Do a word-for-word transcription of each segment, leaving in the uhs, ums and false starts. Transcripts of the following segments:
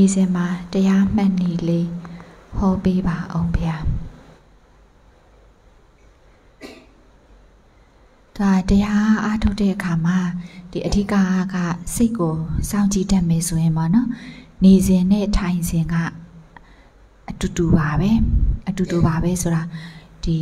ဒီစင်မှာတရားမှတ်နည်းလေးဟောပေးပါအောင်ဗျာဒါတရားအားထုတ်တဲ့အခါမှာဒီအဓိကကစိတ်ကိုစောင့်ကြည့်တတ်မယ်ဆိုရင်ပေါ့နော်နေစဉ်နဲ့ထိုင်စဉ်ကအတူတူပါပဲအတူတူပါပဲဆိုတာဒီ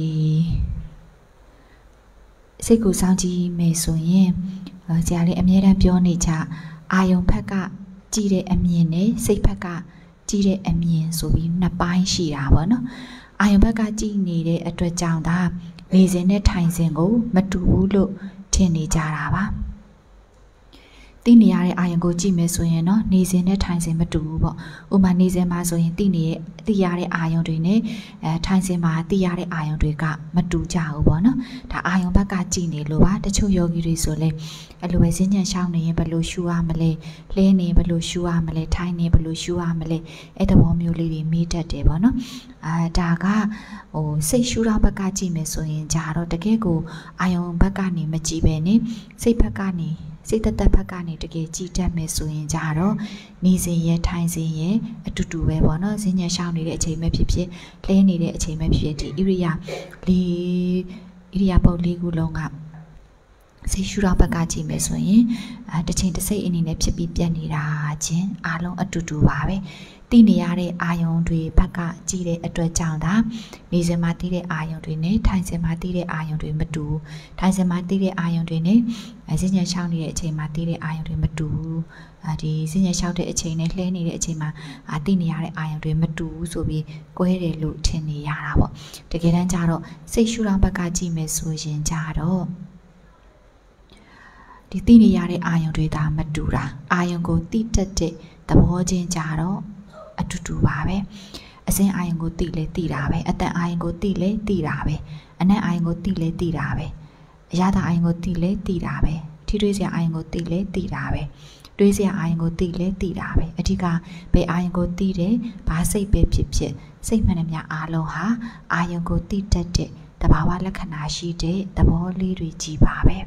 စိတ်ကိုစောင့်ကြည့်မယ်ဆိုရင်ဆရာလေးအမြဲတမ်းပြောနေကြအာယုံဘက်ကကြည့်တဲ့အမြင်နဲ့စိတ်ဘက်ကကြည့်တဲ့အမြင်ဆိုပြီးနှစ်ပိုင်းရှိတာပေါ့နော်အာယုံဘက်ကကြည့်နေတဲ့အတွက်ကြောင့်ဒါနေစဉ်နဲ့ထိုင်စဉ်ကိုမတူဘူးလို့ထင်နေကြတာပါသိနေရတဲ့အာယုံကိုကြည့်မယ်ဆိုရင်တော့နေစဉ်နဲ့ထိုင်စဉ်မတူဘူးပေါ့ဥပမာနေစဉ်မှာဆိုရင်သိနေတဲ့သိရတဲ့အာယုံတွေနဲ့အဲထိုင်စဉ်မှာသိရတဲ့အာယုံတွေကမတူကြဘူးပေါ့နော်ဒါအာယုံဘက်ကကြည့်နေလို့ပါတချို့ယောဂီတွေဆိုလဲအဲ့လိုပဲစဉ်းညံရှောင်းနေရင်ဘယ်လိုရှူရမလဲလှဲနေဘယ်လိုရှူရမလဲထိုင်နေဘယ်လိုရှူရမလဲအဲ့တဘောမျိုးလေးတွေမေးတတ်တယ်ပေါ့နော်အာဒါကဟိုစိတ်ရှူတော့ဘက်ကကြည့်မယ်ဆိုရင်ဂျာတော့တကယ်ကိုအာယုံဘက်ကနေမကြည့်ပဲနေစိတ်ဘက်ကနေစိတ်သက်သက်ဘက်ကနေတကယ်ကြည်တတ်မယ်ဆိုရင်ကြတော့နေစဉ်ရထိုင်စဉ်ရအတူတူပဲပေါ့နော်ဈဉ္ညာရှောင်းနေတဲ့အချိန်ပဲဖြစ်ဖြစ်လဲနေတဲ့အချိန်ပဲဖြစ်ဖြစ်ဒီဣရိယာလေးဣရိယာပုတ်လေးခုလုံးကစိတ်ရှုတော့ဘက်ကကြည့်မယ်ဆိုရင်အဲတစ်ချိန်တစ်စိတ်အနေနဲ့ဖြစ်ပြီးပြတ်နေတာချင်းအားလုံးအတူတူပါပဲသိနေရတဲ့အာယုံတွေဘက်ကကြည့်တဲ့အတွက်ကြောင့်ဒါနေစဉ်မှာသိတဲ့အာယုံတွေနဲ့ထိုင်စဉ်မှာသိတဲ့အာယုံတွေမတူထိုင်စဉ်မှာသိတဲ့အာယုံတွေနဲ့အဲဈဉ္ညာရှောင်းနေတဲ့အချိန်မှာသိတဲ့အာယုံတွေမတူအဲဒီဈဉ္ညာရှောင်းတဲ့အချိန်နဲ့လှဲနေတဲ့အချိန်မှာအာသိနေရတဲ့အာယုံတွေမတူဘူးဆိုပြီးကွဲတယ်လို့ထင်နေရတာပေါ့တကယ်တမ်းကျတော့စိတ်ရှုတော့ဘက်ကကြည့်မယ်ဆိုရင်ကြတော့ဒီသိနေရတဲ့အာယုံတွေဒါမတူတာအာယုံကိုသိတတ်တဲ့သဘောချင်းကြတော့အတူတူပါပဲအစင်းအာယုံကိုသိလဲသိတာပဲအတန်အာယုံကိုသိလဲသိတာပဲအနက်အာယုံကိုသိလဲသိတာပဲအရသာအာယုံကိုသိလဲသိတာပဲထိတွေးစရာအာယုံကိုသိလဲသိတာပဲတွေးစရာအာယုံကိုသိလဲသိတာပဲအဓိကဘယ်အာယုံကိုသိတယ်ဘာစိတ်ပဲဖြစ်ဖြစ်စိတ်မှန်သမျှအားလုံးဟာအာယုံကိုသိတတ်တဲ့တဘာဝလက္ခဏာရှိတဲ့သဘောလေးတွေကြီးပါပဲ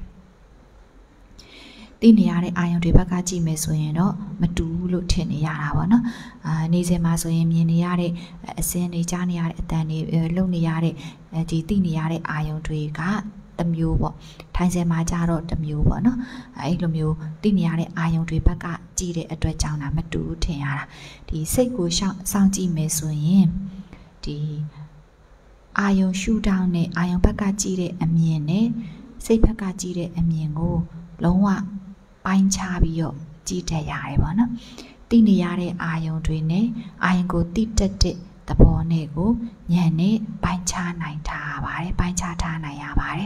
သိနေရတဲ့အာယုံတွေဘက်ကကြည့်မယ်ဆိုရင်တော့မတူဘူးလို့ထင်နေရတာပေါ့နော်အာနေစဉ်မှာဆိုရင်မြင်နေရတဲ့အစင်းတွေကြားနေရတဲ့အတန်တွေလုံနေရတဲ့ဒီသိနေရတဲ့အာယုံတွေကတစ်မျိုးပေါ့ထိုင်စဉ်မှာကြတော့တစ်မျိုးပေါ့နော်အဲ့လိုမျိုးသိနေရတဲ့အာယုံတွေဘက်ကကြည့်တဲ့အတွက်ကြောင့်ဒါမတူဘူးထင်ရတာဒီစိတ်ကိုရှောင်စောင့်ကြည့်မယ်ဆိုရင်ဒီအာယုံရှုထောင်းနဲ့အာယုံဘက်ကကြည့်တဲ့အမြင်နဲ့စိတ်ဘက်ကကြည့်တဲ့အမြင်ကိုလုံးဝပိုင်းခြားပြီးတော့ကြည့်တတ်ရတယ်ပေါ့နော်သိနေရတဲ့အာယုံတွေနဲ့အာယုံကိုသိတတ်တဲ့သဘောနဲ့ကိုဉာဏ်နဲ့ပိုင်းခြားနိုင်ထားပါတယ်ပိုင်းခြားထားနိုင်ရပါတယ်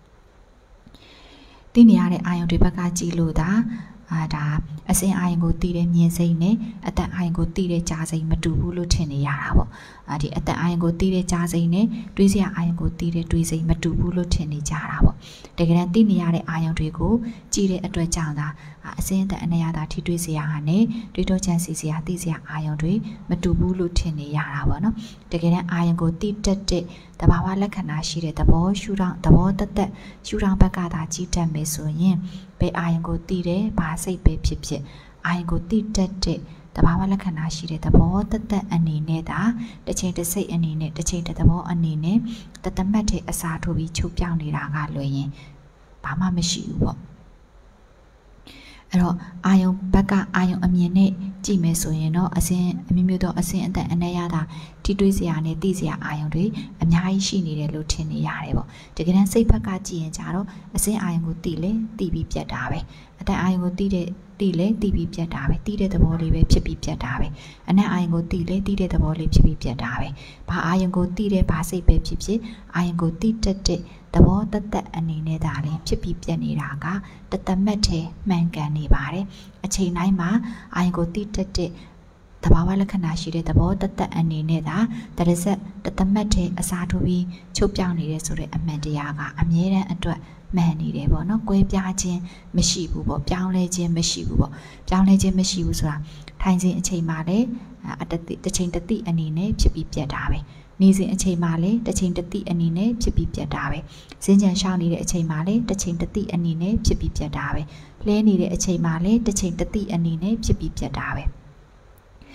သိနေရတဲ့အာယုံတွေဘက်ကကြည့်လို့ဒါအာဒါအစင်အာယုံကိုသိတဲ့မြင်စိတ်နဲ့အတန်အာယုံကိုသိတဲ့ကြားစိတ်မတူဘူးလို့ထင်နေရတာပေါ့အာဒီအတန်အာယုံကိုသိတဲ့ကြားစိတ်နဲ့တွေးစရာအာယုံကိုသိတဲ့တွေးစိတ်မတူဘူးလို့ထင်နေကြတာပေါ့တကယ်တမ်းသိနေရတဲ့အာယုံတွေကိုကြည့်တဲ့အတွက်ကြောင့်ဒါအစင်အတန်အနေရတာထိတွေးစရာဟာနဲ့တွေးတော့ချမ်းစီစရာသိစရာအာယုံတွေမတူဘူးလို့ထင်နေရတာပေါ့နော်တကယ်တမ်းအာယုံကိုသိတတ်တဲ့တဘာဝလက္ခဏာရှိတဲ့သဘောရှုထောင့်သဘောတသက်ရှုထောင့်ဘက်ကသာကြည့်တတ်မယ်ဆိုရင်ဘယ်အာယုံကိုသိတယ်ဘာစိတ်ပဲဖြစ်ဖြစ်အာယုံကိုသိတတ်တဲ့တဘာဝလက္ခဏာရှိတဲ့သဘောတသက်အနေနဲ့ဒါတစ်ချိန်တစ်စိတ်အနေနဲ့တစ်ချိန်တစ်သဘောအနေနဲ့တသမတ်တဲ့အစာထိုးပြီးချုပ်ပြောင်းနေတာကလွယ်ရင်ဘာမှမရှိဘူးပေါ့အဲ့တော့အာယုံဘက်ကအာယုံအမြင်နဲ့ကြည့်မယ်ဆိုရင်တော့အစဉ်အမျိုးမျိုးသောအစဉ်အသက်အနက်ရတာထိတွေးစရာနဲ့သိစရာအာယုံတွေအများကြီးရှိနေတယ်လို့ထင်နေရတယ်ပေါ့တကယ်တမ်းစိတ်ဘက်ကကြည့်ရင်ကြတော့အစဉ်အာယုံကိုသိလဲသိပြီးပြတ်တာပဲအတန်အာယုံကိုသိတဲ့သိလဲသိပြီးပြတ်တာပဲသိတဲ့သဘောလေးပဲဖြစ်ပြီးပြတ်တာပဲအနက်အာယုံကိုသိလဲသိတဲ့သဘောလေးဖြစ်ပြီးပြတ်တာပဲဘာအာယုံကိုသိတဲ့ဘာစိတ်ပဲဖြစ်ဖြစ်အာယုံကိုသိတတ်တဲ့သဘောတသက်အနေနဲ့ဒါလေးဖြစ်ပြီးပြတ်နေတာကတသမတ်ထဲမှန်ကန်နေပါတယ်အချိန်တိုင်းမှာအာယုံကိုသိတတ်တဲ့သဘာဝလက္ခဏာရှိတဲ့သဘောတသက်အနေနဲ့ဒါတရဆက်တသမတ်ထဲအစားထိုးပြီးချုပ်ပြောင်းနေတယ်ဆိုတဲ့အမှန်တရားကအမြဲတမ်းအတွက်မှန်နေတယ်ပေါ့နော်ကွဲပြားခြင်းမရှိဘူးပေါ့ပြောင်းလဲခြင်းမရှိဘူးပေါ့ပြောင်းလဲခြင်းမရှိဘူးဆိုတာထိုင်စဉ်အချိန်မှာလည်းအတတိတစ်ချိန်တစ်တိအနေနဲ့ဖြစ်ပြီးပြတ်တာပဲနေစဉ်အချိန်မှာလည်းတစ်ချိန်တစ်တိအနေနဲ့ဖြစ်ပြီးပြတ်တာပဲဈဉ္ကြံရှောင်းနေတဲ့အချိန်မှာလည်းတစ်ချိန်တစ်တိအနေနဲ့ဖြစ်ပြီးပြတ်တာပဲလဲနေတဲ့အချိန်မှာလည်းတစ်ချိန်တစ်တိအနေနဲ့ဖြစ်ပြီးပြတ်တာပဲ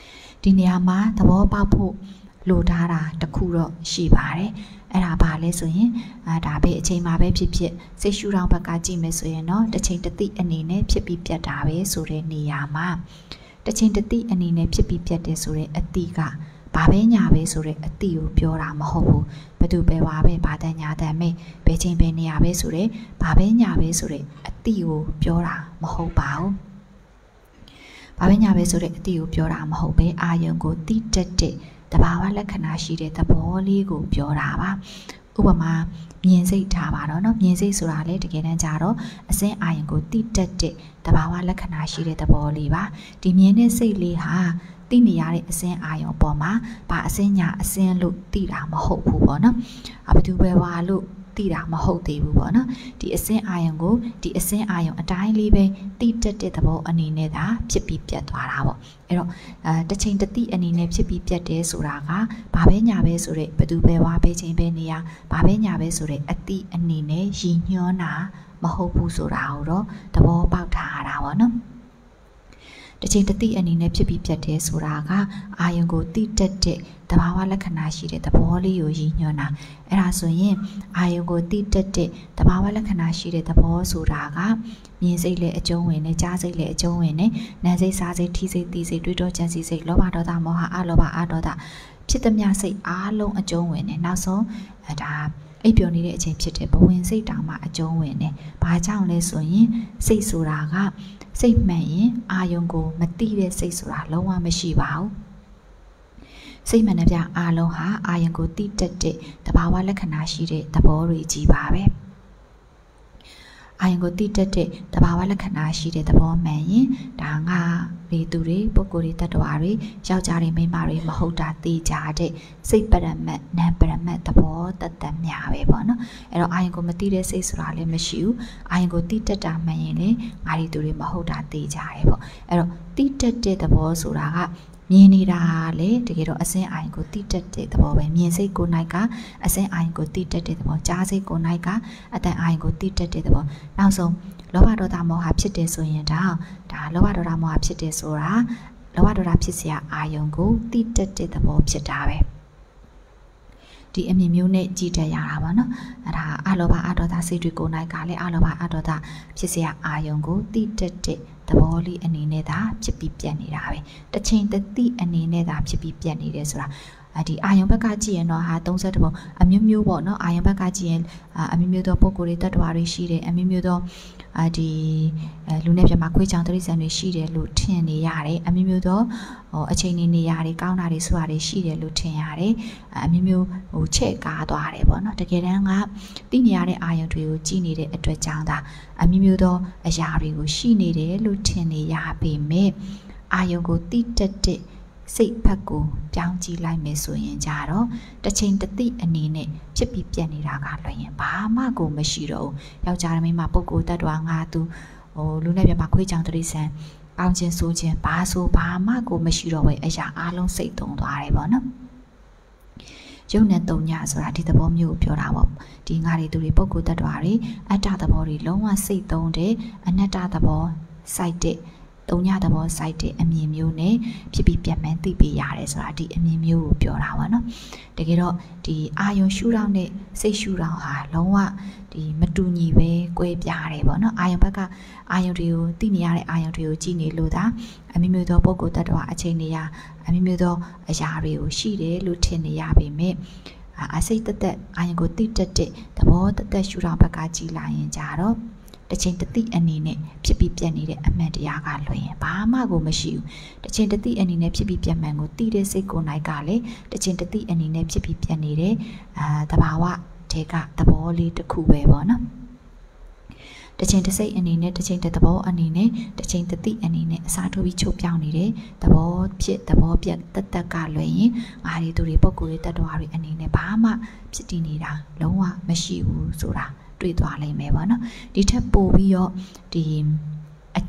ဒီနေရာမှာသဘောပေါက်ဖို့လိုထားတာတခုတော့ရှိပါတယ်အဲ့ဒါဘာလဲဆိုရင်အာဒါပဲအချိန်မှာပဲဖြစ်ဖြစ်စိတ်ရှုထောင့်ဘက်ကကြည့်မယ်ဆိုရင်တော့တစ်ချိန်တစ်သိအနေနဲ့ဖြစ်ပြီးပြတ်တာပဲဆိုတဲ့နေရာမှာတစ်ချိန်တစ်သိအနေနဲ့ဖြစ်ပြီးပြတ်တယ်ဆိုတဲ့အတိကဘာပဲညာပဲဆိုတဲ့အတိကိုပြောတာမဟုတ်ဘူးဘသူပဲပါပဲဘာတန်ညာတန်မေးဘယ်ချိန်ပဲနေရာပဲဆိုတဲ့ဘာပဲညာပဲဆိုတဲ့အတိကိုပြောတာမဟုတ်ပါဘူးဘာပဲညာပဲဆိုတဲ့အတိကိုပြောတာမဟုတ်ပဲအာယုံကိုတိတက်တဲ့တဘာဝလက္ခဏာရှိတဲ့သဘောလေးကိုပြောတာပါဥပမာမြင်စိတ်ထားပါတော့เนาะမြင်စိတ်ဆိုတာလေတကယ်တမ်းကျတော့အစင်းအာယုံကိုတိတက်တဲ့တဘာဝလက္ခဏာရှိတဲ့သဘောလေးပါဒီမြင်တဲ့စိတ်လေးဟာသိနေရတဲ့အစင်းအာယုံပေါ်မှာဘာအစင်းညာအစင်းလို့သိတာမဟုတ်ဘူးပေါ့နော်အဘသူပဲဝါလို့သိတာမဟုတ်သေးဘူးပေါ့နော်ဒီအစင်းအာယုံကိုဒီအစင်းအာယုံအတိုင်းလေးပဲတိတက်တဲ့သဘောအနေနဲ့သာဖြစ်ပြီးပြတ်သွားတာပေါ့အဲ့တော့အဲတစ်ချိန်တစ်သိအနေနဲ့ဖြစ်ပြီးပြတ်တယ်ဆိုတာကဘာပဲညာပဲဆိုတဲ့ဘသူပဲဝါပဲချိန်ပဲနေရဘာပဲညာပဲဆိုတဲ့အတိအနေနဲ့ရည်ညွှန်းတာမဟုတ်ဘူးဆိုတာကိုတော့သဘောပေါက်ထားရတာပေါ့နော်တစ်ချိန်တစ်သိအနေနဲ့ဖြစ်ပြီးပြတ်တယ်ဆိုတာကအာယုံကိုတိတက်တဲ့တဘာဝလက္ခဏာရှိတဲ့သဘောလေးကိုရည်ညွှန်းတာအဲ့ဒါဆိုရင်အာယုံကိုတိတက်တဲ့တဘာဝလက္ခဏာရှိတဲ့သဘောဆိုတာကမြင်စိတ်လည်းအကျုံးဝင်နေကြားစိတ်လည်းအကျုံးဝင်နေနာစိတ်စားစိတ်ထိစိတ်သိစိတ်တွေးတောကြံစည်စိတ်လောဘဒေါသမောဟအလောဘအဒေါသဖြစ်သမျှစိတ်အားလုံးအကျုံးဝင်နေနောက်ဆုံးအဲဒါအိပ်ပျော်နေတဲ့အချိန်ဖြစ်တဲ့ဘဝင်စိတ်တောင်မှအကျုံးဝင်နေဘာကြောင့်လဲဆိုရင်စိတ်ဆိုတာကစိတ်မှန်ရင်အာယုံကိုမတိတဲ့စိတ်ဆိုတာလုံးဝမရှိပါဘူးစိတ်မှန်တဲ့ပြအားလုံးဟာအာယုံကိုတိတက်တဲ့တဘာဝလက္ခဏာရှိတဲ့သဘောတွေကြီးပါပဲအာယုံကိုတိတက်တဲ့တဘာဝလက္ခဏာရှိတဲ့သဘောမှန်ရင်ဒါငါတွေသူတွေပုဂ္ဂိုလ်တွေတ attva တွေယောက်ျားတွေမိန်းမတွေမဟုတ်တာသိကြတဲ့စိတ်ပရမတ်နာမ်ပရမတ်သဘောတတ်တတ်များပဲပေါ့နော်အဲ့တော့အာယုံကိုမတိတဲ့စိတ်ဆိုတာလည်းမရှိဘူးအာယုံကိုတိတက်တာမှန်ရင်လည်းငါတွေသူတွေမဟုတ်တာသိကြတယ်ပေါ့အဲ့တော့တိတက်တဲ့သဘောဆိုတာကမြင်နေတာလေတကယ်တော့အစင်းအာယုံကိုတိတက်တဲ့သဘောပဲမြင်စိတ်ကိုနိုင်ကအစင်းအာယုံကိုတိတက်တဲ့သဘောကြားစိတ်ကိုနိုင်ကအတန်အာယုံကိုတိတက်တဲ့သဘောနောက်ဆုံးလောဘဒေါသမောဟဖြစ်တယ်ဆိုရင်ဒါဒါလောဘဒေါသမောဟဖြစ်တယ်ဆိုတာလောဘဒေါသဖြစ်เสียအာယုံကိုတိတက်တဲ့သဘောဖြစ်တာပဲဒီအမြင်မျိုးနဲ့ကြည့်တတ်ရတာပါနော်အဲ့ဒါအလောဘအဒေါသစိတ်တွေကိုနိုင်ကလည်းအလောဘအဒေါသဖြစ်เสียအာယုံကိုတိတက်တဲ့သဘောလေးအနေနဲ့သာဖြစ်ပြီးပြတ်နေတာပဲတစ်ချိန်တစ်သိအနေနဲ့သာဖြစ်ပြီးပြတ်နေတယ်ဆိုတာဒီအာယုံဘက်ကကြည့်ရင်တော့ဟာသုံးဆယ့်ပုံအမျိုးမျိုးပေါ့နော်အာယုံဘက်ကကြည့်ရင်အမျိုးမျိုးသောပုံကိုယ်တွေတ attva တွေရှိတယ်အမျိုးမျိုးသောအာဒီလူနဲ့ပြမခွေးချောင်တိရစ္ဆာန်တွေရှိတယ်လို့ထင်နေရတယ်အမျိုးမျိုးသောဟိုအချိန်နေနေရတယ်ကောင်းတာတွေဆိုတာတွေရှိတယ်လို့ထင်ရတယ်အမျိုးမျိုးဟိုချက်ကားသွားတယ်ပေါ့နော်တကယ်တမ်းကသိနေရတဲ့အာယုံတွေကိုကြည့်နေတဲ့အတွက်ကြောင့်ဒါအမျိုးမျိုးသောအရာတွေကိုရှိနေတယ်လို့ထင်နေရပေမဲ့အာယုံကိုတိတက်တဲ့စိတ်ဘက်ကိုပြောင်းကြည့်လိုက်မယ်ဆိုရင်ကြတော့တစ်ချိန်တစ်သိအနေနဲ့ဖြစ်ပြီးပြတ်နေတာကလွှဲရင်ဘာမှကိုမရှိတော့ဘူးယောက်ျားမင်းမပုဂ္ဂိုလ်တ attva ငါသူဟိုလူနဲ့ပြမခွေးချောင်တရိษံကောင်းခြင်းဆိုခြင်းဘာဆိုဘာမှကိုမရှိတော့ဘူးအရာအလုံးစိတ်သုံးသွားတယ်ပေါ့နော်ရုပ်နဲ့တုံညဆိုတာဒီသဘောမျိုးကိုပြောတာပေါ့ဒီငါတွေသူတွေပုဂ္ဂိုလ်တ attva တွေအတ္တသဘောတွေလုံးဝစိတ်သုံးတယ်အနတ္တသဘောစိုက်တဲ့တုံညသဘောစိုက်တဲ့အမြင်မျိုးနဲ့ဖြစ်ပြီးပြန်မှန်းသိပေးရတယ်ဆိုတာဒီအမြင်မျိုးကိုပြောတာပါနော်တကယ်တော့ဒီအာယုံရှုထောင့်နဲ့စိတ်ရှုထောင့်ဟာလုံးဝဒီမတူညီပဲကွဲပြားတယ်ပေါ့နော်အာယုံဘက်ကအာယုံတွေကိုသိနေရတဲ့အာယုံတွေကိုကြည့်နေလို့ဒါအမျိုးမျိုးသောပုဂ္ဂိုလ်တ attva အချိန်နေရအမျိုးမျိုးသောအရာတွေကိုရှိတယ်လို့ထင်နေရပေမဲ့အစိတ်သက်သက်အာယုံကိုသိတတ်တဲ့သဘောသက်သက်ရှုထောင့်ဘက်ကကြည့်လိုက်ရင်ကြတော့တစ်ချိန်တစ်သိအနေနဲ့ဖြစ်ပြီးပြတ်နေတဲ့အမှန်တရားကလွှဲရင်ဘာမှကိုမရှိဘူးတစ်ချိန်တစ်သိအနေနဲ့ဖြစ်ပြီးပြတ်မှန်ကိုသိတဲ့စိတ်ကိုယ်၌ကလည်းတစ်ချိန်တစ်သိအနေနဲ့ဖြစ်ပြီးပြတ်နေတဲ့အာသဘာဝတဲကသဘောလေးတစ်ခုပဲပေါ့နော်တစ်ချိန်တစ်စိတ်အနေနဲ့တစ်ချိန်တစ်သဘောအနေနဲ့တစ်ချိန်တစ်သိအနေနဲ့အစားထိုးပြီးချုပ်ပြောင်းနေတဲ့သဘောဖြစ်သဘောပြတ်တက်တက်ကလွှဲရင်ငါတွေသူတွေပုံကိုယ်တွေတ attva တွေအနေနဲ့ဘာမှဖြစ်တည်နေတာလုံးဝမရှိဘူးဆိုတာတွေ့သွားလိမ့်မယ်ပေါ့နော်ဒီထက်ပိုပြီးတော့ဒီအ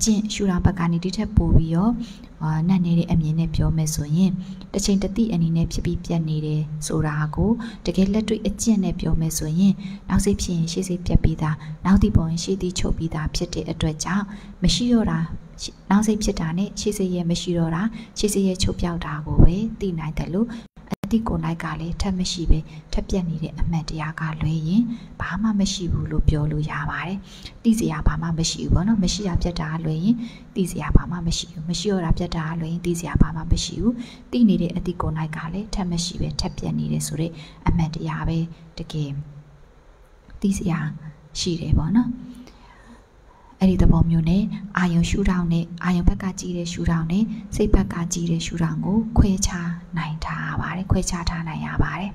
ကျင့်ရှုထောင့်ဘက်ကနေဒီထက်ပိုပြီးရောအာနတ်နေတဲ့အမြင်နဲ့ပြောမယ်ဆိုရင်တစ်ချိန်တတိအနေနဲ့ဖြစ်ပြီးပြတ်နေတယ်ဆိုတာကိုတကယ်လက်တွေ့အကျင့်နဲ့ပြောမယ်ဆိုရင်နောက်စိတ်ဖြစ်ရင်ရှေ့စိတ်ပြတ်ပြီးသားနောက်တိပေါ်ရင်ရှေ့တိချုပ်ပြီးသားဖြစ်တဲ့အတွက်ကြောင့်မရှိတော့တာနောက်စိတ်ဖြစ်တာနဲ့ရှေ့စိတ်ရဲ့မရှိတော့တာရှေ့စိတ်ရဲ့ချုပ်ပြောက်တာကိုပဲသိနိုင်တယ်လို့အတိကိုနိုင်ကလည်းထပ်မရှိပဲထပ်ပြတ်နေတဲ့အမှန်တရားကလွဲရင်ဘာမှမရှိဘူးလို့ပြောလို့ရပါတယ်။သိစရာဘာမှမရှိဘူးပေါ့နော်။မရှိတာပြတ်တာလွဲရင်သိစရာဘာမှမရှိဘူး။မရှိတော့တာပြတ်တာလွဲရင်သိစရာဘာမှမရှိဘူး။သိနေတဲ့အတိကိုနိုင်ကလည်းထပ်မရှိပဲထပ်ပြတ်နေတယ်ဆိုတဲ့အမှန်တရားပဲတကယ်သိစရာရှိတယ်ပေါ့နော်။အဲ့ဒီသဘောမျိုးနဲ့အာယုံရှုထောင့်နဲ့အာယုံဘက်ကကြည့်တဲ့ရှုထောင့်နဲ့စိတ်ဘက်ကကြည့်တဲ့ရှုထောင့်ကိုခွဲခြားနိုင်ထားပါတယ်ခွဲခြားထားနိုင်ရပါတယ်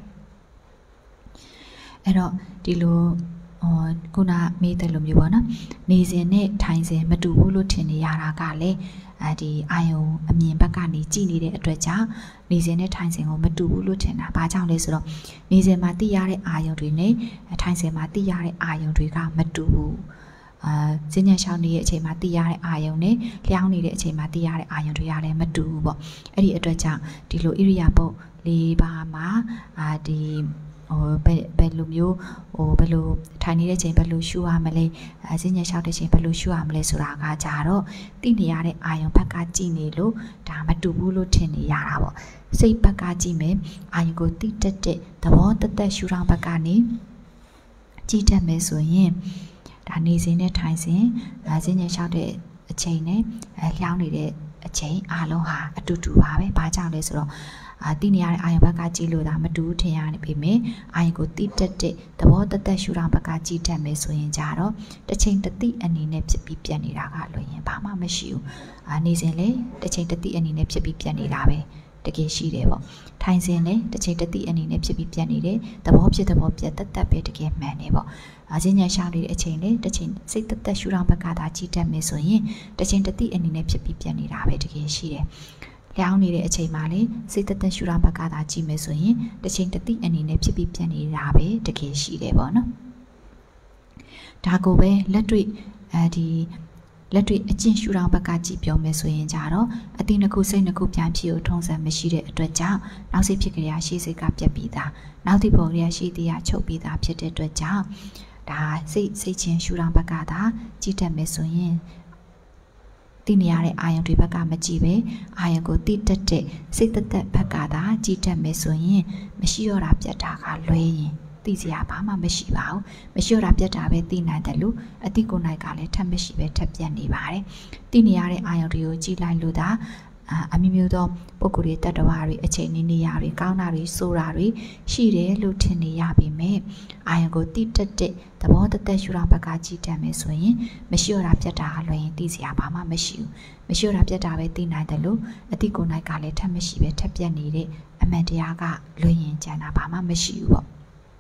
အဲ့တော့ဒီလိုဟောခုနမေးတဲ့လိုမျိုးပေါ့နော်နေစဉ်နဲ့ထိုင်စဉ်မတူဘူးလို့ထင်နေရတာကလည်းအဲဒီအာယုံအမြင်ဘက်ကနေကြည့်နေတဲ့အတွက်ကြောင့်နေစဉ်နဲ့ထိုင်စဉ်ကိုမတူဘူးလို့ထင်တာဘာကြောင့်လဲဆိုတော့နေစဉ်မှာသိရတဲ့အာယုံတွေနဲ့ထိုင်စဉ်မှာသိရတဲ့အာယုံတွေကမတူဘူးအာဈဉ္ဉံရှောင်းနေတဲ့အချိန်မှာသိရတဲ့အာယုံနဲ့လျှောင်းနေတဲ့အချိန်မှာသိရတဲ့အာယုံတွေကလည်းမတူဘူးပေါ့အဲ့ဒီအတွက်ကြောင့်ဒီလိုဣရိယာပုတ်လေးပါးမှာအာဒီဟိုဘယ်ဘယ်လိုမျိုးဟိုဘယ်လိုထိုင်နေတဲ့အချိန်ဘယ်လိုရှုရမလဲအဈဉ္ဉံရှောင်းတဲ့အချိန်ဘယ်လိုရှုရမလဲဆိုတာကကြတော့သိနေရတဲ့အာယုံဘက်ကကြည့်နေလို့ဒါမတူဘူးလို့ထင်နေရတာပေါ့စိတ်ဘက်ကကြည့်မယ်အာယုံကိုသိတတ်တဲ့သဘောတသက်ရှုထောင့်ဘက်ကနေကြည့်တတ်မယ်ဆိုရင်ဒါနေစဉ်နဲ့ထိုင်စဉ်ဈဉ္ဉံလျှောက်တဲ့အချိန်နဲ့လျှောင်းနေတဲ့အချိန်အားလုံးဟာအတူတူပါပဲ။ဘာကြောင့်လဲဆိုတော့အာသိနေရတဲ့အာယုံဘက်ကကြည့်လို့ဒါမတူထင်ရနေပြီမယ်။အာယုံကိုတိတက်တဲ့သဘောတသက်ရှုထောင့်ဘက်ကကြည့်တတ်မယ်ဆိုရင်ကြတော့တစ်ချိန်တစ်တိအနေနဲ့ဖြစ်ပြီးပြတ်နေတာကလွင်ရင်ဘာမှမရှိဘူး။အာနေစဉ်လေတစ်ချိန်တစ်တိအနေနဲ့ဖြစ်ပြီးပြတ်နေတာပဲ။တကယ်ရှိတယ်ပေါ့ထိုင်စဉ်နဲ့တစ်ချိန်တစ်တိအနေနဲ့ဖြစ်ပြီးပြတ်နေတယ်သဘောဖြစ်သဘောပြတ်တက်တက်ပဲတကယ်မှန်နေပေါ့အချင်းညာရှောင်းနေတဲ့အချိန်နဲ့တစ်ချိန်စိတ်တက်တက်ရှူထောင့်ဘက်ကသာကြည့်တတ်မယ်ဆိုရင်တစ်ချိန်တစ်တိအနေနဲ့ဖြစ်ပြီးပြတ်နေတာပဲတကယ်ရှိတယ်လျောင်းနေတဲ့အချိန်မှာလေစိတ်တက်တက်ရှူထောင့်ဘက်ကသာကြည့်မယ်ဆိုရင်တစ်ချိန်တစ်တိအနေနဲ့ဖြစ်ပြီးပြတ်နေတာပဲတကယ်ရှိတယ်ပေါ့နော်ဒါကိုပဲလက်တွေ့အဲဒီလက်တွေ့အကျင့်ရှုထောင့်ဘက်ကကြည့်ပြောမယ်ဆိုရင်ကြတော့အတိနှစ်ခုစိတ်နှစ်ခုပြန်ဖြစ်ကိုထုံးစံမရှိတဲ့အတွက်ကြောင့်နောက်စိတ်ဖြစ်ကြရရှေ့စိတ်ကပြတ်ပြီးသားနောက်တိပေါ်ကြရရှေ့တရားချုပ်ပြီးသားဖြစ်တဲ့အတွက်ကြောင့်ဒါစိတ်စိတ်ချင်းရှုထောင့်ဘက်ကသာကြည့်တတ်မယ်ဆိုရင်သိနေရတဲ့အာယုံတွေဘက်ကမကြည့်ပဲအာယုံကိုသိတတ်တဲ့စိတ်သက်သက်ဘက်ကသာကြည့်တတ်မယ်ဆိုရင်မရှိတော့တာပြတ်တာကလွဲရင်သိစရာဘာမှမရှိပါဘူးမရှိတော့တာပြတ်တာပဲသိနိုင်တယ်လို့အတိကိုနိုင်ကလည်းထပ်မရှိပဲထပ်ပြတ်နေပါတယ်သိနေရတဲ့အာယုံတွေကိုကြည့်လိုက်လို့ဒါအမျိုးမျိုးသောပုံကိုယ်တွေတတ္တဝါတွေအချိန်နေနေရတွေကောင်းတာတွေဆိုးတာတွေရှိတယ်လို့ထင်နေရပြီမဲ့အာယုံကိုတိတက်တဲ့သဘောတသက်ရှုထောင့်ဘက်ကကြည့်တတ်မယ်ဆိုရင်မရှိတော့တာပြတ်တာလွယ်ရင်သိစရာဘာမှမရှိဘူးမရှိတော့တာပြတ်တာပဲသိနိုင်တယ်လို့အတိကိုနိုင်ကလည်းထပ်မရှိပဲထပ်ပြတ်နေတဲ့အမှန်တရားကလွယ်ရင်ကျန်တာဘာမှမရှိဘူးပေါ့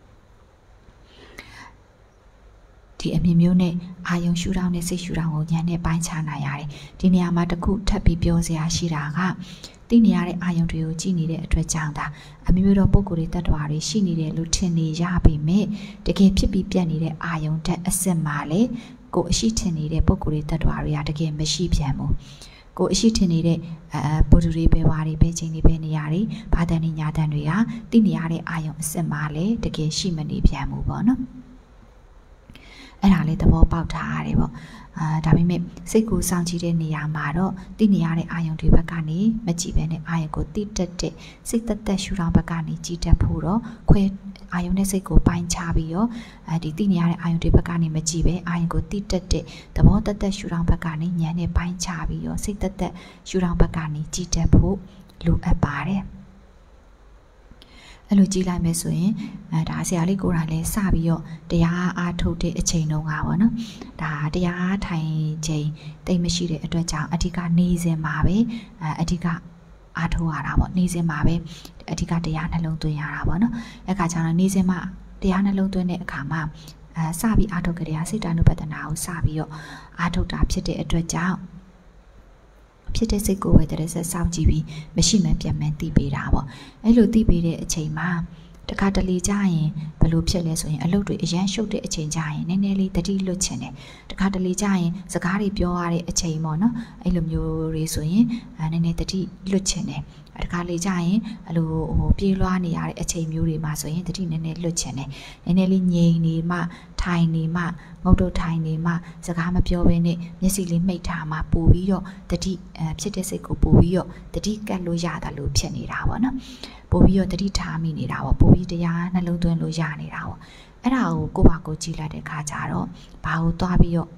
ဒီအမြင်မျိုးနဲ့အာယုံရှုထောင့်နဲ့စိတ်ရှုထောင့်ကိုဉာဏ်နဲ့ပိုင်းခြားနိုင်ရတယ်ဒီနေရာမှာတခုထပ်ပြီးပြောစရာရှိတာကသိနေရတဲ့အာယုံတွေကိုကြည့်နေတဲ့အတွက်ကြောင့်ဒါအမျိုးမျိုးသောပုံကိုယ်တွေတ attva တွေရှိနေတယ်လို့ထင်နေရပေမဲ့တကယ်ဖြစ်ပြီးပြတ်နေတဲ့အာယုံတက်အစစ်မှာလေကိုအရှိထင်နေတဲ့ပုံကိုယ်တွေတ attva တွေကတကယ်မရှိပြန်ဘူးကိုအရှိထင်နေတဲ့အဲပိုတူတွေပဲဝါတွေပဲချင်းတွေပဲနေရာတွေဘာတန်နေညာတန်တွေကသိနေရတဲ့အာယုံအစစ်မှာလေတကယ်ရှိမနေပြန်ဘူးပေါ့နော်အဲ့ဒါလေးသဘောပေါက်ထားရတယ်ပေါ့အာဒါပေမဲ့စိတ်ကိုစောင့်ကြည့်တဲ့နေရာမှာတော့သိနေရတဲ့အာယုံတွေဘက်ကနေမကြည့်ဘဲနဲ့အာယုံကိုတိတက်တဲ့စိတ်သက်သက်ရှုထောင့်ဘက်ကနေကြည့်တတ်ဖို့တော့ခွဲအာယုံနဲ့စိတ်ကိုပိုင်းခြားပြီးတော့အဲဒီသိနေရတဲ့အာယုံတွေဘက်ကနေမကြည့်ပဲအာယုံကိုတိတက်တဲ့သဘောသက်သက်ရှုထောင့်ဘက်ကနေဉာဏ်နဲ့ပိုင်းခြားပြီးတော့စိတ်သက်သက်ရှုထောင့်ဘက်ကနေကြည့်တတ်ဖို့လိုအပ်ပါတယ်အဲ့လိုကြည့်လိုက်မယ်ဆိုရင်အဲဒါဆရာလေးကိုယ်တိုင်လည်းစပြီးတော့တရားအားထုတ်တဲ့အချိန်တုန်းကပေါ့နော်ဒါတရားထိုင်ချိန်တိတ်မရှိတဲ့အတွက်ကြောင့်အဓိကနေစဉ်မှာပဲအဲအဓိကအားထုတ်ရတာပေါ့နေစဉ်မှာပဲအဓိကတရားနှလုံးသွင်းရတာပေါ့နော်အဲ့ခါကျတော့နေစဉ်မှာတရားနှလုံးသွင်းတဲ့အခါမှာအဲစပြီးအားထုတ်ကြတဲ့စိတ်တ ानु ပတနာကိုစပြီးတော့အားထုတ်တာဖြစ်တဲ့အတွက်ကြောင့်ဖြစ်တဲ့စိတ်ကိုပဲတည်းဆက်စောင့်ကြည့်ပြီးမရှိမှပြတ်မှန်းသိပေးတာပေါ့အဲ့လိုသိပေးတဲ့အချိန်မှာတခါတလေကြာရင်ဘယ်လိုဖြစ်လဲဆိုရင်အလုပ်တွေအရန်ရှုပ်တဲ့အချိန်ကြာရင်နည်းနည်းလေးတတိလွတ်ချင်တယ်တခါတလေကြာရင်စကားတွေပြောရတဲ့အချိန်ပေါ့နော်အဲ့လိုမျိုးတွေဆိုရင်နည်းနည်းတတိလွတ်ချင်တယ်တခါလေကြာရင်အဲ့လိုဟိုပြေးလွှားနေရတဲ့အချိန်မျိုးတွေမှာဆိုရင်တတိနည်းနည်းလွတ်ချင်တယ်နည်းနည်းလေးငြိမ်နေမှထိုင်နေမှငုတ်တုတ်ထိုင်နေမှစကားမပြောဘဲနဲ့မျက်စိလေးမှိတ်ထားမှပို့ပြီးတော့တတိအဲဖြစ်တဲ့စိတ်ကိုပို့ပြီးတော့တတိကတ်လို့ရတာလို့ဖြစ်နေတာပေါ့နော်ပို့ပြီးတော့တတိထားမိနေတာပေါ့ပို့ပြီးတရားနှလုံးသွင်းလို့ရနေတာပေါ့အဲ့ဒါကိုကိုယ့်ဘာကိုကြည့်လိုက်တဲ့ခါကျတော့ဘာကိုသွားပြီးတော့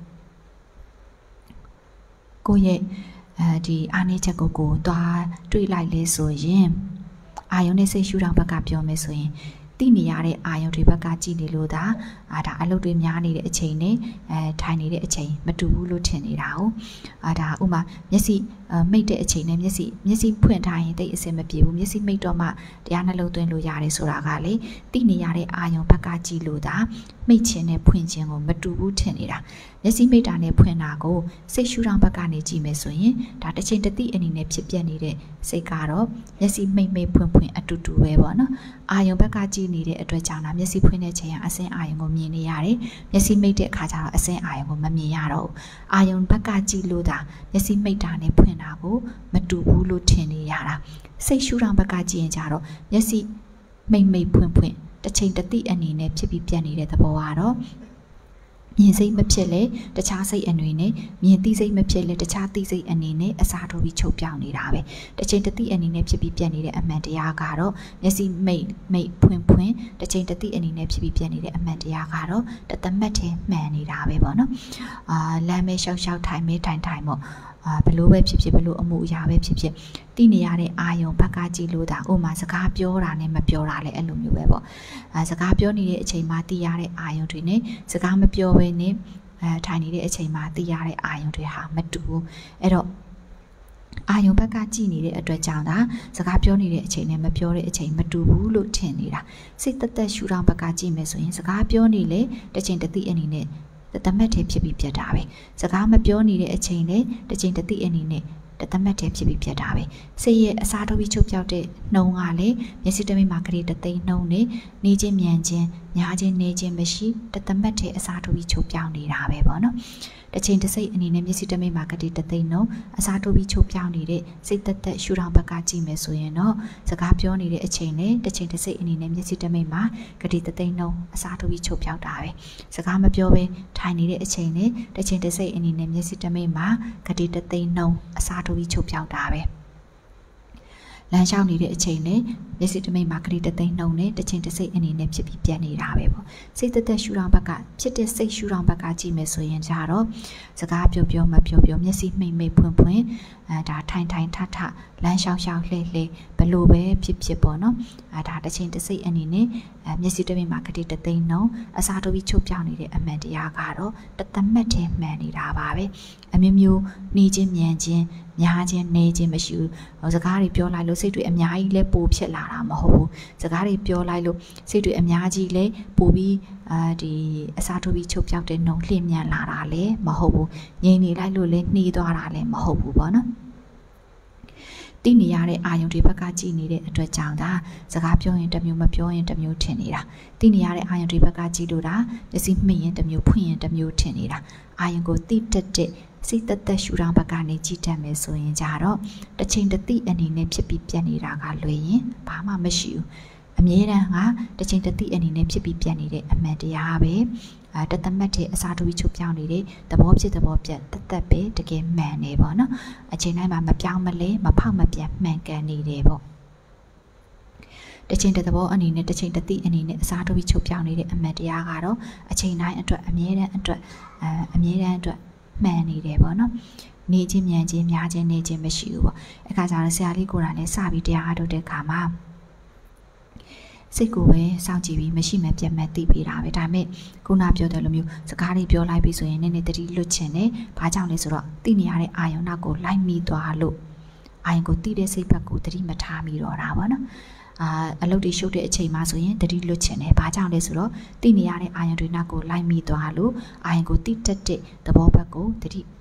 ကိုယ့်ရဲ့အဲဒီအားနည်းချက်ကိုကိုသွားတွေးလိုက်လဲဆိုရင်အာယုန်နဲ့စိတ်ရှုထောင့်ဘက်ကပြောမယ်ဆိုရင်တိနေရတဲ့အာယုန်တွေဘက်ကကြည့်နေလို့ဒါအာဒါအလုပ်တွေများနေတဲ့အချိန်နဲ့အဲထိုင်နေတဲ့အချိန်မတူဘူးလို့ထင်နေတာဟုတ်အာဒါဥမာမျက်စိမိတ်တဲ့အချိန်နဲ့မျက်စိမျက်စိဖွင့်ထားရင်တိတ်အစင်မပြေဘူးမျက်စိမိတ်တော့မှတရားနှလုံးသွင်းလို့ရတယ်ဆိုတာကလေတိနေရတဲ့အာယုန်ဘက်ကကြည့်လို့ဒါမိတ်ခြင်းနဲ့ဖွင့်ခြင်းကိုမတူဘူးထင်နေတာမျက်စိမိတ်တာနဲ့ဖွင့်တာကိုစိတ်ရှုထောင့်ဘက်ကနေကြည့်မယ်ဆိုရင်ဒါတစ်ချိန်တစ်သိအနေနဲ့ဖြစ်ပြနေတဲ့စိတ်ကတော့မျက်စိမိတ်မိတ်ဖွင့်ဖွင့်အတူတူပဲပေါ့နော်အာယုန်ဘက်ကကြည့်နေတဲ့အတွက်ကြောင့်ဒါမျက်စိဖွင့်တဲ့ချိန်ကအစင်းအာယုန်ကိုမြင်နေရတယ်မျက်စိမိတ်တဲ့အခါကျတော့အစင်းအာယုန်ကိုမမြင်ရတော့ဘူးအာယုန်ဘက်ကကြည့်လို့ဒါမျက်စိမိတ်တာနဲ့ဖွင့်တာကိုမတူဘူးလို့ထင်နေရတာစိတ်ရှုထောင့်ဘက်ကကြည့်ရင်ကြတော့မျက်စိမိတ်မိတ်ဖွင့်ဖွင့်တစ်ချိန်တစ်သိအနေနဲ့ဖြစ်ပြီးပြတ်နေတဲ့သဘောကတော့မြင်စိတ်မဖြစ်လဲတခြားစိတ်အနေနဲ့မြင်သိစိတ်မဖြစ်လဲတခြားသိစိတ်အနေနဲ့အစားထိုးပြီးချုပ်ပြောင်းနေတာပဲတစ်ချိန်တစ်သိအနေနဲ့ဖြစ်ပြီးပြတ်နေတဲ့အမှန်တရားကတော့မျက်စိမိတ်မိတ်ဖွင့်ဖွင့်တစ်ချိန်တစ်သိအနေနဲ့ဖြစ်ပြီးပြတ်နေတဲ့အမှန်တရားကတော့တသမတ်ထဲမှန်နေတာပဲပေါ့နော်အာလမ်းမဲရှောက်ရှောက်ထိုင်မဲထိုင်ထိုင်ပေါ့အာဘလို့ပဲဖြစ်ဖြစ်ဘလို့အမှုအရာပဲဖြစ်ဖြစ်တိနေရတဲ့အာယုံဘက်ကကြည့်လို့ဒါဥမာစကားပြောတာနဲ့မပြောတာလည်းအဲ့လိုမျိုးပဲပေါ့အာစကားပြောနေတဲ့အချိန်မှာတိရတဲ့အာယုံတွေနဲ့စကားမပြောဘဲနဲ့အဲထိုင်နေတဲ့အချိန်မှာတိရတဲ့အာယုံတွေဟာမတူဘူးအဲ့တော့အာယုံဘက်ကကြည့်နေတဲ့အတွက်ကြောင့်ဒါစကားပြောနေတဲ့အချိန်နဲ့မပြောတဲ့အချိန်မတူဘူးလို့ထင်နေတာစိတ်သက်သက်ရှုထောင့်ဘက်ကကြည့်မယ်ဆိုရင်စကားပြောနေလေတစ်ချိန်တစ်သိအနေနဲ့တသမတ်ထဲဖြစ်ပြီးပြတ်တာပဲစကားမပြောနေတဲ့အချိန်နဲ့တစ်ချိန်တစ်သိအနေနဲ့တသမတ်ထဲဖြစ်ပြီးပြတ်တာပဲစိတ်ရဲ့အစားထိုးပြီးချုပ်ပြောက်တဲ့နှုံကလည်းမျက်စိတမိတ်မှာကလေးတသိန်းနှုံနဲ့နေချင်းမြန်ချင်းညာချင်းနေချင်းမရှိတသမတ်ထဲအစားထိုးပြီးချုပ်ပြောက်နေတာပဲပေါ့နော်တစ်ချိန်တစ်စိတ်အနေနဲ့မျက်စိတမိတ်မှာကလေးတသိန်းနှုံအစားထိုးပြီးချုပ်ပြောက်နေတဲ့စိတ်သက်သက်ရှုထောင့်ဘက်ကကြည့်မယ်ဆိုရင်တော့စကားပြောနေတဲ့အချိန်နဲ့တစ်ချိန်တစ်စိတ်အနေနဲ့မျက်စိတမိတ်မှာကလေးတသိန်းနှုံအစားထိုးပြီးချုပ်ပြောက်တာပဲစကားမပြောဘဲထိုင်နေတဲ့အချိန်နဲ့တစ်ချိန်တစ်စိတ်အနေနဲ့မျက်စိတမိတ်မှာကလေးတသိန်းနှုံအစားထိုးပြီးချုပ်ပြောက်တာပဲလမ်းလျှောက်နေတဲ့အချိန်နဲ့မျက်စိတမိတ်မှာကလေးတသိန်းနှုံနဲ့တစ်ချိန်တစ်စိတ်အနေနဲ့ဖြစ်ပြီးပြတ်နေတာပဲပေါ့စိတ်သက်သက်ရှုထောင့်ဘက်ကဖြစ်တဲ့စိတ်ရှုထောင့်ဘက်ကကြည့်မယ်ဆိုရင်ကြတော့စကားပြောပြောမပြောပြောမျက်စိမိတ်မိတ်ဖွင့်ဖွင့်အဲဒါထိုင်ထိုင်ထထလမ်းလျှောက်လျှောက်လှဲလှဲဘလို့ပဲဖြစ်ဖြစ်ပေါ့နော်အဲဒါတစ်ချိန်တစ်စိတ်အနေနဲ့အဲမျက်စိတမိတ်မှာကလေးတသိန်းနှုံအစားထိုးပြီးချုပ်ပြောင်းနေတဲ့အမှန်တရားကတော့တသမတ်ထဲမှန်နေတာပါပဲအမျိုးမျိုးနေချင်းမြန်ချင်းများချင်းနေချင်းမရှိဘူးစကားတွေပြောလိုက်လို့စိတ်တွေအများကြီးလဲပိုဖြစ်လာတာမဟုတ်ဘူးစကားတွေပြောလိုက်လို့စိတ်တွေအများကြီးလဲပိုပြီးအာဒီအစားထိုးပြီးချုပ်ပြောက်တဲ့နှုံလှည့်မြန်လာတာလဲမဟုတ်ဘူးငြိမ်နေလိုက်လို့လဲနှီးသွားတာလဲမဟုတ်ဘူးပေါ့နော်တိနေရတဲ့အာယုံတွေဘက်ကကြည့်နေတဲ့အတွက်ကြောင့်ဒါစကားပြောရင်တစ်မျိုးမပြောရင်တစ်မျိုးထင်နေတာတိနေရတဲ့အာယုံတွေဘက်ကကြည့်လို့ဒါမျက်စိမှိတ်ရင်တစ်မျိုးဖွင့်ရင်တစ်မျိုးထင်နေတာအာယုံကိုတိတက်တဲ့စိတ်သက်သက်ရှုထောင့်ဘက်ကနေကြည့်တတ်မယ်ဆိုရင်ကြတော့တစ်ချိန်တစ်သိအနေနဲ့ဖြစ်ပြီးပြတ်နေတာကလွယ်ရင်ဘာမှမရှိဘူးအမြဲတမ်းကတစ်ချိန်တစ်သိအနေနဲ့ဖြစ်ပြီးပြတ်နေတဲ့အမှန်တရားပဲအဲတသမတ်တဲ့အစားထိုးပြီးချုပ်ပြောင်းနေတဲ့သဘောဖြစ်သဘောပြတ်တက်တက်ပဲတကယ်မှန်နေပေါ့နော်အချိန်တိုင်းမှာမပြောင်းမလဲမဖောက်မပြတ်မှန်ကန်နေတယ်ပေါ့တစ်ချိန်တစ်သဘောအနေနဲ့တစ်ချိန်တစ်သိအနေနဲ့အစားထိုးပြီးချုပ်ပြောင်းနေတဲ့အမှန်တရားကတော့အချိန်တိုင်းအတွက်အမြဲတမ်းအတွက်အဲအမြဲတမ်းအတွက်မှန်နေတယ်ပေါ့နော်နေချင်းမြန်ချင်းများချင်းနေချင်းမရှိဘူးပေါ့အခါကျတော့ဆရာလေးကိုယ်တိုင်လည်းစပြီးတရားအားထုတ်တဲ့အခါမှာစိတ်ကိုပဲစောင့်ကြည့်ပြီးမရှိမှပြတ်မှတ်သိပေးတာပဲဒါပေမဲ့ခုနပြောတဲ့လိုမျိုးစကားလေးပြောလိုက်ပြီးဆိုရင်နည်းနည်းတတိလွတ်ချင်တယ်ဘာကြောင့်လဲဆိုတော့သိနေရတဲ့အာယုံနောက်ကိုလိုက်မိသွားလို့အာယုံကိုသိတဲ့စိတ်ဘက်ကိုတတိမထားမိတော့တာပေါ့နော်အာအလုပ်တွေရှုပ်တဲ့အချိန်မှာဆိုရင်တတိလွတ်ချင်တယ်ဘာကြောင့်လဲဆိုတော့သိနေရတဲ့အာယုံတွေနောက်ကိုလိုက်မိသွားလို့အာယုံကိုတိတက်တဲ့သဘောဘက်ကိုတတိထ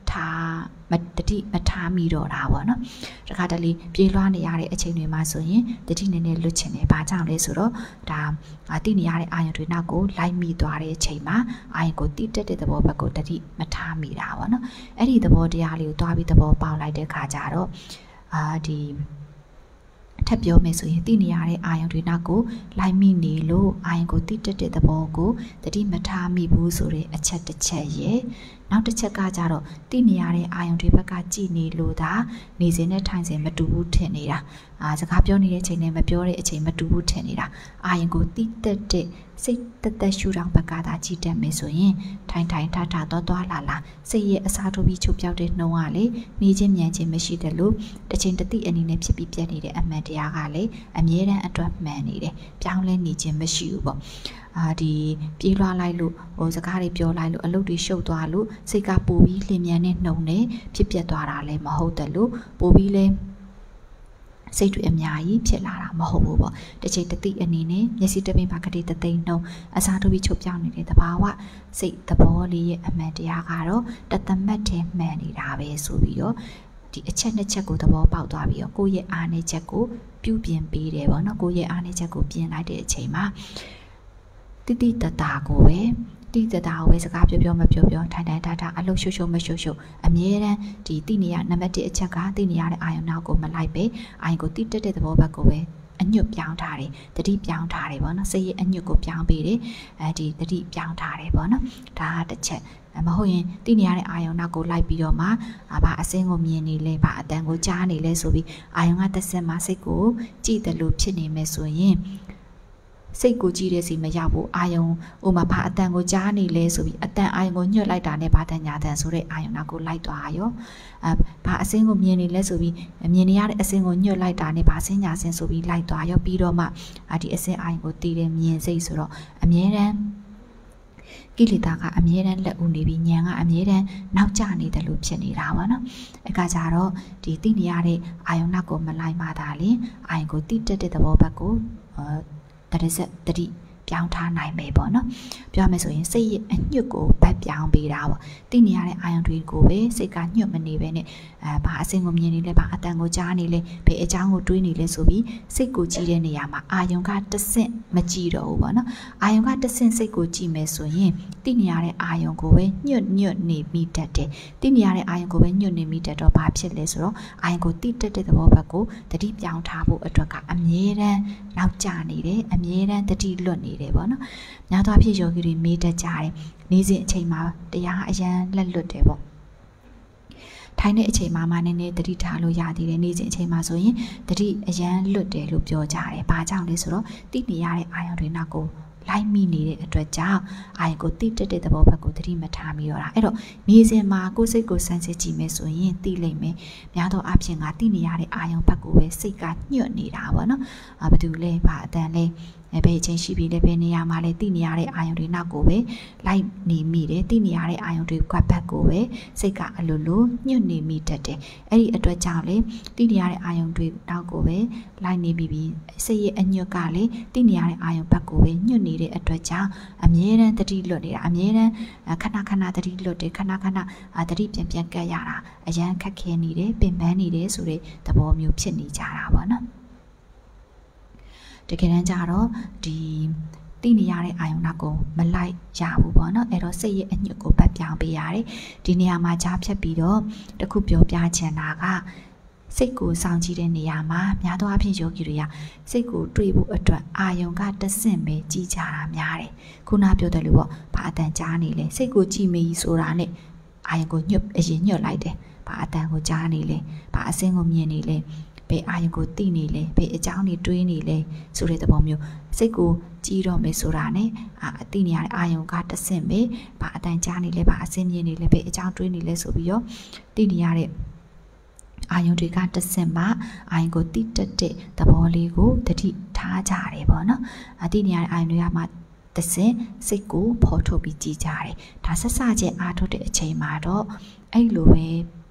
ထားမတတိမထားမိတော့တာပေါ့နော်တခါတလေပြေးလွှားနေရတဲ့အချိန်တွေမှာဆိုရင်တတိနည်းနည်းလွတ်ချင်တယ်ဘာကြောင့်လဲဆိုတော့ဒါတိနေရတဲ့အာယုံတွေနောက်ကိုလိုက်မိသွားတဲ့အချိန်မှာအာယုံကိုတိတက်တဲ့သဘောဘက်ကိုတတိမထားမိတာပေါ့နော်အဲ့ဒီသဘောတရားလေးကိုတွားပြီးသဘောပေါက်လိုက်တဲ့ခါကျတော့အာဒီထပ်ပြောမယ်ဆိုရင်တိနေရတဲ့အာယုံတွေနောက်ကိုလိုက်မိနေလို့အာယုံကိုတိတက်တဲ့သဘောကိုတတိမထားမိဘူးဆိုတဲ့အချက်တစ်ချက်ရဲ့နောက်တစ်ချက်ကကြတော့တိနေရတဲ့အာယုံတွေဘက်ကကြည်နေလို့ဒါနေစဉ်နဲ့ထိုင်စဉ်မတူဘူးထင်နေတာအာစကားပြောနေတဲ့အချိန်နဲ့မပြောတဲ့အချိန်မတူဘူးထင်နေတာအာယုံကိုတိတက်တဲ့စိတ်တက်တက်ရှူတောင်ဘက်ကသာကြည်တက်မယ်ဆိုရင်ထိုင်ထိုင်ထထသွားသွားလာလာစိတ်ရဲ့အစားထိုးပြီးချုပ်ပြောက်တဲ့နှုံးကလေနေချင်းမြန်ချင်းမရှိတယ်လို့တစ်ချိန်တစ်တိအနေနဲ့ဖြစ်ပြီးပြတ်နေတဲ့အမှန်တရားကလေအမြဲတမ်းအတွက်မှန်နေတယ်ပြောင်းလဲနေခြင်းမရှိဘူးပေါ့အာဒီပြေးလွှားလိုက်လို့ဟိုစကားတွေပြောလိုက်လို့အလုပ်တွေရှုပ်သွားလို့စိတ်ကပိုပြီးလျင်မြန်နဲ့နှုံနဲ့ဖြစ်ပြတ်သွားတာလည်းမဟုတ်တယ်လို့ပိုပြီးလဲစိတ်တွေအများကြီးဖြစ်လာတာမဟုတ်ဘူးပေါ့တစ်ချိန်တစ်တိအနေနဲ့မျက်စိတစ်ပင်ပါကတိတသိန်းနှုံအစားထိုးပြီးချုပ်ပြောင်းနေတဲ့သဘာဝစိတ်သဘောလေးရဲ့အမှန်တရားကတော့တသမတ်ထဲမှန်နေတာပဲဆိုပြီးတော့ဒီအချက်နှစ်ချက်ကိုသဘောပေါက်သွားပြီးတော့ကိုယ့်ရဲ့အားနည်းချက်ကိုပြုပြင်ပေးတယ်ပေါ့နော်ကိုယ့်ရဲ့အားနည်းချက်ကိုပြင်လိုက်တဲ့အချိန်မှာတိတိတတာကိုပဲတိတတာကိုပဲစကားပြောပြောမပြောပြောထိုင်ထိုင်ထားထားအလုပ်ရှုပ်ရှုပ်မရှုပ်ရှုပ်အမြဲတမ်းဒီတိနေရနံပါတ်တစ်အချက်ကတိနေရတဲ့အာယုံနောက်ကိုမလိုက်ပဲအာယုံကိုတိတက်တဲ့သဘောဘက်ကိုပဲအညွတ်ပြောင်းထားတယ်တတိပြောင်းထားတယ်ပေါ့နော်စိတ်ရဲ့အညွတ်ကိုပြောင်းပေးတယ်အဲဒီတတိပြောင်းထားတယ်ပေါ့နော်ဒါကတစ်ချက်မဟုတ်ရင်တိနေရတဲ့အာယုံနောက်ကိုလိုက်ပြီးတော့မှဘာအစင်းကိုမြင်နေလဲဘာအတန်ကိုကြားနေလဲဆိုပြီးအာယုံကတစ်စက်မှစိတ်ကိုကြည့်တယ်လို့ဖြစ်နေမယ်ဆိုရင်စိတ်ကိုကြည့်တဲ့စီမရောက်ဘူးအာယုံဥမာဘာအတန်ကိုကြားနေလဲဆိုပြီးအတန်အာယုံကိုညှွတ်လိုက်တာနဲ့ဘာတန်ညာတန်ဆိုတဲ့အာယုံနောက်ကိုလိုက်သွားရောအဲဘာအစင်းကိုမြင်နေလဲဆိုပြီးမြင်နေရတဲ့အစင်းကိုညှွတ်လိုက်တာနဲ့ဘာစင်းညာစင်းဆိုပြီးလိုက်သွားရောပြီးတော့မှဒီအစင်းအာယုံကိုတည်တယ်မြင်စိတ်ဆိုတော့အမြဲတမ်းကိလေသာကအမြဲတမ်းလက်ဦးနေပြီးဉာဏ်ကအမြဲတမ်းနောက်ကျနေတယ်လို့ဖြစ်နေတာပါနော်အဲကကြတော့ဒီသိနေရတဲ့အာယုံနောက်ကိုမလိုက်မှသာလေအာယုံကိုတိတက်တဲ့သဘောဘက်ကိုတရစက်တတိပြောင်းထားနိုင်မယ်ပေါ့နော်ပြောမယ်ဆိုရင်စိတ်ရဲ့အညွတ်ကိုဗတ်ပြောင်းပေးတာပေါ့သိနေရတဲ့အာယုံတွေကိုပဲစိတ်ကညွတ်မနေပဲနဲ့အဲဘာအစင်ကိုမြင်နေလဲဘာအတန်ကိုကြားနေလဲဘယ်အကြောင်းကိုတွေးနေလဲဆိုပြီးစိတ်ကိုကြည့်တဲ့နေရာမှာအာယုံကတဆင့်မကြည့်တော့ဘူးပေါ့နော်အာယုံကတဆင့်စိတ်ကိုကြည့်မယ်ဆိုရင်သိနေရတဲ့အာယုံကိုပဲညွတ်ညွတ်နေမိတတ်တယ်သိနေရတဲ့အာယုံကိုပဲညွတ်နေမိတတ်တော့ဘာဖြစ်လဲဆိုတော့အာယုံကိုတိတက်တဲ့သဘောဘက်ကိုတတိပြောင်းထားဖို့အတွက်ကအမြဲတမ်းနောက်ကျနေတယ်အမြဲတမ်းတတိလွတ်နေတယ်ပေါ့နော်များသောအားဖြင့်ယောဂီတွေမေးတတ်ကြတယ်နေ့စဉ်အချိန်မှာတရားအရန်လက်လွတ်တယ်ပေါ့ထိုင်တဲ့အချိန်မှာမှနည်းနည်းတတိထားလို့ရသေးတယ်နေ့စဉ်အချိန်မှာဆိုရင်တတိအရန်လွတ်တယ်လို့ပြောကြတယ်ဘာကြောင့်လဲဆိုတော့တိနေရတဲ့အာယုံတွေနောက်ကိုလိုက်မိနေတဲ့အတွက်ကြောင့်အာယုံကိုတိတက်တဲ့သဘောဘက်ကိုတတိမထားမိတော့တာအဲ့တော့နေ့စဉ်မှာကိုယ်စိတ်ကိုစမ်းစစ်ကြည့်မယ်ဆိုရင်သိလိမ့်မယ်များသောအားဖြင့်ကတိနေရတဲ့အာယုံဘက်ကိုပဲစိတ်ကညှွတ်နေတာပေါ့နော်ဘာဘာတူလဲဘာအတန်လဲဘယ်အချိန်ရှိပြီလဲဘယ်နေရာမှာလဲတိနေရတဲ့အာယုံတွေနောက်ကိုပဲလိုက်နေမိတယ်တိနေရတဲ့အာယုံတွေကဘက်ကိုပဲစိတ်ကအလိုလိုညှွတ်နေမိတတ်တယ်အဲ့ဒီအတွက်ကြောင့်လေတိနေရတဲ့အာယုံတွေနောက်ကိုပဲလိုက်နေပြီးပြီးစိတ်ရဲ့အညွတ်ကလေတိနေရတဲ့အာယုံဘက်ကိုပဲညှွတ်နေတဲ့အတွက်ကြောင့်အမြဲတမ်းတတိလွတ်နေတာအမြဲတမ်းခဏခဏတတိလွတ်တယ်ခဏခဏတတိပြန်ပြန်ကပ်ရတာအရန်ခက်ခဲနေတယ်ပင်ပန်းနေတယ်ဆိုတဲ့သဘောမျိုးဖြစ်နေကြတာပေါ့နော်တကယ်တမ်းကျတော့ဒီသိနေရတဲ့အာယုံနောက်ကိုမလိုက်ရဘူးပေါ့နော်အဲ့တော့စိတ်ရဲ့အညွတ်ကိုပတ်ပြောင်းပေးရတယ်ဒီနေရာမှာကြားဖြတ်ပြီးတော့တခုပြောပြချင်တာကစိတ်ကိုစောင့်ကြည့်တဲ့နေရာမှာများသောအားဖြင့်ယောဂီတွေကစိတ်ကိုတွေးဖို့အတွက်အာယုံကတဆင့်ပဲကြည်ကြတာများတယ်ခုနပြောတယ်လို့ပေါ့ဘာအတန်ကြားနေလဲစိတ်ကိုကြည်မိဆိုတာနဲ့အာယုံကိုညွတ်အရင်ညွတ်လိုက်တယ်ဘာအတန်ကိုကြားနေလဲဘာအစင်းကိုမြင်နေလဲဘယ်အာယုံကိုသိနေလဲဘယ်အကြောင်းတွေတွေးနေလဲဆိုတဲ့သဘောမျိုးစိတ်ကိုကြည်တော့မယ်ဆိုတာနဲ့အာအသိနေရတဲ့အာယုံကတဆင့်ပဲဘာအတန်ကြားနေလဲဘာအစင်းမြင်နေလဲဘယ်အကြောင်းတွေးနေလဲဆိုပြီးတော့သိနေရတဲ့အာယုံတွေကတဆင့်မှအာယုံကိုတိတက်တဲ့သဘောလေးကိုတတိထားကြတယ်ပေါ့နော်အသိနေရတဲ့အာယုံတွေကမှတဆင့်စိတ်ကိုဖော်ထုတ်ပြီးကြည်ကြတယ်ဒါဆက်စချင်းအားထုတ်တဲ့အချိန်မှာတော့အဲ့လိုပဲ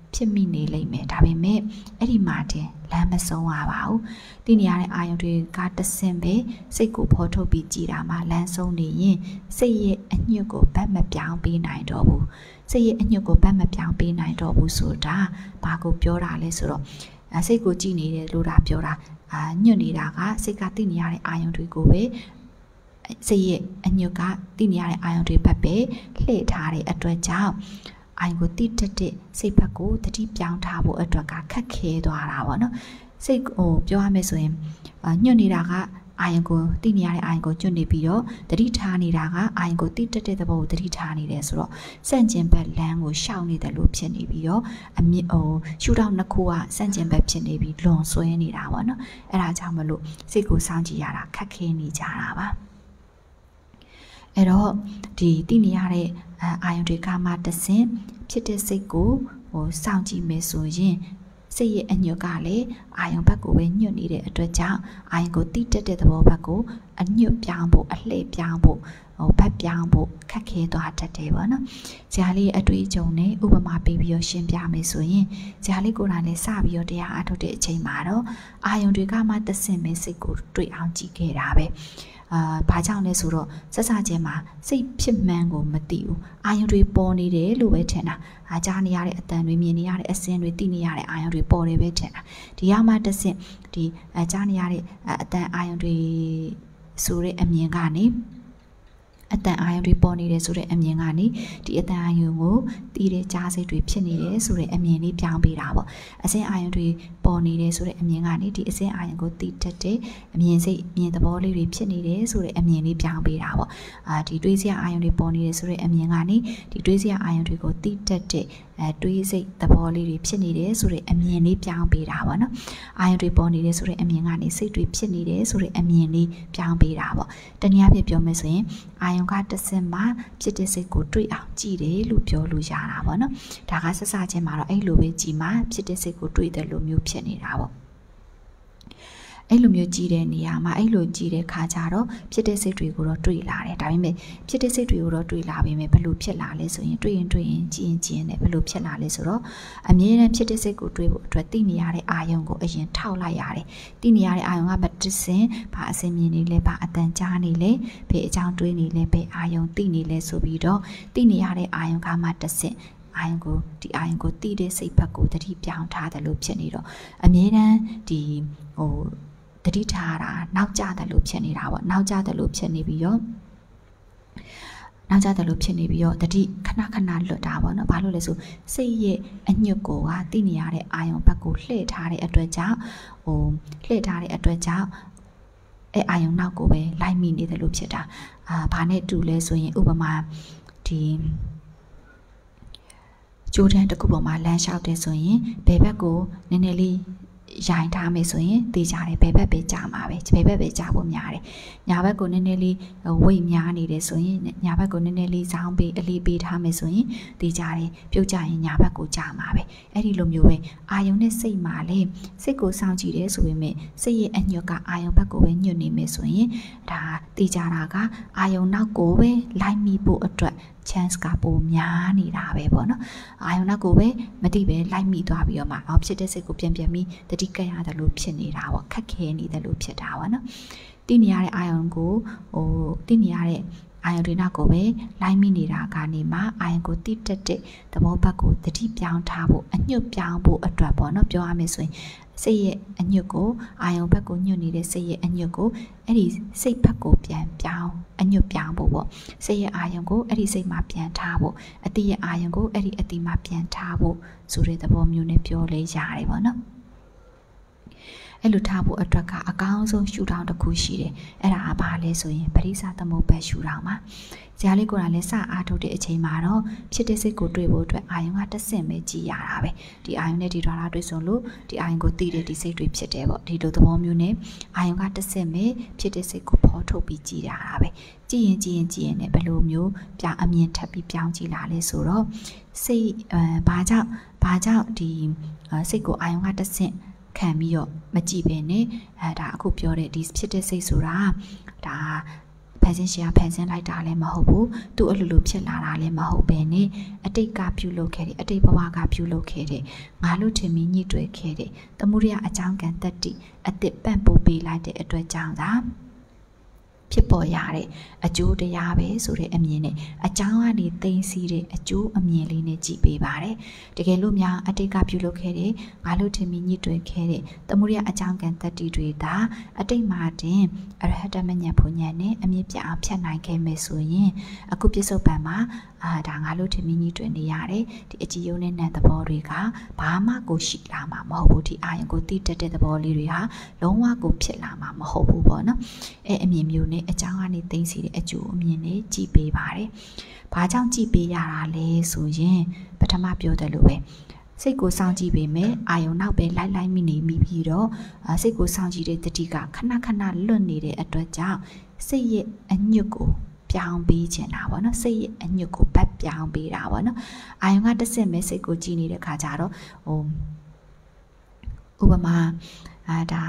ဖြစ်မိနေလိမ့်မယ်ဒါပေမဲ့အဲ့ဒီမှာတင်လမ်းမဆုံးရပါဘူးသိနေရတဲ့အာယုံတွေကတဆင့်ပဲစိတ်ကိုဖော်ထုတ်ပြီးကြည်တာမှလမ်းဆုံးနေရင်စိတ်ရဲ့အညွတ်ကိုဗတ်မပြောင်းပေးနိုင်တော့ဘူးစိတ်ရဲ့အညွတ်ကိုဗတ်မပြောင်းပေးနိုင်တော့ဘူးဆိုတာဘာကိုပြောတာလဲဆိုတော့စိတ်ကိုကြည်နေတယ်လို့ဒါပြောတာအာညွတ်နေတာကစိတ်ကသိနေရတဲ့အာယုံတွေကိုပဲစိတ်ရဲ့အညွတ်ကသိနေရတဲ့အာယုံတွေဘက်ပဲလှည့်ထားတဲ့အတွက်ကြောင့်အာယုံကိုတိတက်တဲ့စိတ်ဘက်ကိုတတိပြောင်းထားဖို့အတွက်ကခက်ခဲသွားတာပေါ့နော်စိတ်ကိုပြောရမယ်ဆိုရင်ညွတ်နေတာကအာယုံကိုသိနေရတဲ့အာယုံကိုညွတ်နေပြီးတော့တတိထားနေတာကအာယုံကိုတိတက်တဲ့သဘောကိုတတိထားနေတယ်ဆိုတော့စန့်ကျင်ဘက်လမ်းကိုရှောင်နေတယ်လို့ဖြစ်နေပြီးတော့အမြင့်ဟိုရှုထောင့်နှစ်ခုကစန့်ကျင်ဘက်ဖြစ်နေပြီးလွန်ဆွဲနေတာပေါ့နော်အဲ့ဒါကြောင့်မလို့စိတ်ကိုစောင့်ကြည့်ရတာခက်ခဲနေကြတာပါအဲ့တော့ဒီသိနေရတဲ့အာယုံတွေကမှတဆင့်ဖြစ်တဲ့စိတ်ကိုဟိုစောင့်ကြည့်မယ်ဆိုရင်စိတ်ရဲ့အညွတ်ကလည်းအာယုံဘက်ကိုပဲညွတ်နေတဲ့အတွက်ကြောင့်အာယုံကိုတိတက်တဲ့သဘောဘက်ကိုအညွတ်ပြောင်းဖို့အလှည့်ပြောင်းဖို့ဟိုဘက်ပြောင်းဖို့ခက်ခဲသွားတတ်တယ်ပေါ့နော်။ဇာလေးအတွေ့အကြုံနဲ့ဥပမာပေးပြီးတော့ရှင်းပြမယ်ဆိုရင်ဇာလေးကိုယ်တိုင်လည်းစပြီးတော့တရားအားထုတ်တဲ့အချိန်မှာတော့အာယုံတွေကမှတဆင့်ပဲစိတ်ကိုတွေ့အောင်ကြည့်ခဲ့တာပဲ။အာဘာကြောင့်လဲဆိုတော့ဆက်စချင်းမှာစိတ်ဖြစ်မှန်းကိုမသိဘူးအာယုံတွေပေါ်နေတယ်လို့ပဲထင်တာအားကြားနေရတဲ့အတန်တွေမြင်နေရတဲ့အစင်းတွေသိနေရတဲ့အာယုံတွေပေါ်တယ်ပဲထင်တာဒီရောက်မှတစ်ဆင့်ဒီအားကြားနေရတဲ့အတန်အာယုံတွေဆိုတဲ့အမြင်ကနေအတန်အာယုံတွေပေါ်နေတယ်ဆိုတဲ့အမြင်ကနေဒီအတန်အာယုံကိုတီးတဲ့ကြားစိတ်တွေဖြစ်နေတယ်ဆိုတဲ့အမြင်လေးပြောင်းပေးတာပေါ့အစင်းအာယုံတွေပေါ်နေတယ်ဆိုတဲ့အမြင်ကနေဒီအစင်းအာယုံကိုတီးတတ်တဲ့အမြင်စိတ်မြင်သဘောလေးတွေဖြစ်နေတယ်ဆိုတဲ့အမြင်လေးပြောင်းပေးတာပေါ့အာဒီတွေးစရာအာယုံတွေပေါ်နေတယ်ဆိုတဲ့အမြင်ကနေဒီတွေးစရာအာယုံတွေကိုတီးတတ်တဲ့အဲတွေးစိတ်သဘောလေးတွေဖြစ်နေတယ်ဆိုတဲ့အမြင်လေးပြောင်းပေးတာပေါ့နော်အာယုံတွေပေါ်နေတယ်ဆိုတဲ့အမြင်ကနေစိတ်တွေဖြစ်နေတယ်ဆိုတဲ့အမြင်လေးပြောင်းပေးတာပေါ့တနည်းအားဖြင့်ပြောမယ်ဆိုရင်အာယုံကတဆင့်မှာဖြစ်တဲ့စိတ်ကိုတွေ့အောင်ကြည့်တယ်လို့ပြောလို့ရတာပေါ့နော်ဒါကဆက်စချင်းမှာတော့အဲ့လိုပဲကြည်မှာဖြစ်တဲ့စိတ်ကိုတွေ့တယ်လို့မျိုးဖြစ်နေတာပေါ့အဲ့လိုမျိုးကြည့်တဲ့နေရာမှာအဲ့လိုကြည့်တဲ့ခါကျတော့ဖြစ်တဲ့စိတ်တွေကိုတော့တွေ့လာတယ်ဒါပေမဲ့ဖြစ်တဲ့စိတ်တွေကိုတော့တွေ့လာပေမဲ့ဘယ်လိုဖြစ်လာလဲဆိုရင်တွေ့ရင်တွေ့ရင်ကြည့်ရင်ကြည့်ရင်လည်းဘယ်လိုဖြစ်လာလဲဆိုတော့အမြဲတမ်းဖြစ်တဲ့စိတ်ကိုတွေ့ဖို့အတွက်သိနေရတဲ့အာယုံကိုအရင်ထောက်လိုက်ရတယ်သိနေရတဲ့အာယုံကဘယ်တစ်စင်ဘာအစင်မြင်နေလဲဘာအတန်ကြားနေလဲဘယ်အကြောင်းတွေးနေလဲဘယ်အာယုံသိနေလဲဆိုပြီးတော့သိနေရတဲ့အာယုံကမှတစ်စင်အာယုံကိုဒီအာယုံကိုသိတဲ့စိတ်ဘက်ကိုတတိပြောင်းထားတယ်လို့ဖြစ်နေတော့အမြဲတမ်းဒီဟိုတတိထားတာနောက်ကျတယ်လို့ဖြစ်နေတာပေါ့နောက်ကျတယ်လို့ဖြစ်နေပြီးတော့နောက်ကျတယ်လို့ဖြစ်နေပြီးတော့တတိခဏခဏလွတ်တာပေါ့နော်ဘာလို့လဲဆိုစိတ်ရဲ့အညွတ်ကိုကသိနေရတဲ့အာယုံဘက်ကိုလှည့်ထားတဲ့အတွက်ကြောင့်ဟိုလှည့်ထားတဲ့အတွက်ကြောင့်အဲအာယုံနောက်ကိုပဲလိုက်မိနေတယ်လို့ဖြစ်တာအာဘာနဲ့တူလဲဆိုရင်ဥပမာဒီကျိုးတန်းတစ်ခုပေါ်မှာလမ်းလျှောက်တယ်ဆိုရင်ဘယ်ဘက်ကိုနည်းနည်းလေးရိုင်းထားမယ်ဆိုရင်သိကြတယ်ဘယ်ဘက်ပဲကြာမှာပဲဘယ်ဘက်ပဲကြာဖို့များတယ်ညာဘက်ကိုနည်းနည်းလေးဝိတ်များနေတယ်ဆိုရင်ညာဘက်ကိုနည်းနည်းလေးဇောင်းပေးအလေးပေးထားမယ်ဆိုရင်သိကြတယ်ပြုတ်ကြရင်ညာဘက်ကိုကြာမှာပဲအဲ့ဒီလိုမျိုးပဲအာယုံနဲ့စိတ်မှာလေစိတ်ကိုစောင့်ကြည့်တယ်ဆိုပေမဲ့စိတ်ရဲ့အညွတ်ကအာယုံဘက်ကိုပဲညွတ်နေမယ်ဆိုရင်ဒါသိကြတာကအာယုံနောက်ကိုပဲလိုက်မိဖို့အတွက်chance ကပိုများနေတာပဲပေါ့နော်အာယုံနောက်ကိုပဲမတိပဲလိုက်မိသွားပြီးတော့မှအော်ဖြစ်တဲ့စိတ်ကိုပြန်ပြန်ပြီးတတိကရရတယ်လို့ဖြစ်နေတာပေါ့ခက်ခဲနေတယ်လို့ဖြစ်တာပေါ့နော်တိနေရတဲ့အာယုံကိုဟိုတိနေရတဲ့အာယုံတွေနောက်ကိုပဲလိုက်မိနေတာကနေမှအာယုံကိုတိတက်တဲ့သဘောဘက်ကိုတတိပြောင်းထားဖို့အညွတ်ပြောင်းဖို့အတွက်ပေါ့နော်ပြောရမယ်ဆိုရင်စိတ်ရဲ့အညွတ်ကိုအာယုံဘက်ကိုညွတ်နေတဲ့စိတ်ရဲ့အညွတ်ကိုအဲ့ဒီစိတ်ဘက်ကိုပြန်ပြောင်းအညွတ်ပြောင်းဖို့ပေါ့စိတ်ရဲ့အာယုံကိုအဲ့ဒီစိတ်မှာပြန်ထားဖို့အတိရဲ့အာယုံကိုအဲ့ဒီအတိမှာပြန်ထားဖို့ဆိုတဲ့သဘောမျိုးနဲ့ပြောလဲရတယ်ပေါ့နော်အဲ့လိုထားဖို့အတွက်ကအကောင်းဆုံးရှုထောင့်တစ်ခုရှိတယ်အဲ့ဒါကဘာလဲဆိုရင်ပရိစ္ဆသမုပ္ပါရှုထောင့်ပါဇာလေးကိုယ်တိုင်လည်းစအားထုတ်တဲ့အချိန်မှာတော့ဖြစ်တဲ့စိတ်ကိုတွေ့ဖို့အတွက်အာယုံကတစ်ဆင့်ပဲကြည်ရတာပဲဒီအာယုံနဲ့ဒီထွားလာတွေ့ဆုံလို့ဒီအာယုံကိုသိတဲ့ဒီစိတ်တွေဖြစ်တယ်ပေါ့ဒီလိုသဘောမျိုးနဲ့အာယုံကတစ်ဆင့်ပဲဖြစ်တဲ့စိတ်ကိုဖော်ထုတ်ပြီးကြည်ရတာပဲကြည်ရင်ကြည်ရင်ကြည်ရင်လည်းဘယ်လိုမျိုးပြအမြင်ထပ်ပြီးပြောင်းကြည့်လာလဲဆိုတော့စိတ်အဲဘာကြောင့်ဘာကြောင့်ဒီစိတ်ကိုအာယုံကတစ်ဆင့်ခံပြီးတော့မကြည့်ပဲနဲ့အဲဒါအခုပြောတဲ့ဒီဖြစ်တဲ့စိတ်ဆိုတာဒါဘန်ဆင်းရှင်ကဖန်ဆင်းလိုက်တာလည်းမဟုတ်ဘူးသူ့အလိုလိုဖြစ်လာတာလည်းမဟုတ်ပဲနဲ့အတိတ်ကပြုလုပ်ခဲ့တဲ့အတိတ်ဘဝကပြုလုပ်ခဲ့တဲ့ငါလို့ထင်ပြီးညှိတွယ်ခဲ့တဲ့သမုဒိယအကြောင်းကံတတ္တိအသစ်ပံ့ပိုးပေးလိုက်တဲ့အတွက်ကြောင့်သာဖြစ်ပေါ်ရတဲ့အကျိုးတရားပဲဆိုတဲ့အမြင်နဲ့အကြောင်းကနေသိသိတဲ့အကျိုးအမြင်လေးနဲ့ကြည့်ပေးပါတယ်တကယ်လို့များအတိတ်ကပြုလုပ်ခဲ့တဲ့ငါလို့ထင်ပြီးညှိတွယ်ခဲ့တဲ့သမုဒိယအကြောင်းကံတတ္တိတွေသာအတိတ်မှာတင်အရဟတမဉ္ဇဉ်ဘုံဉဏ်နဲ့အမြင့်ပြအောင်ဖြတ်နိုင်ခဲ့မယ်ဆိုရင်အခုပြစ္ဆုတ်ပံမှာအာဒါငါလို့ထင်ပြီးညှိတွယ်နေရတယ်ဒီအကြည်ယုံနဲ့နံသဘောတွေကဘာမှကိုရှိလာမှာမဟုတ်ဘူးဒီအာယုံကိုတိတက်တဲ့သဘောလေးတွေဟာလုံးဝကိုဖြစ်လာမှာမဟုတ်ဘူးပေါ့နော်အဲအမြင်မျိုးနဲ့အကြောင်းကနေသိသိတဲ့အကျိုးအမြင်နဲ့ကြည်ပေးပါတယ်။ဘာကြောင့်ကြည်ပေးရတာလဲဆိုရင်ပထမပြောတယ်လို့ပဲစိတ်ကိုစောင့်ကြည့်ပေမဲ့အာယုံနောက်ပဲလိုက်လိုက်မိနေမိပြီးတော့စိတ်ကိုစောင့်ကြည့်တဲ့တတိကခဏခဏလွတ်နေတဲ့အတွက်ကြောင့်စိတ်ရဲ့အညွတ်ကိုပြောင်းပေးချင်တာပေါ့နော်စိတ်ရဲ့အညွတ်ကိုပတ်ပြောင်းပေးတာပေါ့နော်အာယုံကတစ်စက်မဲ့စိတ်ကိုကြည်နေတဲ့ခါကျတော့ဟိုဥပမာအာဒါ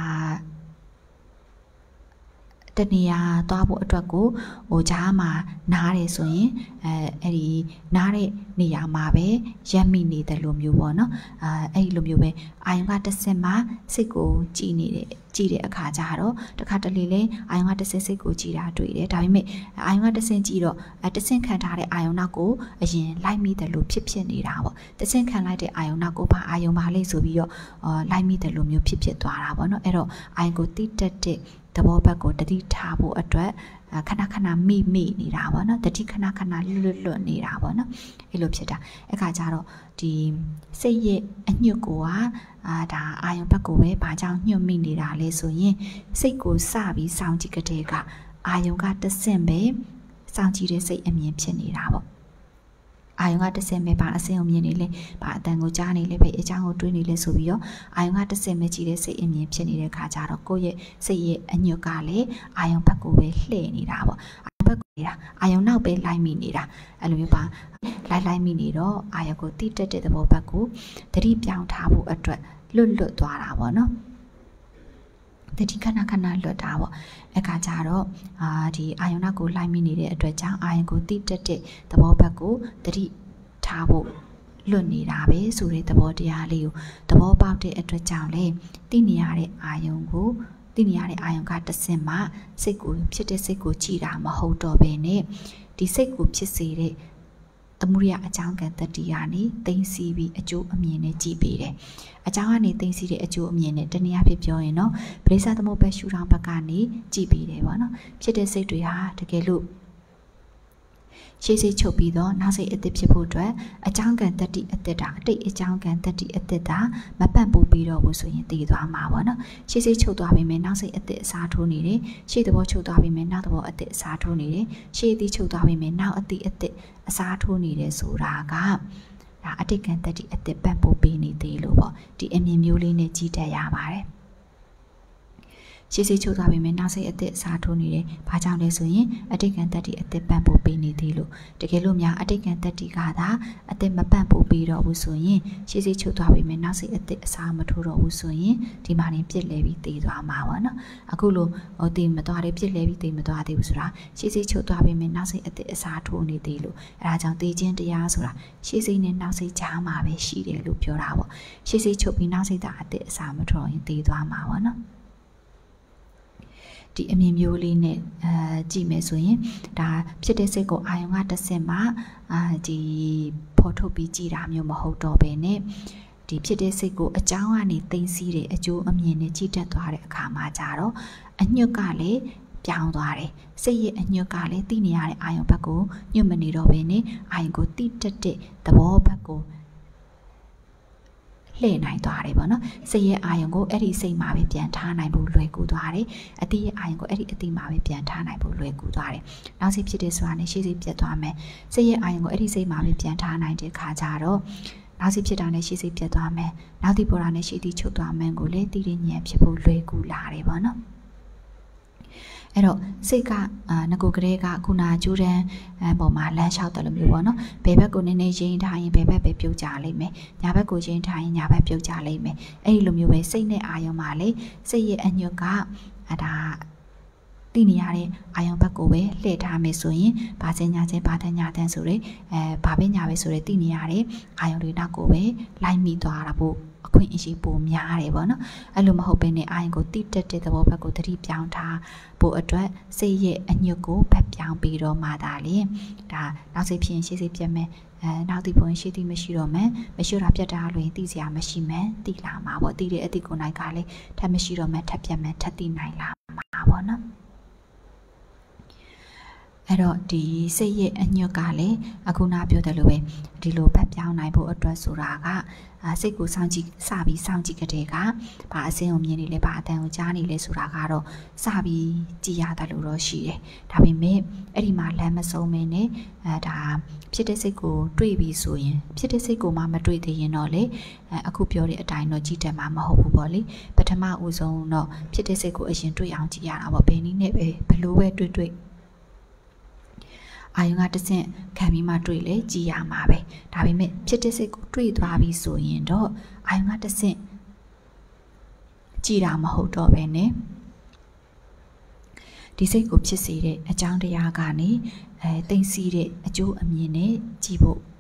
တနေရာသွားဖို့အတွက်ကိုဟိုကြားမှာနားတယ်ဆိုရင်အဲအဲ့ဒီနားတဲ့နေရာမှာပဲရက်မိနေတယ်လို့မျိုးပေါ့နော်အဲအဲ့ဒီလိုမျိုးပဲအာယုံကတစ်စက်မှာစိတ်ကိုကြည်နေတယ်ကြည်တဲ့အခါကျတော့တခါတလေလဲအာယုံကတစ်စက်စိတ်ကိုကြည်တာတွေ့တယ်ဒါပေမဲ့အာယုံကတစ်စက်ကြည်တော့အဲတစ်စက်ခံထားတဲ့အာယုံနောက်ကိုအရင်လိုက်မိတယ်လို့ဖြစ်ဖြစ်နေတာပေါ့တစ်စက်ခံလိုက်တဲ့အာယုံနောက်ကိုဘာအာယုံပါလိမ့်ဆိုပြီးတော့အော်လိုက်မိတယ်လို့မျိုးဖြစ်ဖြစ်သွားတာပေါ့နော်အဲ့တော့အာယုံကိုတိတက်တဲ့သဘောဘက်ကိုတတိထားဖို့အတွက်ခဏခဏမိမိနေတာပေါ့နော်တတိခဏခဏလွတ်လွတ်နေတာပေါ့နော်အဲ့လိုဖြစ်တာအဲ့ခါကျတော့ဒီစိတ်ရဲ့အညွတ်ကိုကအာဒါအာယုံဘက်ကိုပဲဘာကြောင့်ညှို့မိနေတာလဲဆိုရင်စိတ်ကိုစပြီးစောင့်ကြည့်ကြတဲ့ကအာယုံကတဆင့်ပဲစောင့်ကြည့်တဲ့စိတ်အမြင်ဖြစ်နေတာပေါ့အာယုံကတစ်စင်ပဲဘာအစင်ကိုမြင်နေလဲဘာအတန်ကိုကြားနေလဲပဲအချောင်းကိုတွေးနေလဲဆိုပြီးတော့အာယုံကတစ်စင်ပဲကြည့်တဲ့စိတ်အမြင်ဖြစ်နေတဲ့ခါကျတော့ကိုယ့်ရဲ့စိတ်ရဲ့အညွတ်ကလည်းအာယုံဘက်ကိုပဲလှည့်နေတာပေါ့အာယုံဘက်ကိုနေတာအာယုံနောက်ပဲလိုက်မိနေတာအဲ့လိုမျိုးပါလိုက်လိုက်မိနေတော့အာယုံကိုတိတက်တဲ့သဘောဘက်ကိုသတိပြောင်းထားဖို့အတွက်လွတ်လွတ်သွားတာပေါ့နော်တတိခဏခဏလွတ်တာပေါ့အခါကျတော့အာဒီအာယုံနောက်ကိုလိုက်မိနေတဲ့အတွက်ကြောင့်အာယုံကိုတိတက်တဲ့သဘောဘက်ကိုတတိထားဖို့လွတ်နေတာပဲဆိုတဲ့သဘောတရားလေးကိုသဘောပေါက်တဲ့အတွက်ကြောင့်လေသိနေရတဲ့အာယုံကိုသိနေရတဲ့အာယုံကတစ်စင်မှစိတ်ကိုဖြစ်တဲ့စိတ်ကိုကြည်တာမဟုတ်တော့ဘဲနဲ့ဒီစိတ်ကိုဖြစ်စေတဲ့သမုဒိယအကြောင်းကံတတိယနေသိသိပြီးအကျိုးအမြင်နဲ့ကြည်ပေးတယ်အကြောင်းကနေသိသိတဲ့အကျိုးအမြင်နဲ့တနည်းအားဖြင့်ပြောရင်တော့ပရိစ္ဆသမုပ္ပါရှုထောင့်ဘက်ကနေကြည်ပေးတယ်ပေါ့နော်ဖြစ်တဲ့စိတ်တွေဟာတကယ်လို့ရှေ့စိတ်ချုပ်ပြီးတော့နောက်စိတ်အသစ်ဖြစ်ဖို့အတွက်အကြောင်းကံတတိအသစ်တာအတိတ်အကြောင်းကံတတိအသစ်တာမပန့်ပိုးပြီးတော့ဘူးဆိုရင်တည်သွားမှာပေါ့နော်ရှေ့စိတ်ချုပ်သွားပြီမယ်နောက်စိတ်အသစ်အစားထိုးနေတယ်ရှေ့သဘောချုပ်သွားပြီမယ်နောက်သဘောအသစ်အစားထိုးနေတယ်ရှေ့အသစ်ချုပ်သွားပြီမယ်နောက်အသစ်အသစ်အစားထိုးနေတယ်ဆိုတာကဒါအတိတ်ကံတတိအသစ်ပန့်ပိုးပြီးနေသေးလို့ပေါ့ဒီအမြင်မျိုးလေးနဲ့ကြည့်တတ်ရပါတယ်ရှေ့စိတ်ချုပ်သွားပြီမယ်နောက်စိတ်အသစ်အစားထိုးနေတယ်။ဘာကြောင့်လဲဆိုရင်အတိတ်ကံတတ္တိအသစ်ပန့်ပိုးပေးနေသေးလို့တကယ်လို့များအတိတ်ကံတတ္တိကသာအသစ်မပန့်ပိုးပေးတော့ဘူးဆိုရင်ရှေ့စိတ်ချုပ်သွားပြီမယ်နောက်စိတ်အသစ်အစားမထိုးတော့ဘူးဆိုရင်ဒီမှာနေပြစ်လဲပြီးတည်သွားမှာပေါ့နော်။အခုလိုဟိုတည်မသွားတယ်ပြစ်လဲပြီးတည်မသွားသေးဘူးဆိုတာရှေ့စိတ်ချုပ်သွားပြီမယ်နောက်စိတ်အသစ်အစားထိုးနေသေးလို့အဲဒါကြောင့်တည်ခြင်းတရားဆိုတာရှေ့စိတ်နဲ့နောက်စိတ်ကြားမှာပဲရှိတယ်လို့ပြောတာပေါ့။ရှေ့စိတ်ချုပ်ပြီးနောက်စိတ်သာအသစ်အစားမထိုးရင်တည်သွားမှာပေါ့နော်။ဒီအမြင်မျိုးလေးနဲ့အဲကြည့်မယ်ဆိုရင်ဒါဖြစ်တဲ့စိတ်ကိုအာယုံကတစ်စင်မှာအာဒီဖော်ထုတ်ပြီးကြည်တာမျိုးမဟုတ်တော့ဘဲနဲ့ဒီဖြစ်တဲ့စိတ်ကိုအကြောင်းကနေသိသိတဲ့အကျိုးအမြင်နဲ့ကြည်တက်သွားတဲ့အခါမှာကြတော့အညွတ်ကလည်းပြောင်းသွားတယ်စိတ်ရဲ့အညွတ်ကလည်းသိနေရတဲ့အာယုံဘက်ကိုညွတ်မနေတော့ဘဲနဲ့အာယုံကိုတိတက်တဲ့သဘောဘက်ကိုလှည့်နိုင်သွားတယ်ပေါ့နော်စိတ်ရဲ့အာယုံကိုအဲ့ဒီစိတ်မှာပဲပြန်ထားနိုင်ဖို့လွယ်ကူသွားတယ်အတိရဲ့အာယုံကိုအဲ့ဒီအတိမှာပဲပြန်ထားနိုင်ဖို့လွယ်ကူသွားတယ်နောက်စိတ်ဖြစ်တဲ့ဆိုတာနဲ့ရှေ့စိတ်ပြတ်သွားမယ်စိတ်ရဲ့အာယုံကိုအဲ့ဒီစိတ်မှာပဲပြန်ထားနိုင်တဲ့ခါကျတော့နောက်စိတ်ဖြစ်တာနဲ့ရှေ့စိတ်ပြတ်သွားမယ်နောက်တိပေါ်တာနဲ့ရှေ့တိချုပ်သွားမှန်းကိုလေတိရဉဏ်ဖြစ်ဖို့လွယ်ကူလာတယ်ပေါ့နော်အဲ့တော့စိတ်ကအာငကိုကလေးကခုနကျိုးတန်းအပေါ်မှာလမ်းလျှောက်တယ်လို့မျိုးပေါ့နော်ဘယ်ဘက်ကိုနည်းနည်းရင်းထားရင်ဘယ်ဘက်ပဲပြုတ်ကြလိမ့်မယ်ညာဘက်ကိုရင်းထားရင်ညာဘက်ပြုတ်ကြလိမ့်မယ်အဲ့ဒီလိုမျိုးပဲစိတ်နဲ့အာယုံမှာလေစိတ်ရဲ့အညွတ်ကဒါတိနေရတဲ့အာယုံဘက်ကိုပဲလှည့်ထားမယ်ဆိုရင်ဘာစင်ညာချင်းဘာတညာတန်းဆိုတဲ့အဲဘာပဲညာပဲဆိုတဲ့တိနေရတဲ့အာယုံတွေနောက်ကိုပဲလိုက်မိသွားတာပေါ့အခွင့်အရေးပိုများတယ်ပေါ့နော်အဲ့လိုမဟုတ်ဘဲနဲ့အာယုံကိုတိတက်တဲ့သဘောဘက်ကိုသတိပြောင်းထားဖို့အတွက်စိတ်ရဲ့အညွတ်ကိုဖက်ပြောင်းပြီးတော့မှသာလေဒါနောက်စိတ်ဖြစ်ရင်ရှေ့စိတ်ပြတ်မယ်အဲနောက်တိပုံရှေ့တိမရှိတော့မယ်မရှိတော့ပြတ်တာလို့ရင်သိစရာမရှိမယ်တိလာမှာပေါ့တိတဲ့အတိကိုနိုင်ကလည်းထပ်မရှိတော့မယ်ထပ်ပြတ်မယ်ထပ်တိနိုင်လာမှာပေါ့နော်အဲ့တော့ဒီစိတ်ရဲ့အညွတ်ကလည်းအခုနပြောတယ်လို့ပဲဒီလိုပတ်ပြောင်းနိုင်ဖို့အတွက်ဆိုတာကစိတ်ကိုစောင့်ကြည့်စပြီးစောင့်ကြည့်ကြတဲ့ကဘာအစင်းကိုမြင်နေလဲဘာအတန်ကိုကြားနေလဲဆိုတာကတော့စပြီးကြည့်ရတယ်လို့တော့ရှိတယ်ဒါပေမဲ့အဲ့ဒီမှာလမ်းမဆုံးမင်းနဲ့အဲဒါဖြစ်တဲ့စိတ်ကိုတွေးပြီးဆိုရင်ဖြစ်တဲ့စိတ်ကိုမှမတွေးသေးရင်တော့လေအခုပြောတဲ့အတိုင်းတော့ကြည့်တယ်မှာမဟုတ်ဘူးပေါ့လေပထမဦးဆုံးတော့ဖြစ်တဲ့စိတ်ကိုအရင်တွေးအောင်ကြည့်ရတာပေါ့ဘယ်နည်းနဲ့ပဲဘလို့ပဲတွေးတွေးအာယုံကတဆင့်ခံပြီးမှတွေ့လေကြည်ရမှာပဲဒါပေမဲ့ဖြစ်တဲ့စိတ်ကိုတွေ့သွားပြီဆိုရင်တော့အာယုံကတဆင့်ကြည်တာမဟုတ်တော့ပဲねဒီစိတ်ကိုဖြစ်စေတဲ့အကြောင်းတရားကနေအဲသိသိတဲ့အကျိုးအမြင်နဲ့ကြည်ဖို့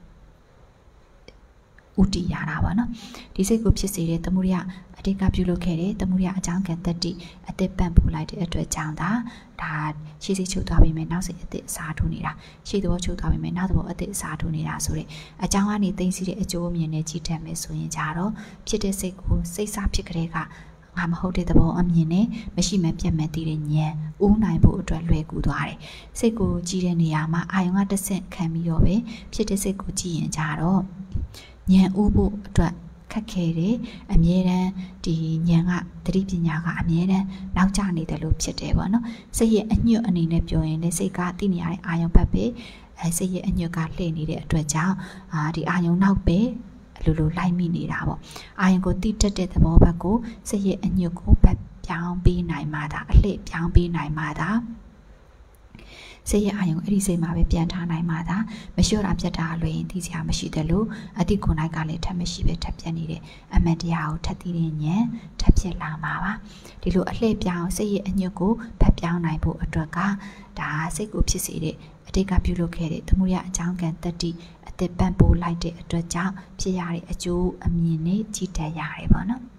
ဥတီရတာပါနော်ဒီစိတ်ကိုဖြစ်စေတဲ့သမုဒယအတိတ်ကပြုလုပ်ခဲ့တဲ့သမုဒယအကြောင်းကံတတိအသက်ပံ့ပိုးလိုက်တဲ့အတွက်ကြောင့်ဒါဒါရှေ့စိတ်ချုပ်သွားပြီမယ်နောက်စိတ်အသက်အစားထိုးနေတာရှေ့သဘောချုပ်သွားပြီမယ်နောက်သဘောအသက်အစားထိုးနေတာဆိုတဲ့အကြောင်းကနေသိသိတဲ့အကျိုးအမြင်နဲ့ကြည့်တတ်မယ်ဆိုရင်ကြတော့ဖြစ်တဲ့စိတ်ကိုစိတ်စားဖြစ်ကြတဲ့ကငါမဟုတ်တဲ့သဘောအမြင်နဲ့မရှိမှပြတ်မဲ့တည်တဲ့ဉာဏ်ဥနိုင်ဖို့အတွက်လွယ်ကူသွားတယ်စိတ်ကိုကြည့်တဲ့နေရာမှာအာယုံကတစ်ဆင့်ခံပြီးတော့ပဲဖြစ်တဲ့စိတ်ကိုကြည့်ရင်ကြတော့ဉာဏ်ဥဖို့အတွက်ခက်ခဲတယ်အမြဲတမ်းဒီဉာဏ်ကသတိပညာကအမြဲတမ်းနောက်ကျနေတယ်လို့ဖြစ်တယ်ပေါ့နော်စိတ်ရဲ့အညွတ်အနေနဲ့ပြောရင်လည်းစိတ်ကသိနေရတဲ့အာယုံဘက်ပဲအဲစိတ်ရဲ့အညွတ်ကလှည့်နေတဲ့အတွက်ကြောင့်အာဒီအာယုံနောက်ပဲအလိုလိုလိုက်မိနေတာပေါ့အာယုံကိုတိတက်တဲ့သဘောဘက်ကိုစိတ်ရဲ့အညွတ်ကိုဘက်ပြောင်းပေးနိုင်မှသာအလှည့်ပြောင်းပေးနိုင်မှသာစိတ်ရဲ့အာယုံအဲ့ဒီစိတ်မှာပဲပြန်ထားနိုင်မှသာမလျှော့တာပြတ်တာလွယ်ရင်သိစရာမရှိတယ်လို့အတိကိုယ်နိုင်ကလည်းထပ်မရှိပဲထပ်ပြတ်နေတယ်အမှန်တရားကိုထပ်သိတဲ့ဉာဏ်ထပ်ဖြစ်လာမှာပါဒီလိုအလှည့်ပြောင်းစိတ်ရဲ့အညွတ်ကိုဖက်ပြောင်းနိုင်ဖို့အတွက်ကဒါစိတ်ကိုဖြစ်စေတဲ့အတိတ်ကပြုလုပ်ခဲ့တဲ့သမုဒယအကြောင်းကံတတိအသက်ပံ့ပိုးလိုက်တဲ့အတွက်ကြောင့်ဖြစ်ရတဲ့အကျိုးအမြင်နဲ့ကြည်တတ်ရတယ်ပေါ့နော်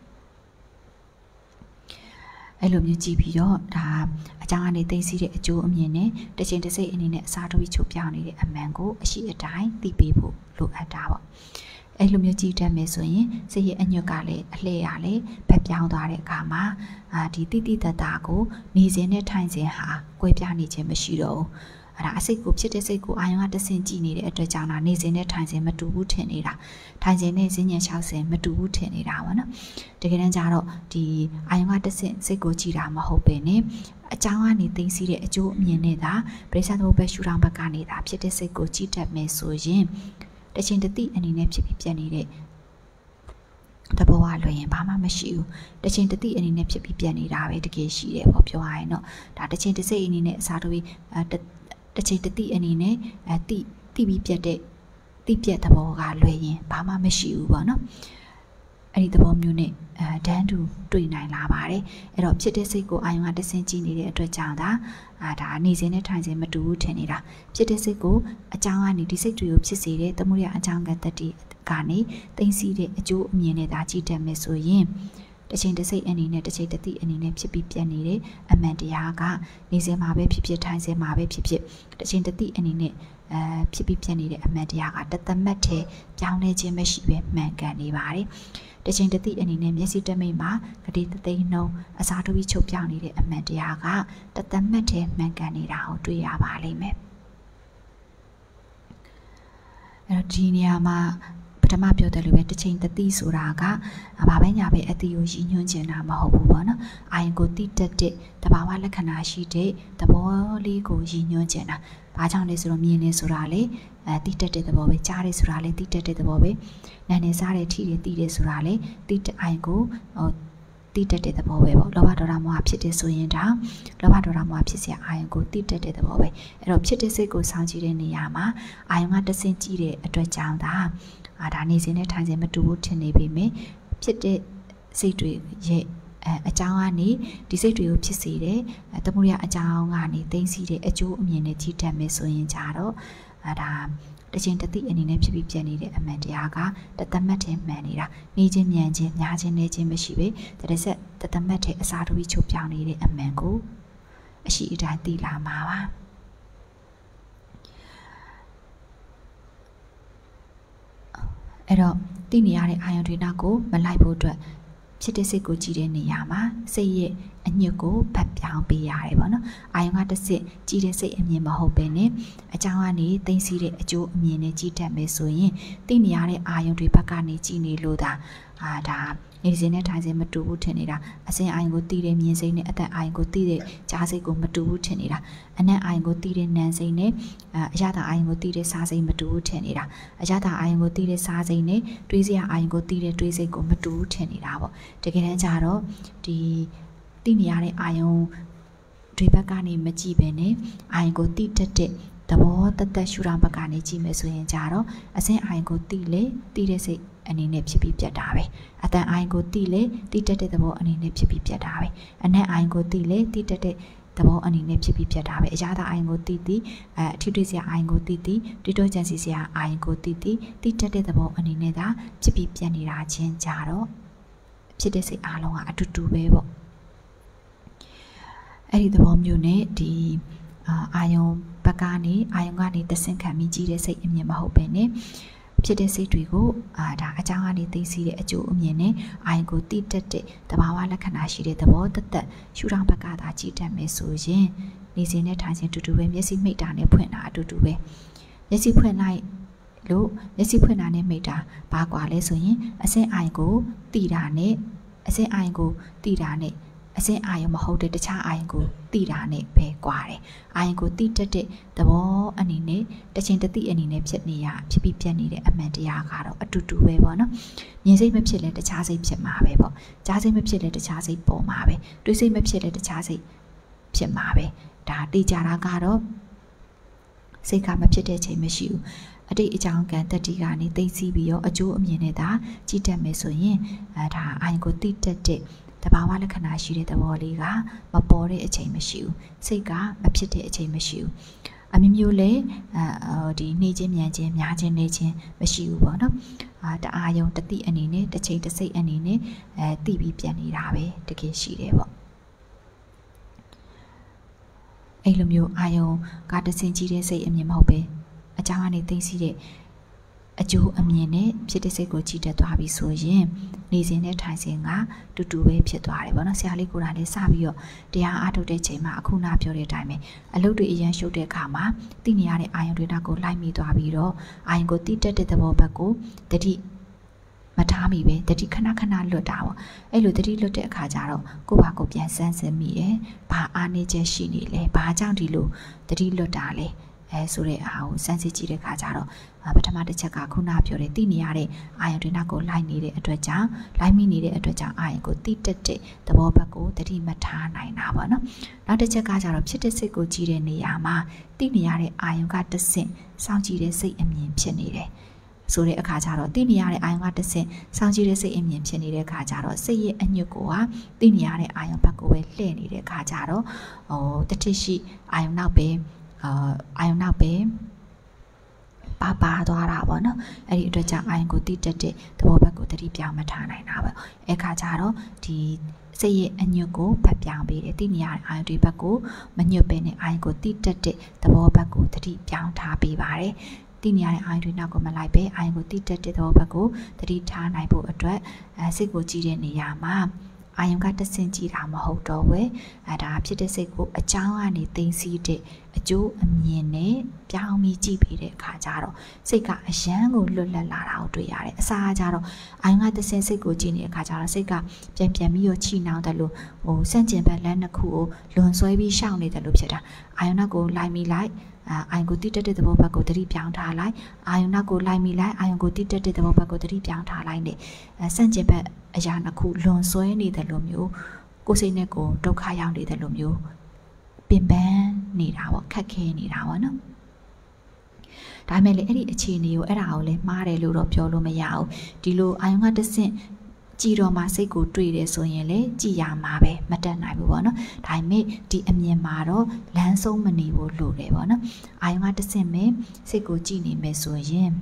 အဲ့လိုမျိုးကြည့်ပြီးတော့ဒါအကြောင်းကနေသိသိတဲ့အကျိုးအမြင်နဲ့တစ်ချိန်တစ်စိတ်အနေနဲ့အစားထိုးပြီးချုပ်ပြောင်းနေတဲ့အမှန်ကိုအရှိအတိုင်းသိပေးဖို့လိုအပ်တာပေါ့အဲ့လိုမျိုးကြည့်တတ်မယ်ဆိုရင်စိတ်ရဲ့အညွတ်ကလည်းအလှည့်ရလေဖက်ပြောင်းသွားတဲ့အခါမှာအာဒီတိတိတတ်တာကိုနေစဉ်နဲ့ထိုင်စဉ်ဟာကွဲပြားနေခြင်းမရှိတော့ဘူးအဲ့ဒါအစိတ်ကိုဖြစ်တဲ့စိတ်ကိုအာယုံကတဆင့်ကြည့်နေတဲ့အတွက်ကြောင့်ဒါနေစဉ်နဲ့ထိုင်စဉ်မတူဘူးထင်နေတာထိုင်စဉ်နဲ့ဈဉ္ဉံလျှောက်စဉ်မတူဘူးထင်နေတာပေါ့နော်တကယ်တမ်းကျတော့ဒီအာယုံကတဆင့်စိတ်ကိုကြည့်တာမဟုတ်ပဲねအကြောင်းကနေသိသိတဲ့အကျိုးအမြင်နဲ့သာပရိစ္ဆေသမုပ္ပါရှုထောင့်ဘက်ကနေသာဖြစ်တဲ့စိတ်ကိုကြည့်တတ်မယ်ဆိုရင်တခြင်းတတိအနေနဲ့ဖြစ်ပြီးပြတ်နေတဲ့တဘောကလွယ်ရင်ဘာမှမရှိဘူးတခြင်းတတိအနေနဲ့ဖြစ်ပြီးပြတ်နေတာပဲတကယ်ရှိတယ်ပေါ့ပြောရရင်တော့ဒါတခြင်းတစိတ်အနေနဲ့အစားထိုးပြီးအဲတချိန်တတိအနေနဲ့အဲတိတိပြီးပြတ်တဲ့တိပြတ်သဘောကလွယ်ရင်ဘာမှမရှိဘူးပေါ့နော်အဲ့ဒီသဘောမျိုးနဲ့အဲဒန်းတူတွေ့နိုင်လာပါတယ်အဲ့တော့ဖြစ်တဲ့စိတ်ကိုအာယုံကတဆင့်ကြည့်နေတဲ့အတွက်ကြောင့်ဒါအာဒါနေစဉ်နဲ့ထိုင်စဉ်မတူဘူးထင်နေတာဖြစ်တဲ့စိတ်ကိုအကြောင်းကနေဒီစိတ်တွေကိုဖြစ်စေတဲ့သမုဒယအကြောင်းကတတိကနေသိသိတဲ့အကျိုးအမြင်နဲ့ဒါကြည့်တတ်မယ်ဆိုရင်တစ်ချိန်တစ်စိတ်အနေနဲ့တစ်ချိန်တစ်တိအနေနဲ့ဖြစ်ပြီးပြတ်နေတဲ့အမှန်တရားကနေစဉ်မှာပဲဖြစ်ဖြစ်ထိုင်စဉ်မှာပဲဖြစ်ဖြစ်တစ်ချိန်တစ်တိအနေနဲ့အဲဖြစ်ပြီးပြတ်နေတဲ့အမှန်တရားကတသမတ်ထဲပြောင်းလဲခြင်းမရှိပဲမှန်ကန်နေပါတယ်တစ်ချိန်တစ်တိအနေနဲ့မျက်စိတမိတ်မှာဂတိတသိန်းနှုံးအစားထိုးပြီးချုပ်ပြောင်းနေတဲ့အမှန်တရားကတသမတ်ထဲမှန်ကန်နေတာကိုတွေ့ရပါလိမ့်မယ်အဲ့တော့ဒီနေရာမှာပထမပြောတယ်လို့ပဲတစ်ချိန်တတိဆိုတာကဘာပဲညာပဲအတိကိုရည်ညွှန်းချင်တာမဟုတ်ဘူးပေါ့နော်အာယုံကိုတိတက်တဲ့တဘာဝလက္ခဏာရှိတဲ့သဘောလေးကိုရည်ညွှန်းချင်တာဘာကြောင့်လဲဆိုတော့မြင်နေဆိုတာလေအဲတိတက်တဲ့သဘောပဲကြားတယ်ဆိုတာလေတိတက်တဲ့သဘောပဲနာနေစားတယ်ထိတယ်တိတယ်ဆိုတာလေတိတက်အာယုံကိုဟိုတိတက်တဲ့သဘောပဲပေါ့လောဘဒေါသမောဟဖြစ်တယ်ဆိုရင်ဒါလောဘဒေါသမောဟဖြစ်စရာအာယုံကိုတိတက်တဲ့သဘောပဲအဲ့တော့ဖြစ်တဲ့စိတ်ကိုစောင့်ကြည့်တဲ့နေရာမှာအာယုံကတဆင့်ကြည့်တဲ့အတွက်ကြောင့်ဒါအာဒါနေစဉ်နဲ့ထိုင်စဉ်မတူဘူးထင်နေပေမဲ့ဖြစ်တဲ့စိတ်တွေရဲ့အဲအကြောင်းကနေဒီစိတ်တွေကိုဖြစ်စေတယ်သမုဒယအကြောင်းကနေသိသိတဲ့အကျိုးအမြင်နဲ့ကြီးတတ်မယ်ဆိုရင်ကြတော့အဲဒါတခြင်းတတိအနေနဲ့ဖြစ်ပြီးပြနေတဲ့အမှန်တရားကတသမတ်ထဲမှန်နေတာနေချင်းမြန်ချင်းများချင်းနေချင်းမရှိပဲတရက်ဆက်တသမတ်ထဲအစားထိုးပြီးချုပ်ပြောင်းနေတဲ့အမှန်ကိုအရှိအတိုင်းသိလာမှာပါအဲ့တော့သိနေရတဲ့အာယုံတွေနောက်ကိုမလိုက်ဖို့အတွက်ဖြစ်တဲ့စိတ်ကိုကြည့်တဲ့နေရာမှာစိတ်ရဲ့အညွတ်ကိုဖတ်ပြောင်းပေးရတယ်ပေါ့နော်အာယုံကတစ်စစ်ကြည့်တဲ့စိတ်အမြင်မဟုတ်ပဲနဲ့အကြောင်းကနေသိသိတဲ့အကျိုးအမြင်နဲ့ကြည့်တတ်မယ်ဆိုရင်သိနေရတဲ့အာယုံတွေဘက်ကနေကြည့်နေလို့ဒါအာဒါနေစဉ်နဲ့ထိုင်စဉ်မတူဘူးထင်နေတာအစဉ်အာယုံကိုသိတဲ့မြင်စိတ်နဲ့အသက်အာယုံကိုသိတဲ့ကြားစိတ်ကိုမတူဘူးထင်နေတာအနက်အာယုံကိုသိတဲ့နာမ်စိတ်နဲ့အရသာအာယုံကိုသိတဲ့စားစိတ်မတူဘူးထင်နေတာအရသာအာယုံကိုသိတဲ့စားစိတ်နဲ့တွေးစရာအာယုံကိုသိတဲ့တွေးစိတ်ကိုမတူဘူးထင်နေတာပေါ့တကယ်တမ်းကျတော့ဒီသိနေရတဲ့အာယုံတွေဘက်ကနေမကြည့်ပဲနဲ့အာယုံကိုသိတတ်တဲ့သဘောတသက်ရှုထောင့်ဘက်ကနေကြည့်မယ်ဆိုရင်ကြတော့အစဉ်အာယုံကိုသိလေသိတဲ့စိတ်အနေနဲ့ဖြစ်ပြီးပြတ်တာပဲအတန်အာယုံကိုသိလေသိတတ်တဲ့သဘောအနေနဲ့ဖြစ်ပြီးပြတ်တာပဲအနက်အာယုံကိုသိလေသိတတ်တဲ့သဘောအနေနဲ့ဖြစ်ပြီးပြတ်တာပဲအရာသာအာယုံကိုသိသိအဲအထူးတွေ့စရာအာယုံကိုသိသိတွေးတောကြံစည်စရာအာယုံကိုသိသိသိတတ်တဲ့သဘောအနေနဲ့သာဖြစ်ပြီးပြတ်နေတာချင်းကြတော့ဖြစ်တဲ့စိတ်အားလုံးကအတူတူပဲပေါ့အဲ့ဒီသဘောမျိုးနဲ့ဒီအာယုံဘက်ကနေအာယုံကနေတဆင့်ခံပြီးကြည့်တဲ့စိတ်အမြင်မဟုတ်ပဲနဲ့ဖြစ်တဲ့စိတ်တွေကိုအာဒါအကြောင်းကနေသိသိတဲ့အကျိုးအမြင်နဲ့အာယုံကိုသိတတ်တဲ့သဘာဝလက္ခဏာရှိတဲ့သဘောတသက်ရှုထောင့်ဘက်ကသာကြည့်တတ်မယ်ဆိုရင်နေစဉ်နဲ့ထိုင်စဉ်တူတူပဲမျက်စိမိတ်တာနဲ့ဖွင့်တာအတူတူပဲမျက်စိဖွင့်လိုက်လို့မျက်စိဖွင့်တာနဲ့မိတ်တာဘာကွာလဲဆိုရင်အစင်းအာယုံကိုသိတာနဲ့အစင်းအာယုံကိုသိတာနဲ့အစဉ်အာယုံမဟုတ်တဲ့တခြားအာယုံကိုသိတာနဲ့ပဲကွာတယ်အာယုံကိုသိတတ်တဲ့သဘောအနေနဲ့တခြင်းတတိအနေနဲ့ဖြစ်နေရဖြစ်ပြီးပြတ်နေတဲ့အမှန်တရားကတော့အတူတူပဲပေါ့နော်မြင်စိတ်မဖြစ်လဲတခြားစိတ်ဖြစ်မှာပဲပေါ့ကြားစိတ်မဖြစ်လဲတခြားစိတ်ပေါ်မှာပဲတွေးစိတ်မဖြစ်လဲတခြားစိတ်ဖြစ်မှာပဲဒါသိကြတာကတော့စိတ်ကမဖြစ်တဲ့ချိန်မရှိဘူးအတိတ်အကြောင်းကံတတိကနေသိသိပြီးရောအကျိုးအမြင်နဲ့သာကြည့်တတ်မယ်ဆိုရင်အဲဒါအာယုံကိုသိတတ်တဲ့တဘာဝလက္ခဏာရှိတဲ့သဘောလေးကမပေါ်တဲ့အချိန်မရှိဘူးစိတ်ကမဖြစ်တဲ့အချိန်မရှိဘူးအမျိုးမျိုးလဲအဲဒီနှီးချင်းမြန်ချင်းများချင်းနေချင်းမရှိဘူးပေါ့နော်အာတအာယုံတတိအနေနဲ့တစ်ချိန်တစ်စိတ်အနေနဲ့အဲတိပြီးပြန်နေတာပဲတကယ်ရှိတယ်ပေါ့အဲ့လိုမျိုးအာယုံကတဆင်ကြီးတဲ့စိတ်အမြင်မဟုတ်ပဲအကြောင်းကနေသိသိတဲ့အကျိုးအမြင်နဲ့ဖြစ်တဲ့စိတ်ကိုကြည့်တတ်သွားပြီဆိုရင်နေစဉ်နဲ့ထိုင်စဉ်ကတူတူပဲဖြစ်သွားတယ်ဗောနော်ဆရာလေးကိုယ်တိုင်လေးစပြီးတော့တရားအားထုတ်တဲ့ချိန်မှာအခုနပြောတဲ့အတိုင်းပဲအလုပ်တွေအရန်ရှုပ်တဲ့အခါမှာသိနေရတဲ့အာယုံတွေတော့ကိုလိုက်မိသွားပြီးတော့အာယုံကိုတိတက်တဲ့သဘောဘက်ကိုတတိမထားမိပဲတတိခဏခဏလွတ်တာပေါ့အဲ့လိုတတိလွတ်တဲ့အခါကျတော့ကိုယ့်ဘာကိုပြန်စမ်းစစ်မိတယ်ဘာအားနေချက်ရှိနေလဲဘာကြောင့်ဒီလိုတတိလွတ်တာလဲအဲဆိုတဲ့အားကိုစမ်းစစ်ကြည့်တဲ့အခါကျတော့ပထမတစ်ချက်ကခုနပြောတဲ့သိနေရတဲ့အာယုံတွေနောက်ကိုလိုက်နေတဲ့အတွက်ကြောင့်လိုက်မိနေတဲ့အတွက်ကြောင့်အာယုံကိုတိတက်တဲ့သဘောဘက်ကိုတတိမထားနိုင်တာပေါ့နော်နောက်တစ်ချက်ကကျတော့ဖြစ်တဲ့စိတ်ကိုကြည့်တဲ့နေရာမှာသိနေရတဲ့အာယုံကတစ်ဆင့်စောင့်ကြည့်တဲ့စိတ်အမြင်ဖြစ်နေတယ်ဆိုတဲ့အခါကျတော့သိနေရတဲ့အာယုံကတစ်ဆင့်စောင့်ကြည့်တဲ့စိတ်အမြင်ဖြစ်နေတဲ့အခါကျတော့စိတ်ရဲ့အညွတ်ကိုကသိနေရတဲ့အာယုံဘက်ကိုပဲလှည့်နေတဲ့အခါကျတော့ဟိုတတိရှိအာယုံနောက်ပဲအာအာယုံနောက်ပဲပါပါသွားတာပေါ့နော်အဲ့ဒီအတွက်ကြောင့်အာယုံကိုတိတက်တဲ့သဘောဘက်ကိုတတိပြောင်းမထားနိုင်တာပဲအဲ့ခါကျတော့ဒီစိတ်ရဲ့အညွတ်ကိုဖတ်ပြောင်းပေးတယ်တိနေရတဲ့အာယုံတွေဘက်ကိုမညွတ်ပဲနဲ့အာယုံကိုတိတက်တဲ့သဘောဘက်ကိုတတိပြောင်းထားပေးပါတယ်တိနေရတဲ့အာယုံတွေနောက်ကိုမလိုက်ပဲအာယုံကိုတိတက်တဲ့သဘောဘက်ကိုတတိထားနိုင်ဖို့အတွက်အဲစိတ်ကိုကြည့်တဲ့နေရာမှာအာယုံကတဆင့်ကြည့်တာမဟုတ်တော့ဘူးအဲဒါဖြစ်တဲ့စိတ်ကိုအကြောင်းကနေသိသိတဲ့အကျိုးအမြင်နဲ့ပြောင်းပြီးကြည့်ပြီးတဲ့အခါကျတော့စိတ်ကအယမ်းကိုလွတ်လပ်လာတာကိုတွေ့ရတယ်အစားကျတော့အာယုံကတဆင့်စိတ်ကိုကြည့်နေတဲ့အခါကျတော့စိတ်ကပြန်ပြန်ပြီးတော့ချီနှောင်းတယ်လို့ဟိုစန့်ကျင်ဘက်လမ်းတစ်ခုကိုလွန်ဆွဲပြီးရှောင်နေတယ်လို့ဖြစ်တာအာယုံနောက်ကိုလိုက်မိလိုက်အာယုံကိုတိတက်တဲ့သဘောဘက်ကိုတတိပြောင်းထားလိုက်အာယုံနောက်ကိုလိုက်မိလိုက်အာယုံကိုတိတက်တဲ့သဘောဘက်ကိုတတိပြောင်းထားလိုက်နေစန့်ကျင်ဘက်အရာတစ်ခုလွန်ဆွဲနေတယ်လို့မျိုးကိုယ်စိတ်နဲ့ကိုဒုက္ခရောက်နေတယ်လို့မျိုးပင်ပန်းနေတာပေါ့ခက်ခဲနေတာပေါ့နော်ဒါပေမဲ့လေအဲ့ဒီအခြေအနေကိုအဲ့ဒါကိုလည်းမှားတယ်လို့တော့ပြောလို့မရဘူးဒီလိုအာယုံကတဆင့်ကြည်တော်မှာစိတ်ကိုတွေ့တယ်ဆိုရင်လေကြည်ရမှာပဲမတက်နိုင်ဘူးပေါ့နော်ဒါပေမဲ့ဒီအမြင်မှာတော့လမ်းဆုံးမနေဘူးလို့တယ်ပေါ့နော်အာယုံကတဆင့်ပဲစိတ်ကိုကြည်နေမယ်ဆိုရင်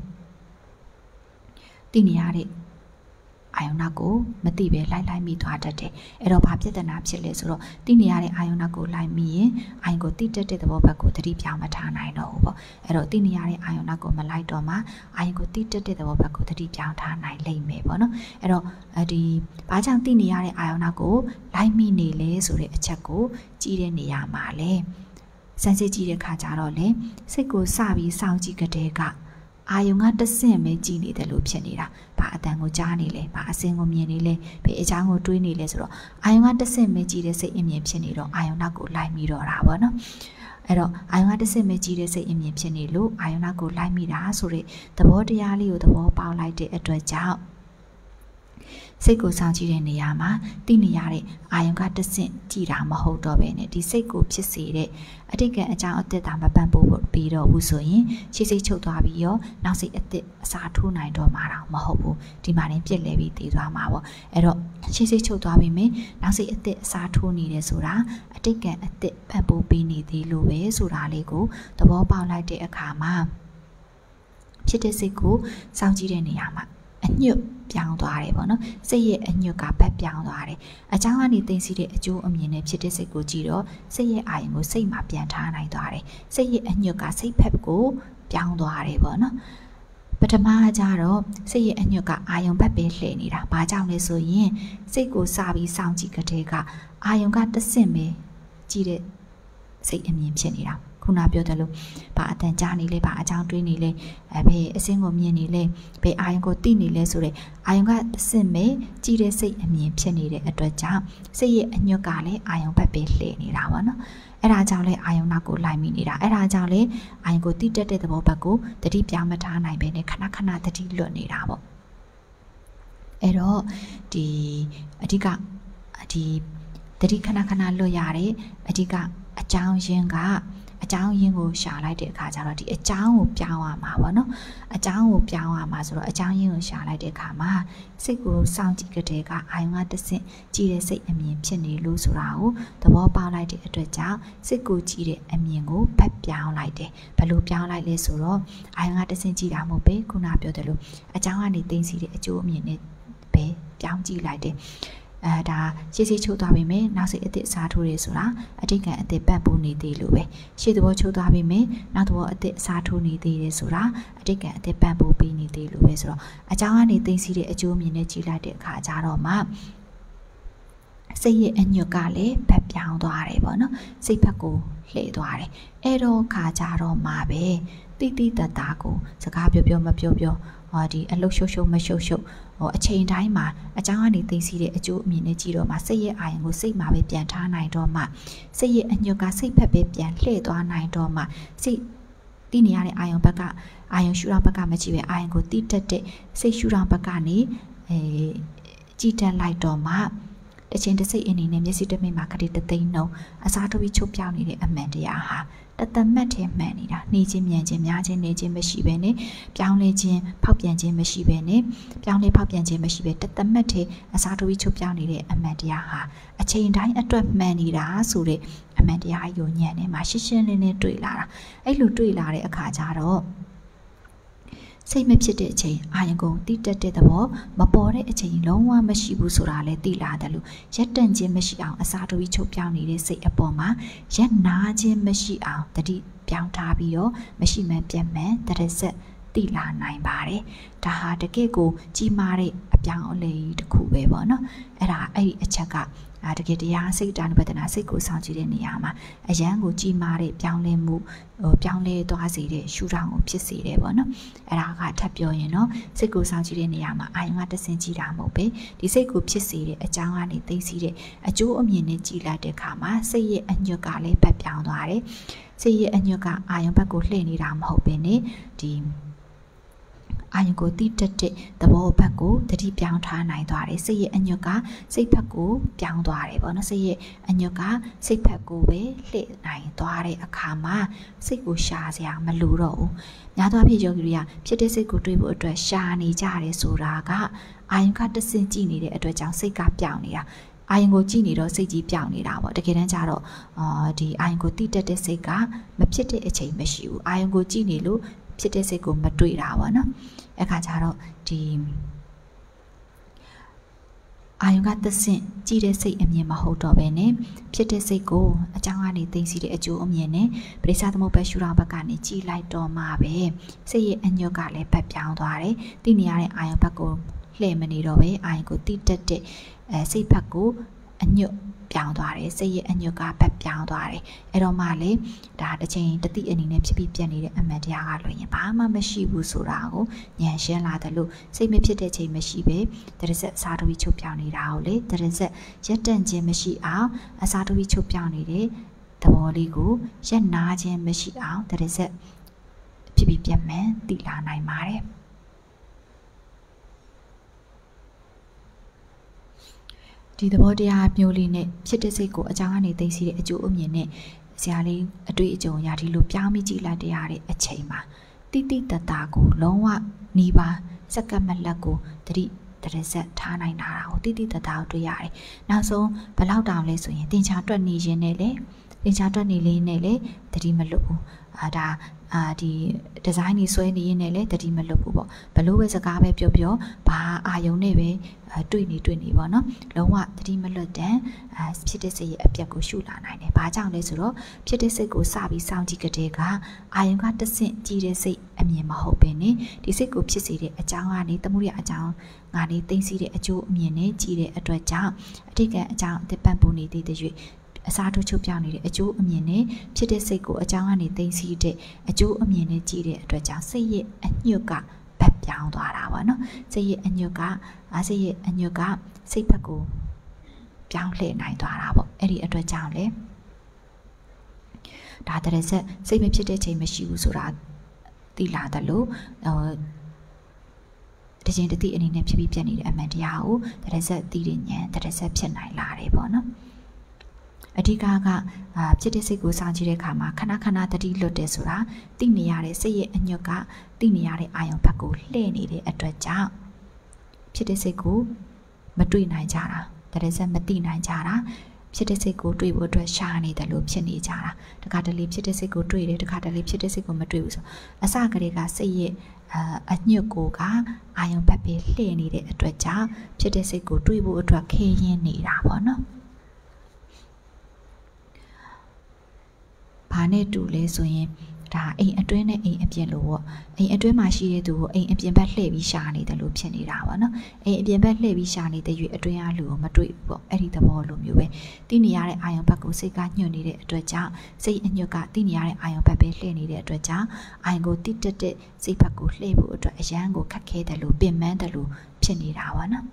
သိနေရတဲ့အာယုံနာကိုမသိပဲလိုက်လိုက်မိသွားတတ်တယ်အဲ့တော့ဘာပြဿနာဖြစ်လဲဆိုတော့သိနေရတဲ့အာယုံနာကိုလိုက်မိရင်အာယုံကိုသိတတ်တဲ့သဘောဘက်ကိုသတိပြောင်းမထားနိုင်တော့ဘူးပေါ့အဲ့တော့သိနေရတဲ့အာယုံနာကိုမလိုက်တော့မှအာယုံကိုသိတတ်တဲ့သဘောဘက်ကိုသတိပြောင်းထားနိုင်လိမ့်မယ်ပေါ့နော်အဲ့တော့ဒီဘာကြောင့်သိနေရတဲ့အာယုံနာကိုလိုက်မိနေလဲဆိုတဲ့အချက်ကိုကြည့်တဲ့နေရာမှာလဲစမ်းစစ်ကြည့်တဲ့ခါကျတော့လေစိတ်ကိုစပြီးစောင့်ကြည့်ကြတဲ့ကအာယုံကတဆင့်ပဲကြည်နေတယ်လို့ဖြစ်နေတာဘာအတန်ကိုကြားနေလဲဘာအစင်းကိုမြင်နေလဲဘယ်အချောင်းကိုတွေးနေလဲဆိုတော့အာယုံကတဆင့်ပဲကြည်တဲ့စိတ်အမြင်ဖြစ်နေတော့အာယုံနောက်ကိုလိုက်မိတော့တာပေါ့နော်အဲ့တော့အာယုံကတဆင့်ပဲကြည်တဲ့စိတ်အမြင်ဖြစ်နေလို့အာယုံနောက်ကိုလိုက်မိတာဆိုတဲ့သဘောတရားလေးကိုသဘောပေါက်လိုက်တဲ့အတွက်ကြောင့်စိတ်ကိုစောင့်ကြည့်တဲ့နေရာမှာသိနေရတဲ့အာယုံကတဆင့်ကြည်တာမဟုတ်တော့ဘဲနဲ့ဒီစိတ်ကိုဖြစ်စေတဲ့အတိတ်ကအကြောင်းအသက်တာမပန့်ပို့ပြီးတော့ဘူးဆိုရင်ရှေ့စိတ်ချုပ်သွားပြီးရောနောက်စိတ်အသက်အစာထိုးနိုင်တော့မှာတော့မဟုတ်ဘူးဒီမှာတင်ပြက်လဲပြီးတည်သွားမှာပေါ့အဲ့တော့ရှေ့စိတ်ချုပ်သွားပြီးမယ်နောက်စိတ်အသက်အစာထိုးနေတယ်ဆိုတာအတိတ်ကအသက်ပန့်ပို့ပြီးနေသေးလို့ပဲဆိုတာလေးကိုသဘောပေါက်လိုက်တဲ့အခါမှာဖြစ်တဲ့စိတ်ကိုစောင့်ကြည့်တဲ့နေရာမှာအညွတ်ပြောင်းသွားတယ်ပေါ့နော်စိတ်ရဲ့အညွတ်ကဘက်ပြောင်းသွားတယ်အကြောင်းကနေသိသိတဲ့အကျိုးအမြင်နဲ့ဖြစ်တဲ့စိတ်ကိုကြည့်တော့စိတ်ရဲ့အာရုံကိုစိတ်မှာပြန်ထားနိုင်သွားတယ်စိတ်ရဲ့အညွတ်ကစိတ်ဖက်ကိုပြောင်းသွားတယ်ပေါ့နော်ပထမကျတော့စိတ်ရဲ့အညွတ်ကအာယုံဘက်ပဲလှည့်နေတာဘာကြောင့်လဲဆိုရင်စိတ်ကိုစပြီးစောင့်ကြည့်ကြတဲ့ကအာယုံကတဆင့်ပဲကြည့်တဲ့စိတ်အမြင်ဖြစ်နေတာခုနပြောတယ်လို့ဘာအတန်ကြားနေလဲဘာအကြောင်းတွေးနေလဲအဲဘယ်အစင်းကိုမြင်နေလဲဘယ်အာယုံကိုသိနေလဲဆိုတဲ့အာယုံကတဆင့်ပဲကြည့်တဲ့စိတ်အမြင်ဖြစ်နေတဲ့အတွက်ကြောင့်စိတ်ရဲ့အညွတ်ကလည်းအာယုံဘက်ပဲလှည့်နေတာပေါ့နော်အဲ့ဒါကြောင့်လဲအာယုံနောက်ကိုလိုက်မိနေတာအဲ့ဒါကြောင့်လဲအာယုံကိုတိတက်တဲ့သဘောဘက်ကိုတတိပြောင်းမထားနိုင်ပဲနဲ့ခဏခဏတတိလွတ်နေတာပေါ့အဲ့တော့ဒီအဓိကဒီတတိခဏခဏလွတ်ရတဲ့အဓိကအကြောင်းရင်းကအကြောင်းရင်းကိုရှာလိုက်တဲ့အခါကျတော့ဒီအကြောင်းကိုပြောင်းရမှာပေါ့နော်အကြောင်းကိုပြောင်းရမှာဆိုတော့အကြောင်းရင်းကိုရှာလိုက်တဲ့အခါမှာစိတ်ကိုစောင့်ကြည့်ကြတဲ့ကအာယုံကတဆင့်ကြည့်တဲ့စိတ်အမြင်ဖြစ်နေလို့ဆိုတာကိုသဘောပေါက်လိုက်တဲ့အတွက်ကြောင့်စိတ်ကိုကြည့်တဲ့အမြင်ကိုဖက်ပြောင်းလိုက်တယ်ဘယ်လိုပြောင်းလိုက်လဲဆိုတော့အာယုံကတဆင့်ကြည့်တာမဟုတ်ပဲခုနပြောတယ်လို့အကြောင်းကနေသိသိတဲ့အကျိုးအမြင်နဲ့ပဲပြောင်းကြည့်လိုက်တယ်အဲဒါရှေ့စိတ်ချုပ်သွားပြီမယ်နောက်စိတ်အစ်စ်စားထိုးရဲဆိုတာအတိတ်ကအစ်စ်ပတ်ပူနေသေးလို့ပဲရှေ့သဘောချုပ်သွားပြီမယ်နောက်သဘောအစ်စ်စားထိုးနေသေးတယ်ဆိုတာအတိတ်ကအစ်စ်ပတ်ပူပြီးနေသေးလို့ပဲဆိုတော့အကြောင်းကနေသိသိတဲ့အကျိုးမြင်နဲ့ကြည့်လိုက်တဲ့အခါကျတော့မှစိတ်ရဲ့အညွတ်ကလည်းဖက်ပြောင်းသွားတယ်ပေါ့နော်စိတ်ဖက်ကိုလှည့်သွားတယ်အဲ့တော့ခါကြတော့မှပဲတိတိတတ်တာကိုစကားပြောပြောမပြောပြောဟောဒီအလုတ်ရှုပ်ရှုပ်မရှုပ်ရှုပ်ဟောအချိန်တိုင်းမှာအကြောင်းကနေသိသိတဲ့အကျိုးအမြင်နဲ့ကြည့်တော့မှစိတ်ရဲ့အာရုံကိုစိတ်မှာပဲပြန်ထားနိုင်တော့မှစိတ်ရဲ့အညွတ်ကစိတ်ဖက်ပဲပြန်လှည့်သွားနိုင်တော့မှစိတ်တိနေရတဲ့အာရုံဘက်ကအာရုံရှုထောင့်ဘက်ကမကြည့်ပဲအာရုံကိုတိတက်တဲ့စိတ်ရှုထောင့်ဘက်ကနေအဲကြည့်တက်လိုက်တော့မှတချင်းတစိတ်အနေနဲ့မျက်စိတမိတ်မှာခတိတသိန်းနှုံအစားထိုးပြီးချုပ်ပြောင်းနေတဲ့အမှန်တရားဟာတသမတ်ထဲမှန်နေတာနေချင်းမြန်ချင်းများချင်းနေချင်းမရှိဘဲနဲ့ပြောင်းလဲခြင်းဖောက်ပြန်ခြင်းမရှိဘဲနဲ့ပြောင်းလဲဖောက်ပြန်ခြင်းမရှိဘဲတသမတ်ထဲအစားထိုးပြီးချုပ်ပြောင်းနေတဲ့အမှန်တရားဟာအချိန်တိုင်းအတွက်မှန်နေတာဆိုတဲ့အမှန်တရားယုံညံ့နေမှာရှင်းရှင်းလင်းလင်းတွေ့လာတာအဲ့လိုတွေ့လာတဲ့အခါကျတော့စိတ်မဖြစ်တဲ့အချိန်အာရုံကိုတိတက်တဲ့သဘောမပေါ်တဲ့အချိန်လုံးဝမရှိဘူးဆိုတာလည်းသိလာတယ်လို့ရက်တန့်ခြင်းမရှိအောင်အစားထိုးပြီးချုပ်ပြောင်းနေတဲ့စိတ်အပေါ်မှာရက်နာခြင်းမရှိအောင်တတိပြောင်းထားပြီးတော့မရှိမှန်ပြတ်မှန်တရဆက်သိလာနိုင်ပါတယ်ဒါဟာတကယ့်ကိုကြီးမားတဲ့အပြောင်းအလဲတစ်ခုပဲပေါ့နော်အဲ့ဒါအဲ့ဒီအချက်ကအာတကယ်တရားစိတ်တ ानु ပဒနာစိတ်ကိုဆောင်ကြည့်တဲ့နေရာမှာအရန်ကိုကြီးမားတဲ့ပြောင်းလဲမှုဟိုပြောင်းလဲသွားစေတဲ့ရှုထောင့်ကိုဖြစ်စေတယ်ပေါ့နော်အဲ့ဒါကထပ်ပြောရင်တော့စိတ်ကိုဆောင်ကြည့်တဲ့နေရာမှာအာယုံကတဆင်ကြည့်တာမဟုတ်ပဲဒီစိတ်ကိုဖြစ်စေတဲ့အကြောင်းကနေသိသိတဲ့အကျိုးအမြင်နဲ့ကြည့်လိုက်တဲ့အခါမှာစိတ်ရဲ့အညွတ်ကလည်းပတ်ပြောင်းသွားတယ်စိတ်ရဲ့အညွတ်ကအာယုံဘက်ကိုလှည့်နေတာမဟုတ်ပဲねဒီအာယုံကိုတိတက်တဲ့သဘောဘက်ကိုတတိပြောင်းထားနိုင်သွားတယ်စိတ်ရဲ့အညွတ်ကစိတ်ဘက်ကိုပြောင်းသွားတယ်ပေါ့နော်စိတ်ရဲ့အညွတ်ကစိတ်ဘက်ကိုပဲလှည့်နိုင်သွားတဲ့အခါမှာစိတ်ကိုရှာစရာမလိုတော့ဘူးများသောအားဖြင့်ယောဂီတွေကဖြစ်တဲ့စိတ်ကိုတွေးဖို့အတွက်ရှာနေကြတယ်ဆိုတာကအာယုံကတဆင့်ကြည့်နေတဲ့အတွက်ကြောင့်စိတ်ကပြောင်းနေတာအာယုံကိုကြည့်နေတော့စိတ်ကြီးပြောင်းနေတာပေါ့တကယ်တမ်းကျတော့အာဒီအာယုံကိုတိတက်တဲ့စိတ်ကမဖြစ်တဲ့အချိန်မရှိဘူးအာယုံကိုကြည့်နေလို့ဖြစ်တဲ့စိတ်ကိုမတွေ့တာပေါ့နော်အခါကျတော့ဒီအာယုံကသဆင့်ကြည့်တဲ့စိတ်အမြင်မဟုတ်တော့ဘဲနဲ့ဖြစ်တဲ့စိတ်ကိုအကြောင်းကနေသိသိတဲ့အကျိုးအမြင်နဲ့ပရိစ္ဆာသမုပ္ပါရှုထောင့်ဘက်ကနေကြည်လိုက်တော့မှပဲစိတ်ရဲ့အညွတ်ကလည်းပတ်ပြောင်းသွားတယ်သိနေရတဲ့အာယုံဘက်ကိုလှည့်မနေတော့ပဲအာယုံကိုတိတက်တဲ့အဲစိတ်ဘက်ကိုအညွတ်ပြောင်းသွားတယ်စိတ်ရဲ့အညွတ်ကဘက်ပြောင်းသွားတယ်အဲ့တော့မှလေဒါတစ်ချိန်တတိအနေနဲ့ဖြစ်ပြီးပြတ်နေတဲ့အမှန်တရားကလွှင့်ရင်ဘာမှမရှိဘူးဆိုတာကိုဉာဏ်ရှင်းလာတယ်လို့စိတ်မဖြစ်တဲ့ချိန်မရှိပဲတရဇက်အစာတူချုပ်ပြောင်းနေတာကိုလေတရဇက်ရက်တန့်ခြင်းမရှိအောင်အစာတူချုပ်ပြောင်းနေတဲ့သဘောလေးကိုရက်နာခြင်းမရှိအောင်တရဇက်ဖြစ်ပြီးပြတ်မှန်တည်လာနိုင်ပါတယ်ဒီသဘောတရားမျိုးလေးနဲ့ဖြစ်တဲ့စိတ်ကိုအကြောင်းကနေသိသိတဲ့အကျိုးအမြင်နဲ့ဆရာလေးအတွေ့အကြုံရာဒီလိုပြောင်းပြီးကြည့်လိုက်တဲ့အချိန်မှာတိတိတတာကိုလုံးဝနီးပါးစက္ကမလက်ကိုတတိတရဇက်ထားနိုင်တာကိုတိတိတတာကိုတွေ့ရတယ်။နောက်ဆုံးဘလောက်တောင်လဲဆိုရင်တင်ချာတွက်နေခြင်းနဲ့လေတင်ချာတွက်နေလေးနဲ့လေတတိမလွတ်ဘူး။အာဒါအာဒီဒီဇိုင်းကြီးဆွဲနေရင်းနဲ့လေတတိမလွတ်ဘူးပေါ့။ဘလို့ပဲစကားပဲပြောပြောဘာအာယုံနဲ့ပဲတွေ့နေတွေ့နေပေါ့နော်လုံးဝတတိမလွတ်တဲ့အာဖြစ်တဲ့စိတ်ရဲ့အပြတ်ကိုရှုလာနိုင်တယ်။ဘာကြောင့်လဲဆိုတော့ဖြစ်တဲ့စိတ်ကိုစပြီးစောင့်ကြည့်ကြတဲ့ကအာယုံကတဆင့်ကြည့်တဲ့စိတ်အမြင်မဟုတ်ပဲねဒီစိတ်ကိုဖြစ်စေတဲ့အကြောင်းကနေတမှုရအကြောင်းငါနေသိသိတဲ့အကျိုးအမြင်နဲ့ကြည့်တဲ့အတွက်ကြောင့်အတိတ်ကအကြောင်းအသက်ပံ့ပိုးနေသေးတဲ့အစားထိုးချုပ်ပြောင်းနေတဲ့အကျိုးအမြင်နဲ့ဖြစ်တဲ့စိတ်ကိုအကြောင်းကနေသိသိတဲ့အကျိုးအမြင်နဲ့ကြည့်တဲ့အတွက်ကြောင့်စိတ်ရဲ့အညွတ်ကဘက်ပြောင်းသွားတာပေါ့နော်စိတ်ရဲ့အညွတ်ကအားစိတ်ရဲ့အညွတ်ကစိတ်ဘက်ကိုပြောင်းလှည့်နိုင်သွားတာပေါ့အဲ့ဒီအတွက်ကြောင့်လေဒါတရဇက်စိတ်မဖြစ်တဲ့ချိန်မရှိဘူးဆိုတာသိလာတယ်လို့ဟိုတခြင်းတတိအနေနဲ့ဖြစ်ပြီးပြတ်နေတဲ့အမှန်တရားကိုတရဇက်သိတဲ့ဉာဏ်တရဇက်ဖြစ်နိုင်လာတယ်ပေါ့နော်အဓိကကအာဖြစ်တဲ့စိတ်ကိုစောင့်ကြည့်တဲ့အခါမှာခဏခဏတတိလွတ်တယ်ဆိုတာသိနေရတဲ့စိတ်ရဲ့အညွတ်ကသိနေရတဲ့အာယုံဘက်ကိုလှည့်နေတဲ့အတွက်ကြောင့်ဖြစ်တဲ့စိတ်ကိုမတွေ့နိုင်ကြတာတရဇက်မသိနိုင်ကြတာဖြစ်တဲ့စိတ်ကိုတွေ့ဖို့အတွက်ရှာနေတယ်လို့ဖြစ်နေကြတာတခါတလေဖြစ်တဲ့စိတ်ကိုတွေ့တယ်တခါတလေဖြစ်တဲ့စိတ်ကိုမတွေ့ဘူးဆိုအစကတည်းကစိတ်ရဲ့အာအညွတ်ကိုကအာယုံဘက်ပဲလှည့်နေတဲ့အတွက်ကြောင့်ဖြစ်တဲ့စိတ်ကိုတွေ့ဖို့အတွက်ခဲရင်းနေတာပေါ့နော်ဘာနဲ့တူလဲဆိုရင်ဒါအိမ်အတွင်းနဲ့အိမ်အပြင်လို့ပေါ့အိမ်အတွင်းမှာရှိတဲ့သူကိုအိမ်အပြင်ဘက်လှည့်ပြီးရှာနေတယ်လို့ဖြစ်နေတာပေါ့နော်အိမ်အပြင်ဘက်လှည့်ပြီးရှာနေတဲ့ရွေအတွင်းအားလူကိုမတွေ့ဘူးပေါ့အဲ့ဒီသဘောလိုမျိုးပဲသိနေရတဲ့အာယုံဘက်ကိုစိတ်ကညှို့နေတဲ့အတွက်ကြောင့်စိတ်အညွတ်ကသိနေရတဲ့အာယုံဘက်ပဲလှည့်နေတဲ့အတွက်ကြောင့်အာယုံကိုတိတက်တဲ့စိတ်ဘက်ကိုလှည့်ဖို့အတွက်အရန်ကိုခက်ခဲတယ်လို့ပင်ပန်းတယ်လို့ဖြစ်နေတာပေါ့နော်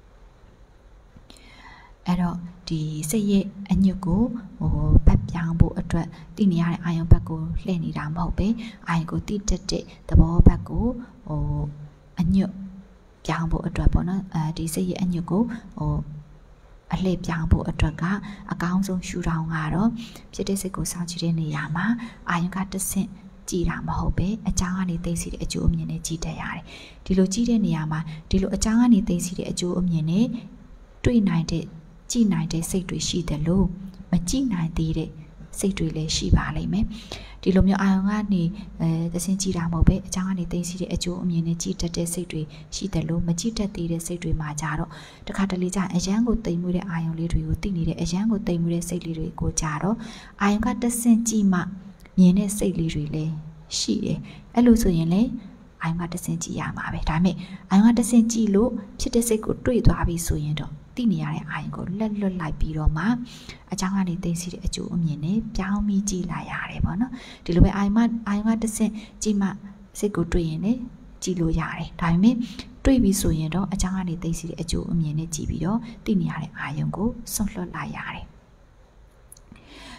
အဲ့တော့ဒီစိတ်ရဲ့အညွတ်ကိုဟိုဘက်ပြောင်းဖို့အတွက်သိနေရတဲ့အာယုံဘက်ကိုလှည့်နေတာမဟုတ်ပဲအာယုံကိုတိတက်တဲ့သဘောဘက်ကိုဟိုအညွတ်ပြောင်းဖို့အတွက်ပေါ့နော်အဲဒီစိတ်ရဲ့အညွတ်ကိုဟိုအလှည့်ပြောင်းဖို့အတွက်ကအကောင်းဆုံးရှုထောင့်ကတော့ဖြစ်တဲ့စိတ်ကိုစောင့်ကြည့်တဲ့နေရာမှာအာယုံကတဆင့်ကြည်တာမဟုတ်ပဲအကြောင်းကနေသိသိတဲ့အကျိုးအမြင်နဲ့ကြည်တတ်ရတယ်ဒီလိုကြည်တဲ့နေရာမှာဒီလိုအကြောင်းကနေသိသိတဲ့အကျိုးအမြင်နဲ့တွေ့နိုင်တဲ့ကြည်နိုင်တဲ့စိတ်တွေရှိတယ်လို့မကြည်နိုင်သေးတဲ့စိတ်တွေလည်းရှိပါလိမ့်မယ်ဒီလိုမျိုးအာယုံကနေအဲသစင်းကြည်တာမဟုတ်ပဲအကြောင်းကနေသိသိတဲ့အကျိုးအမြင်နဲ့ကြည်တတ်တဲ့စိတ်တွေရှိတယ်လို့မကြည်တတ်သေးတဲ့စိတ်တွေမှာကြတော့တခါတလေကျအရန်ကိုတိမ်မွေးတဲ့အာယုံလေးတွေကိုသိနေတဲ့အရန်ကိုတိမ်မွေးတဲ့စိတ်လေးတွေကိုကြတော့အာယုံကတဆင့်ကြည်မှမြင်တဲ့စိတ်လေးတွေလည်းရှိတယ်အဲ့လိုဆိုရင်လေအာယုံကတဆင့်ကြည်ရမှာပဲဒါပေမဲ့အာယုံကတဆင့်ကြည်လို့ဖြစ်တဲ့စိတ်ကိုတွေ့သွားပြီဆိုရင်တော့သိနေရတဲ့အာယုံကိုလက်လွတ်လိုက်ပြီးတော့မှအကြောင်းကနေသိသိတဲ့အကျိုးအမြင်နဲ့ပြောင်းပြီးကြည်လာရတယ်ပေါ့နော်ဒီလိုပဲအာယုံမအာယုံကတဆင့်ကြည်မှစိတ်ကိုတွေ့ရင်လည်းကြည်လို့ရတယ်ဒါပေမဲ့တွေ့ပြီဆိုရင်တော့အကြောင်းကနေသိသိတဲ့အကျိုးအမြင်နဲ့ကြည်ပြီးတော့သိနေရတဲ့အာယုံကိုဆွန့်လွတ်လိုက်ရတယ်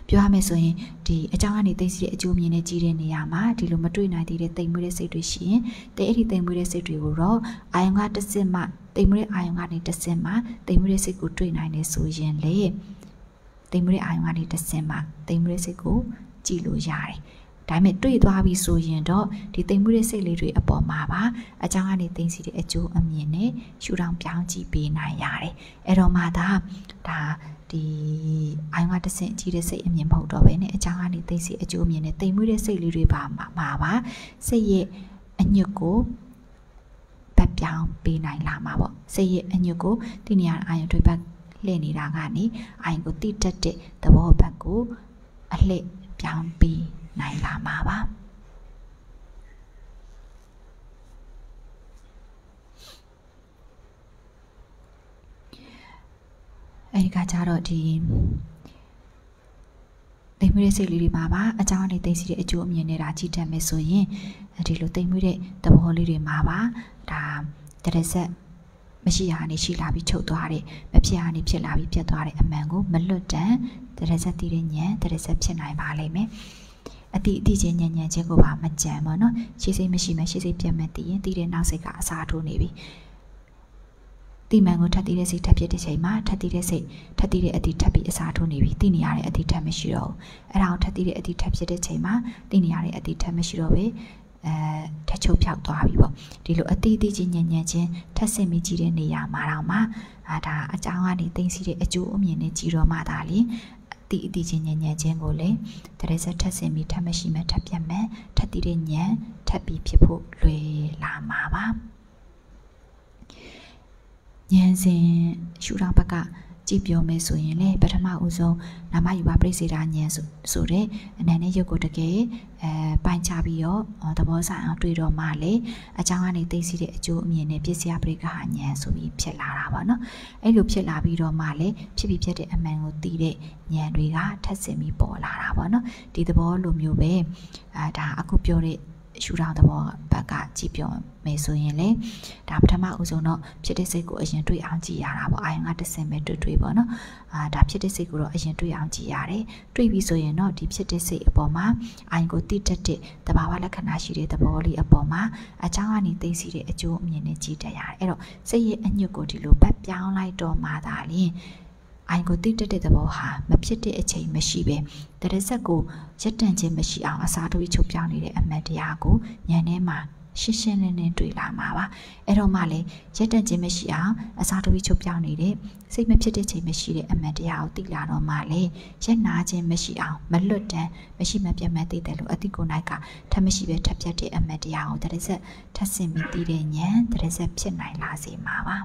ပြောရမယ်ဆိုရင်ဒီအကြောင်းကနေသိစီတဲ့အကျိုးမြင်နဲ့ကြီးတဲ့နေရာမှာဒီလိုမတွေ့နိုင်သေးတဲ့တိမ်မွေးတဲ့စိတ်တွေရှိရင်တဲ့အဲ့ဒီတိမ်မွေးတဲ့စိတ်တွေကိုတော့အာယုံကတစ်စက်မှတိမ်မွေးတဲ့အာယုံကနေတစ်စက်မှတိမ်မွေးတဲ့စိတ်ကိုတွေ့နိုင်နေဆိုရင်လေတိမ်မွေးတဲ့အာယုံကနေတစ်စက်မှတိမ်မွေးတဲ့စိတ်ကိုကြည့်လို့ရတယ်ဒါပေမဲ့တွေ့သွားပြီဆိုရင်တော့ဒီတိမ်မွေးတဲ့စိတ်လေးတွေအပေါ်မှာပါအကြောင်းကနေသိစီတဲ့အကျိုးအမြင်နဲ့ရှုထောင့်ပြောင်းကြည့်ပေးနိုင်ရတယ်အဲ့တော့မှဒါဒါဒီအာယုံကတစ်ဆင့်ကြည့်တဲ့စိတ်အမြင်မဟုတ်တော့ဘဲနဲ့အကြောင်းကနေသိစီအကျိုးအမြင်နဲ့တိမ်မွေးတဲ့စိတ်လေးတွေပါမှာပါစိတ်ရဲ့အညွတ်ကိုပတ်ပြောင်းပေးနိုင်လာမှာပေါ့စိတ်ရဲ့အညွတ်ကိုဒီနေရာအာယုံတွေပတ်လှည့်နေတာကနေအာယုံကိုတိတက်တဲ့သဘောဘက်ကိုအလှည့်ပြောင်းပေးနိုင်လာမှာပါအဲဒီကကြတော့ဒီတိမ်မွေးတဲ့စိတ်လေးတွေမှာပါအကြောင်းအနေသိစီတဲ့အကျိုးအမြင်နဲ့ဒါကြည့်တတ်မယ်ဆိုရင်ဒီလိုတိမ်မွေးတဲ့သဘောလေးတွေမှာပါဒါတရဆက်မရှိရအနေရှိလာပြီးချုပ်သွားတယ်မဖြစ်ရအနေဖြစ်လာပြီးပြတ်သွားတဲ့အမှန်ကိုမလွတ်တန်တရဆက်တည်တဲ့ဉာဏ်တရဆက်ဖြစ်နိုင်ပါလိမ့်မယ်အတိအတိချင်းဉာဏ်ဉာဏ်ချင်းကိုပါမကြံပါနော်ရှေ့စိတ်မရှိမှရှေ့စိတ်ပြတ်မှတည်ရင်တည်တဲ့နောက်စိတ်ကအစားထိုးနေပြီတိမှန်ကိုထပ်တည်တဲ့စိတ်ထပ်ဖြစ်တဲ့ချိန်မှာထပ်တည်တဲ့စိတ်ထပ်တည်တဲ့အတိထပ်ပြီးအစားထိုးနေပြီတည်နေရတဲ့အတိထပ်မရှိတော့ဘူးအဲ့ဒါကိုထပ်တည်တဲ့အတိထပ်ဖြစ်တဲ့ချိန်မှာတည်နေရတဲ့အတိထပ်မရှိတော့ပဲအဲထပ်ချုပ်ဖြောက်သွားပြီပေါ့ဒီလိုအတိအတိချင်းဉာဏ်ဉာဏ်ချင်းထပ်ဆင့်ပြီးကြည့်တဲ့နေရာမှာတော့မှအာဒါအကြောင်းကနေသိသိတဲ့အကျိုးအမြင်နဲ့ကြည့်တော့မှဒါလေအတိအတိချင်းဉာဏ်ဉာဏ်ချင်းကိုလေတရေစက်ထပ်ဆင့်ပြီးထပ်မရှိမှထပ်ပြတ်မယ်ထပ်တည်တဲ့ဉာဏ်ထပ်ပြီးဖြစ်ဖို့လွယ်လာမှာပါဉာဏ်စဉ်ရှုထောင့်ဘက်ကကြည့်ပြောမယ်ဆိုရင်လေပထမဦးဆုံးနာမယူပါပြိစေတာဉာဏ်ဆိုဆိုတဲ့အနန္တရုပ်ကိုတကယ်အဲပိုင်ချပြီးတော့သဘောဆိုင်အောင်တွေ့တော့မှလေအကြောင်းကနေသိသိတဲ့အကျိုးအမြင်နဲ့ပြည့်စရာပရိက္ခဉာဏ်ဆိုပြီးဖြစ်လာတာပေါ့နော်အဲ့လိုဖြစ်လာပြီးတော့မှလေဖြစ်ပြီးဖြစ်တဲ့အမှန်ကိုသိတဲ့ဉာဏ်တွေကထပ်ဆင့်ပြီးပေါ်လာတာပေါ့နော်ဒီသဘောလိုမျိုးပဲအဲဒါအခုပြောတဲ့ရှုထောင့်သဘောဘက်ကကြည့်ပြောမယ်ဆိုရင်လေဒါပထမဦးဆုံးတော့ဖြစ်တဲ့စိတ်ကိုအရင်တွေ့အောင်ကြည့်ရတာပေါ့အာယုံကတစ်ဆင့်ပဲတွေ့တွေ့ပေါ့နော်အာဒါဖြစ်တဲ့စိတ်ကိုတော့အရင်တွေ့အောင်ကြည့်ရတယ်တွေ့ပြီဆိုရင်တော့ဒီဖြစ်တဲ့စိတ်အပေါ်မှာအာယုံကိုတိတက်တဲ့သဘာဝလက္ခဏာရှိတဲ့သဘောလေးအပေါ်မှာအကြောင်းကနေသိသိတဲ့အကျိုးအမြင်နဲ့ကြည့်တတ်ရတယ်အဲ့တော့စိတ်ရဲ့အညွတ်ကိုဒီလိုပတ်ပြောင်းလိုက်တော့မှသာလျှင်အိုင်ကိုတိတက်တဲ့သဘောဟာမဖြစ်တဲ့အချိန်မရှိပဲတရဆက်ကိုရက်တန့်ခြင်းမရှိအောင်အစားထိုးချုပ်ပြောင်းနေတဲ့အမှန်တရားကိုဉာဏ်ထဲမှာရှင်းရှင်းလင်းလင်းတွေ့လာမှာပါအဲ့တော့မှလေရက်တန့်ခြင်းမရှိအောင်အစားထိုးချုပ်ပြောင်းနေတဲ့စိတ်မဖြစ်တဲ့ချိန်မရှိတဲ့အမှန်တရားကိုသိလာတော့မှလေရက်နာခြင်းမရှိအောင်မလွတ်တမ်းမရှိမပြတ်မသိတယ်လို့အတိကိုယ်၌ကထပ်မရှိပဲထပ်ပြတ်တဲ့အမှန်တရားကိုတရဆက်ထပ်ဆင့်ပြီးသိတဲ့ဉာဏ်တရဆက်ဖြစ်နိုင်လာစေမှာပါ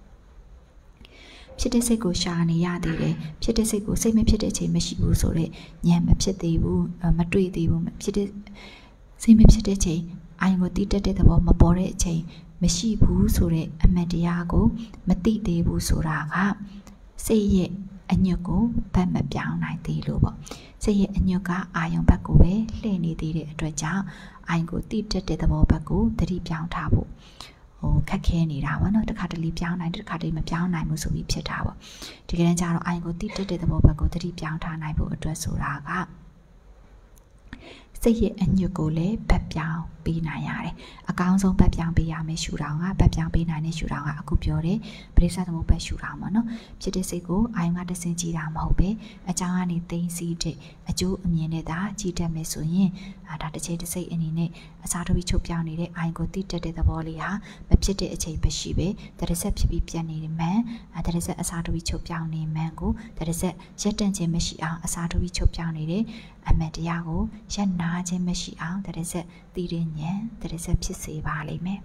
ဖြစ်တဲ့စိတ်ကိုရှာနေရသေးတယ်ဖြစ်တဲ့စိတ်ကိုစိတ်မဖြစ်တဲ့အချိန်မရှိဘူးဆိုတော့ဉာဏ်မဖြစ်သေးဘူးမတွေ့သေးဘူးဖြစ်တဲ့စိတ်မဖြစ်တဲ့ချိန်အာယုံကိုတိတက်တဲ့သဘောမပေါ်တဲ့အချိန်မရှိဘူးဆိုတဲ့အမှန်တရားကိုမသိသေးဘူးဆိုတာကစိတ်ရဲ့အညွတ်ကိုဗတ်မပြောင်းနိုင်သေးလို့ပေါ့စိတ်ရဲ့အညွတ်ကအာယုံဘက်ကိုပဲလှည့်နေသေးတဲ့အတွက်ကြောင့်အာယုံကိုတိတက်တဲ့သဘောဘက်ကိုသတိပြောင်းထားဖို့ဟိုခက်ခဲနေတာပေါ့နော်တစ်ခါတလေပြောင်းနိုင်တစ်ခါတလေမပြောင်းနိုင်ဘူးဆိုပြီးဖြစ်တာပေါ့ဒီကနေ့ကျတော့အိုင်ကိုတိတက်တဲ့သဘောဘက်ကိုသတိပြောင်းထားနိုင်ဖို့အတွက်ဆိုတာကစိတ်ရဲ့အညွတ်ကိုလည်းဗတ်ပြောင်းပေးနိုင်ရတယ်အကောင်းဆုံးဗတ်ပြောင်းပေးရမယ်ရှုထောင့်ကဗတ်ပြောင်းပေးနိုင်တဲ့ရှုထောင့်ကအခုပြောတဲ့ပရိစ္ဆသမုပ္ပါရှုထောင့်ပေါ့နော်ဖြစ်တဲ့စိတ်ကိုအိုင်ကတဆင်ကြည့်တာမဟုတ်ပဲအကြောင်းကနေသိသိတဲ့အကျိုးအမြင်နဲ့သာကြည့်တတ်မယ်ဆိုရင်ဒါတစ်ချိန်တစ်စိတ်အနေနဲ့အစားထိုးပြီးချုပ်ပြောင်းနေတဲ့အိုင်ကိုတိတက်တဲ့သဘောလေးဟာမဖြစ်တဲ့အချိန်ပဲရှိပဲတရဆက်ဖြစ်ပြီးပြတ်နေတယ်မှန်တရဆက်အစားထိုးပြီးချုပ်ပြောင်းနေမှန်ကိုတရဆက်ရက်တန့်ခြင်းမရှိအောင်အစားထိုးပြီးချုပ်ပြောင်းနေတဲ့အမှန်တရားကိုရက်နာခြင်းမရှိအောင်တရဆက်တည်တဲ့ဉာဏ်တရဆက်ဖြစ်စေပါလိမ့်မယ်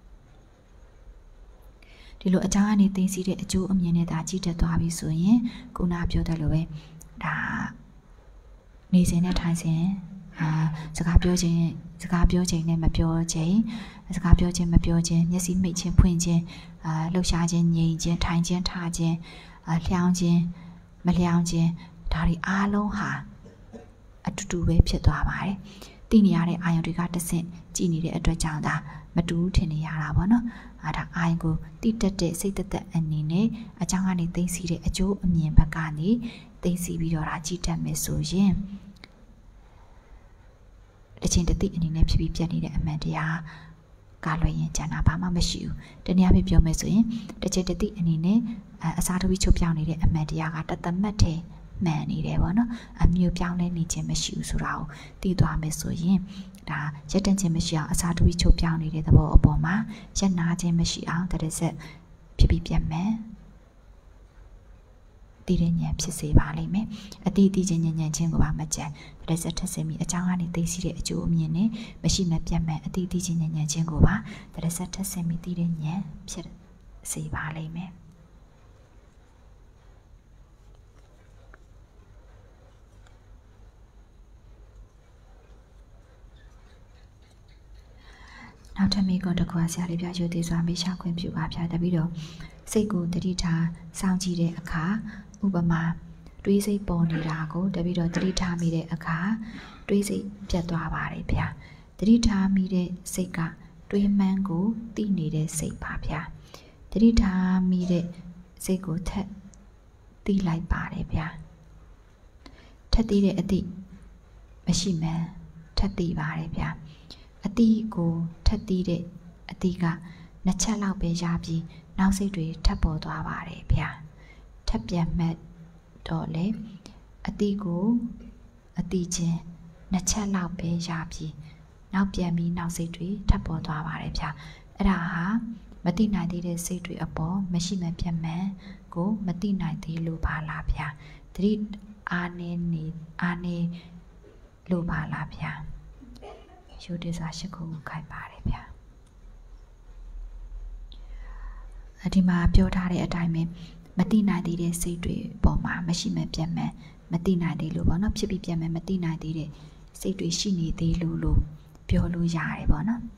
ဒီလိုအကြောင်းအနေသိသိတဲ့အကျိုးအမြင်နဲ့သာကြည့်တတ်သွားပြီဆိုရင်ခုနပြောတဲ့လိုပဲဒါနေစဉ်နဲ့ထိုင်စဉ်အာစကားပြောခြင်းစကားပြောခြင်းနဲ့မပြောခြင်းစကားပြောခြင်းမပြောခြင်းမျက်စိမိတ်ခြင်းဖွင့်ခြင်းအာလှုပ်ရှားခြင်းငြိမ်ခြင်းထိုင်ခြင်းထားခြင်းအာလျှောင်းခြင်းမလျှောင်းခြင်းဒါတွေအားလုံးဟာအတူတူပဲဖြစ်သွားပါတယ်။သိနေရတဲ့အာယုံတွေကတဆင့်ကြည်နေတဲ့အတွက်ကြောင့်ဒါမတူထင်နေရတာပေါ့နော်။အာဒါအာယုံကိုတိတက်တဲ့စိတ်သက်သက်အနေနဲ့အကြောင်းကနေသိသိတဲ့အကျိုးအမြင်ဘက်ကနေသိသိပြီးတော့ဒါကြည်တတ်မယ်ဆိုရင်တစ်ချိန်တစ်သိအနေနဲ့ဖြစ်ပြီးပြတ်နေတဲ့အမှန်တရားကလွယ်ရင်ကျန်တာဘာမှမရှိဘူးတနည်းအားဖြင့်ပြောမယ်ဆိုရင်တစ်ချိန်တစ်သိအနေနဲ့အစားထိုးပြီးချုပ်ပြောင်းနေတဲ့အမှန်တရားကတသမတ်တဲ့မှန်နေတယ်ပေါ့နော်အမျိုးပြောင်းလဲနေခြင်းမရှိဘူးဆိုတာကိုသိသွားမယ်ဆိုရင်ဒါရက်တန့်ခြင်းမရှိအောင်အစားထိုးပြီးချုပ်ပြောင်းနေတဲ့သဘောအပေါ်မှာရက်နာခြင်းမရှိအောင်တရစက်ဖြစ်ပြီးပြတ်မယ်တည်တဲ့ဉာဏ်ဖြစ်စေပါလိမ့်မယ်အတိအတိချင်းဉာဏ်ဉာဏ်ချင်းကိုပါမကြံတရစက်ထက်စင်ပြီးအကြောင်းကနေသိရှိတဲ့အကျိုးအမြင်နဲ့မရှိမပြတ်မဲ့အတိအတိချင်းဉာဏ်ဉာဏ်ချင်းကိုပါတရစက်ထက်စင်ပြီးတည်တဲ့ဉာဏ်ဖြစ်စေပါလိမ့်မယ်နောက်ထပ်မိကွန်တစ်ခွာဆရာလေးပြရွသေးစွာမေးရှာခွင့်ပြုပါဗျာတပည့်တော်စိတ်ကိုတတိထားစောင့်ကြည့်တဲ့အခါဥပမာတွေးစိတ်ပေါ်နေတာကိုတပည့်တော်တတိထားမိတဲ့အခါတွေးစိတ်ပြတ်သွားပါတယ်ဗျာတတိထားမိတဲ့စိတ်ကတွေးမှန်းကိုသိနေတဲ့စိတ်ပါဗျာတတိထားမိတဲ့စိတ်ကိုထက်သိလိုက်ပါတယ်ဗျာထက်သိတဲ့အသည့်မရှိမှန်းထက်သိပါတယ်ဗျာအတိကိုထက်သီးတဲ့အတိကနှစ်ချက်လောက်ပဲရပြီးနောက်စိတ်တွေထပ်ပေါ်သွားပါတယ်ဗျာထပ်ပြန်မှတ်တော့လေအတိကိုအတိချင်းနှစ်ချက်လောက်ပဲရပြီးနောက်ပြန်ပြီးနောက်စိတ်တွေထပ်ပေါ်သွားပါတယ်ဗျာအဲ့ဒါဟာမသိနိုင်သေးတဲ့စိတ်တွေအပေါ်မရှိမပြတ်မှန်ကိုမသိနိုင်သေးလို့ပါလားဗျာသတိအားနေနေအားနေလို့ပါလားဗျာယူတည်စွာရှိခိုးခိုက်ပါတယ်ဗျာဒီမှာပြောထားတဲ့အတိုင်းပဲမတိနိုင်သေးတဲ့စိတ်တွေပေါ်မှာမရှိမပြတ်မှန်မတိနိုင်သေးလို့ပေါ့နော်ဖြစ်ပြီးပြတ်မှန်မတိနိုင်သေးတဲ့စိတ်တွေရှိနေသေးလို့လို့ပြောလို့ရတယ်ပေါ့နော်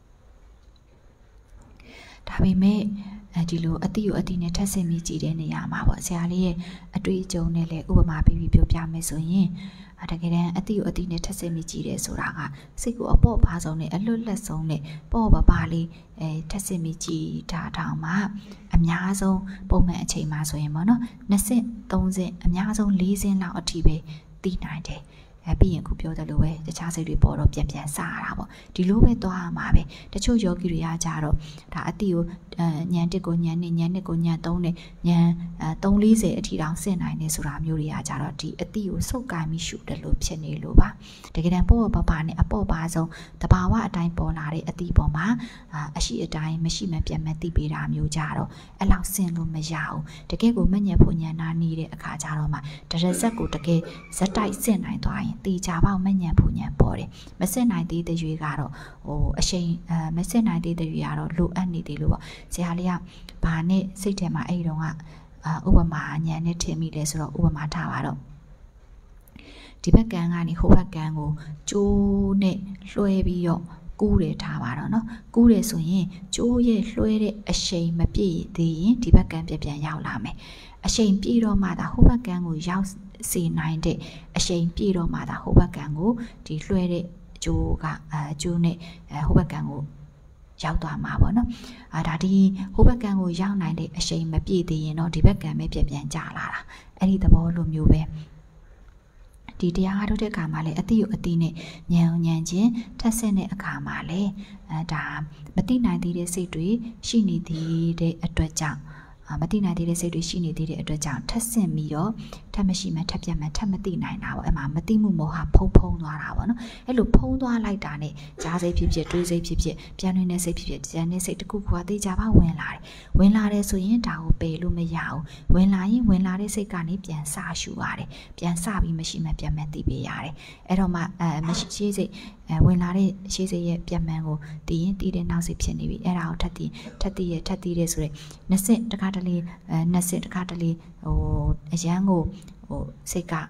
ဒါပေမဲ့အဲဒီလိုအတိကိုအတိနဲ့ထပ်ဆင့်ပြီးကြည့်တဲ့နေရာမှာပေါ့ဆရာလေးရဲ့အတွေ့အကြုံနဲ့လည်းဥပမာပေးပြီးပြောပြမယ်ဆိုရင်တကယ်တမ်းအတိကိုအတိနဲ့ထပ်ဆင့်ပြီးကြည့်တယ်ဆိုတာကစိတ်ကိုအပေါ့ပါဆုံးနဲ့အလွတ်လက်ဆုံးနဲ့ပေါ့ပါပါလေးအဲထပ်ဆင့်ပြီးကြည့်တာတောင်မှအများဆုံးပုံမှန်အချိန်မှာဆိုရင်ပေါ့နော်နှစ်ဆင့်သုံးဆင့်အများဆုံးလေးဆင့်လောက်အထိပဲသိနိုင်တယ်အဲပြီးရင်ခုပြောသလိုပဲတခြားစိတ်တွေပေါ်တော့ပြန်ပြန်စားရတာပေါ့ဒီလိုပဲသွားရမှာပဲတချို့ယောဂီတွေကကြတော့ဒါအတိကိုညံတစ်ကိုညံနှစ်ညံနှစ်ကိုညံသုံးနဲ့ညံသုံးလေးဆယ်အထိတောင်ဆင့်နိုင်နေဆိုတာမျိုးတွေကကြတော့ဒီအတိကိုစုပ်ကိုင်းပြီးရှုတယ်လို့ဖြစ်နေလို့ပါတကယ်တမ်းပေါ့ပေါ့ပါပါနဲ့အပေါ့ပါဆုံးတဘာဝအတိုင်းပေါ်လာတဲ့အတိပေါ်မှာအရှိအတိုင်းမရှိမှပြန်မှသိပေးတာမျိုးကြတော့အဲ့လောက်ဆင့်လို့မရဘူးတကယ်ကိုမညံဖို့ညံနာနေတဲ့အခါကြတော့မှတရဇက်ကိုတကယ်ဇက်တိုက်ဆင့်နိုင်သွားရင်တေချာပေါက်မညံဖို့ညံပေါ်တယ်မစစ်နိုင်သေးတဲ့ရွေကတော့ဟိုအရှိန်အဲမစစ်နိုင်သေးတဲ့ရွေကတော့လိုအပ်နေသေးလို့ပေါ့ဆရာလေးကဘာနဲ့စိတ်ထဲမှာအဲ့ဒီတော့ကဥပမာညံနဲ့ထင်မိလဲဆိုတော့ဥပမာထားပါတော့ဒီဘက်ကန်းကနေဟိုဘက်ကန်းကိုကျိုးနဲ့လွှဲပြီးတော့ကူးတယ်ထားပါတော့เนาะကူးတယ်ဆိုရင်ကျိုးရဲ့လွှဲတဲ့အရှိန်မပြည့်သေးရင်ဒီဘက်ကန်းပြန်ပြန်ရောက်လာမယ်အရှိန်ပြည့်တော့မှသာဟိုဘက်ကန်းကိုရောက်စေနိုင်တဲ့အရှိန်ပြည့်တော့မှသာဟိုဘက်ကန်းကိုဒီလွှဲတဲ့ကျိုးကအဲကျိုးနဲ့အဲဟိုဘက်ကန်းကိုရောက်သွားမှာပေါ့နော်အာဒါဒီဟိုဘက်ကန်းကိုရောက်နိုင်တဲ့အရှိန်မပြည့်သေးရင်တော့ဒီဘက်ကန်းပဲပြန်ပြန်ကျလာတာအဲ့ဒီသဘောလိုမျိုးပဲဒီတရားအားထုတ်တဲ့အခါမှာလည်းအတိကိုအတိနဲ့ဉာဏ်ဉာဏ်ချင်းထပ်ဆင့်တဲ့အခါမှာလည်းအဲဒါမတိနိုင်သေးတဲ့စိတ်တွေရှိနေသေးတဲ့အတွက်ကြောင့်မတိနိုင်သေးတဲ့စိတ်တွေရှိနေသေးတဲ့အတွက်ကြောင့်ထပ်ဆင့်ပြီးတော့ထပ်မရှိမှထပ်ပြတ်မှထပ်မတိနိုင်တာပေါ့အဲ့မှာမတိမှုမောဟဖုံးဖုံးသွားတာပေါ့နော်အဲ့လိုဖုံးသွားလိုက်တာနဲ့ကြားစိတ်ဖြစ်ဖြစ်တွေးစိတ်ဖြစ်ဖြစ်ပြန်နေတဲ့စိတ်ဖြစ်ဖြစ်ကြံတဲ့စိတ်တစ်ခုခုကသိကြပါဝင်လာတယ်ဝင်လာတယ်ဆိုရင်ဒါကိုပယ်လို့မရဘူးဝင်လာရင်ဝင်လာတဲ့စိတ်ကနေပြန်စရှူရတယ်ပြန်စပြီးမရှိမှပြန်မှသိပေးရတယ်အဲ့တော့မှအဲမရှိရှိစိတ်အဲဝင်လာတဲ့ရှိစိတ်ရဲ့ပြန်မှန်ကိုတည်ရင်တည်တဲ့နောက်စိတ်ဖြစ်နေပြီအဲ့ဒါကိုထပ်တည်ထပ်တည်ရထပ်တည်တဲ့ဆိုတဲ့နှစ်စစ်တစ်ခါတလေအဲနှစ်စစ်တစ်ခါတလေဟိုအရန်ကိုဟိုစိတ်က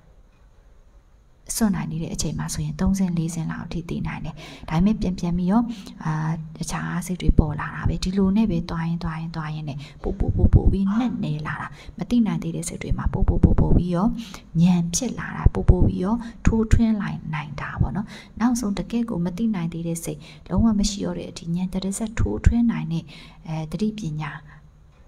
စွန့်နိုင်နေတဲ့အချိန်မှာဆိုရင်သုံးဆင့်လေးဆင့်လောက်အထိတည်နိုင်တယ်ဒါပေမဲ့ပြန်ပြန်ပြီးတော့အာတခြားစိတ်တွေပေါ်လာတာပဲဒီလိုနဲ့ပဲတွားရင်တွားရင်တွားရင်နဲ့ပို့ပို့ပို့ပို့ပြီးနှက်နေလာတာမသိနိုင်သေးတဲ့စိတ်တွေမှာပို့ပို့ပို့ပို့ပြီးတော့ညံဖြစ်လာတာပို့ပို့ပြီးတော့ထိုးထွင်းလိုက်နိုင်တာပေါ့နော်နောက်ဆုံးတကယ့်ကိုမသိနိုင်သေးတဲ့စိတ်လုံးဝမရှိတော့တဲ့အထိညံတရဆက်ထိုးထွင်းနိုင်တဲ့အဲတတိပညာ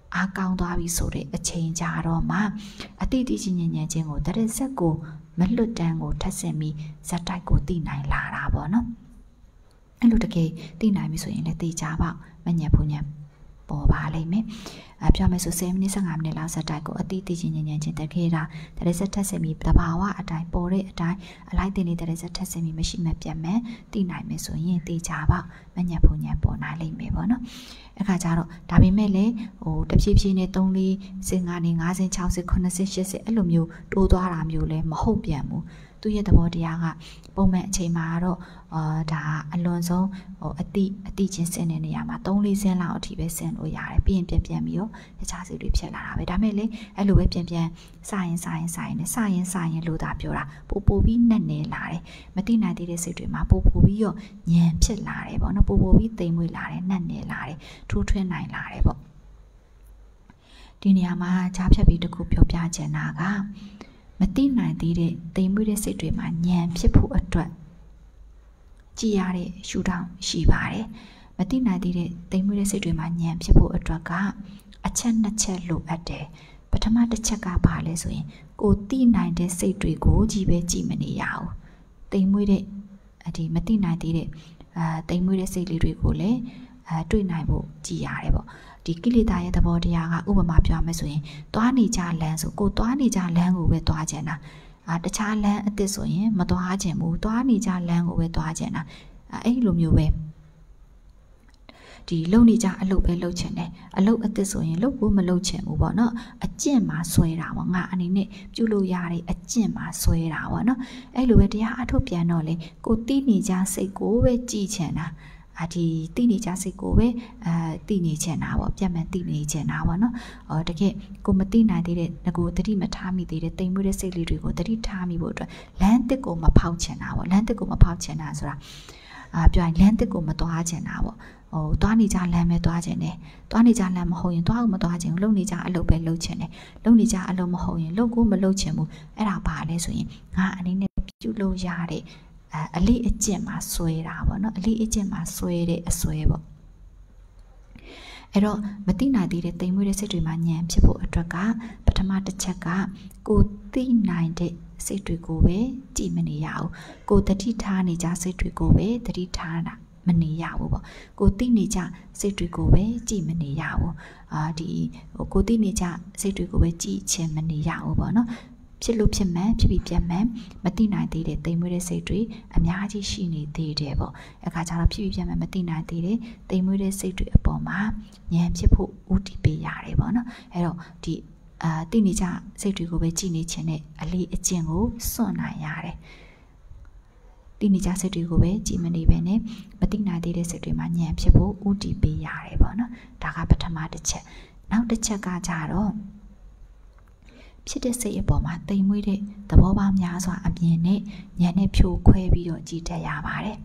အားကောင်းသွားပြီဆိုတဲ့အချိန်ကြာတော့မှအတိအကျဉာဏ်ဉာဏ်ချင်းကိုတရက်ဆက်ကိုမလွတ်တမ်းကိုထပ်ဆင်ပြီးဇက်တိုက်ကိုသိနိုင်လာတာပေါ့နော်အဲ့လိုတကယ်သိနိုင်ပြီဆိုရင်လည်းသိကြပါမညံ့ဖူးညံ့ပေါ်ပါလိမ့်မယ်အပြောမယ်ဆိုဆယ်မိနစ်ဆယ့်ငါးမိနစ်လောက်ဇက်တိုက်ကိုအတိအကျဉာဏ်ဉာဏ်ချင်းတကယ်တာတရက်ဆက်ထပ်ဆင်ပြီးတဘာဝအတိုင်းပေါ်တဲ့အတိုင်းအလိုက်တင်နေတဲ့တရက်ဆက်ထပ်ဆင်ပြီးမရှိမပြတ်မဲ့သိနိုင်မယ်ဆိုရင်သိကြပါမညံ့ဖူးညံ့ပေါ်နိုင်လိမ့်မယ်ပေါ့နော်အခါကျတော့ဒါပေမဲ့လည်းဟိုတဖြည်းဖြည်းနဲ့သုံးလေးစင်ကနေငါးစင်ခြောက်စင်ခုနှစ်စင်ရှစ်စင်အဲ့လိုမျိုးတိုးသွားတာမျိုးလည်းမဟုတ်ပြန်ဘူးသူရဲ့သဘောတရားကပုံမှန်အချိန်မှာတော့အာဒါအလွန်ဆုံးဟိုအတိအတိချင်းစင်တဲ့နေရာမှာသုံးလေးစင်လောက်အထိပဲစင်လို့ရတယ်ပြီးရင်ပြန်ပြန်ပြီးတော့တခြားစိတ်တွေဖြစ်လာတာပဲဒါမဲ့လေအဲ့လိုပဲပြန်ပြန်စရင်စရင်စရင်နဲ့စရင်စရင်လို့သာပြောတာပို့ပို့ပြီးနဲ့နေလာတယ်မတိနိုင်သေးတဲ့စိတ်တွေမှာပို့ပို့ပြီးတော့ညံဖြစ်လာတယ်ပေါ့နော်ပို့ပို့ပြီးတိမ်မွေးလာတယ်နဲ့နေလာတယ်ထိုးထွင်းနိုင်လာတယ်ပေါ့ဒီနေရာမှာချားဖြတ်ပြီးတခုပြောပြချင်တာကမတိနိုင်သေးတဲ့တိမ်မွေးတဲ့စိတ်တွေမှာညံဖြစ်ဖို့အတွက်ကြည်ရတဲ့ရှုထောင့်ရှိပါတယ်မတိနိုင်သေးတဲ့တိမ်မွေးတဲ့စိတ်တွေမှာညံဖြစ်ဖို့အတွက်ကအချက်နှစ်ချက်လိုအပ်တယ်ပထမတစ်ချက်ကဘာလဲဆိုရင်ကိုတိနိုင်တဲ့စိတ်တွေကိုကြီးပဲကြည်မနေရဘူးတိမ်မွေးတဲ့ဒီမတိနိုင်သေးတဲ့အာတိမ်မွေးတဲ့စိတ်လေးတွေကိုလည်းအဲတွေ့နိုင်ဖို့ကြည်ရတယ်ပေါ့ဒီကိလေသာရဲ့သဘောတရားကဥပမာပြောမယ်ဆိုရင်သွားနေကြလမ်းဆိုကိုသွားနေကြလမ်းကိုပဲသွားချင်တာအာတခြားလမ်းအသစ်ဆိုရင်မသွားချင်ဘူးသွားနေကြလမ်းကိုပဲသွားချင်တာအဲ့လိုမျိုးပဲဒီလုံနေကြအလုပ်ပဲလုပ်ချင်တယ်အလုပ်အသစ်ဆိုရင်လုပ်ဖို့မလုပ်ချင်ဘူးပေါ့နော်အကျင့်မှာဆွဲတာပေါ့ငါအနေနဲ့ပြုလို့ရတဲ့အကျင့်မှာဆွဲတာပေါ့နော်အဲ့လိုပဲတရားအထုတ်ပြန်တော့လေကိုတိနေကြစိတ်ကိုပဲကြည်ချင်တာအဒီတိနေကြစိတ်ကိုပဲအဲတိနေချင်တာပေါ့ပြတ်မှန်တိနေချင်တာပေါ့နော်အော်တကယ်ကိုမတိနိုင်သေးတဲ့ငကိုတတိမထားမိသေးတဲ့တိမ်မွေးတဲ့စိတ်လေးတွေကိုတတိထားမိဖို့အတွက်လမ်းတစ်ကိုမဖောက်ချင်တာပေါ့လမ်းတစ်ကိုမဖောက်ချင်တာဆိုတာအာပြောရင်လမ်းတစ်ကိုမသွားချင်တာပေါ့ဟိုသွားနေကြလမ်းပဲသွားချင်တယ်သွားနေကြလမ်းမဟုတ်ရင်သွားကိုမသွားချင်ဘူးလုံနေကြအလုပ်ပဲလုပ်ချင်တယ်လုံနေကြအလုပ်မဟုတ်ရင်လုပ်ကိုမလုပ်ချင်ဘူးအဲ့ဒါဘာလဲဆိုရင်ငါအနေနဲ့ပြုလုပ်ရတဲ့အလေးအကျင့်မှာဆွဲတာပေါ့နော်အလေးအကျင့်မှာဆွဲတဲ့အဆွဲပေါ့အဲ့တော့မတိနိုင်သေးတဲ့တိမ်မွေးတဲ့စိတ်တွေမှာညံဖြစ်ဖို့အတွက်ကပထမတစ်ချက်ကကိုသိနိုင်တဲ့စိတ်တွေကိုပဲကြည်မနေရဘူးကိုတတိထားနေကြစိတ်တွေကိုပဲတတိထားတာမနေရဘူးပေါ့ကိုသိနေကြစိတ်တွေကိုပဲကြည်မနေရဘူးအာဒီကိုသိနေကြစိတ်တွေကိုပဲကြည်ချင်မနေရဘူးပေါ့နော်ဖြစ်လို့ဖြစ်မှန်ဖြစ်ပြီးပြတ်မှန်မသိနိုင်သေးတဲ့တိမ်မွေးတဲ့စိတ်တွေအများကြီးရှိနေသေးတယ်ပေါ့အခါကျတော့ဖြစ်ပြီးပြတ်မှန်မသိနိုင်သေးတဲ့တိမ်မွေးတဲ့စိတ်တွေအပေါ်မှာဉာဏ်ဖြစ်ဖို့ဥတည်ပေးရတယ်ပေါ့နော်အဲ့တော့ဒီအာသိနေကြစိတ်တွေကိုပဲကြည်နေခြင်းနဲ့အလေးအကျင့်ကိုစွန့်နိုင်ရတယ်သိနေကြစိတ်တွေကိုပဲကြည်မနေပဲနဲ့မသိနိုင်သေးတဲ့စိတ်တွေမှာဉာဏ်ဖြစ်ဖို့ဥတည်ပေးရတယ်ပေါ့နော်ဒါကပထမတစ်ချက်နောက်တစ်ချက်ကကြတော့ဖြစ်တဲ့စိတ်အပေါ်မှာတိမ်မွေးတဲ့သဘောပေါက်များစွာအမြင်နဲ့ဉာဏ်နဲ့ဖြိုခွဲပြီးတော့ကြည်တတ်ရပါတယ်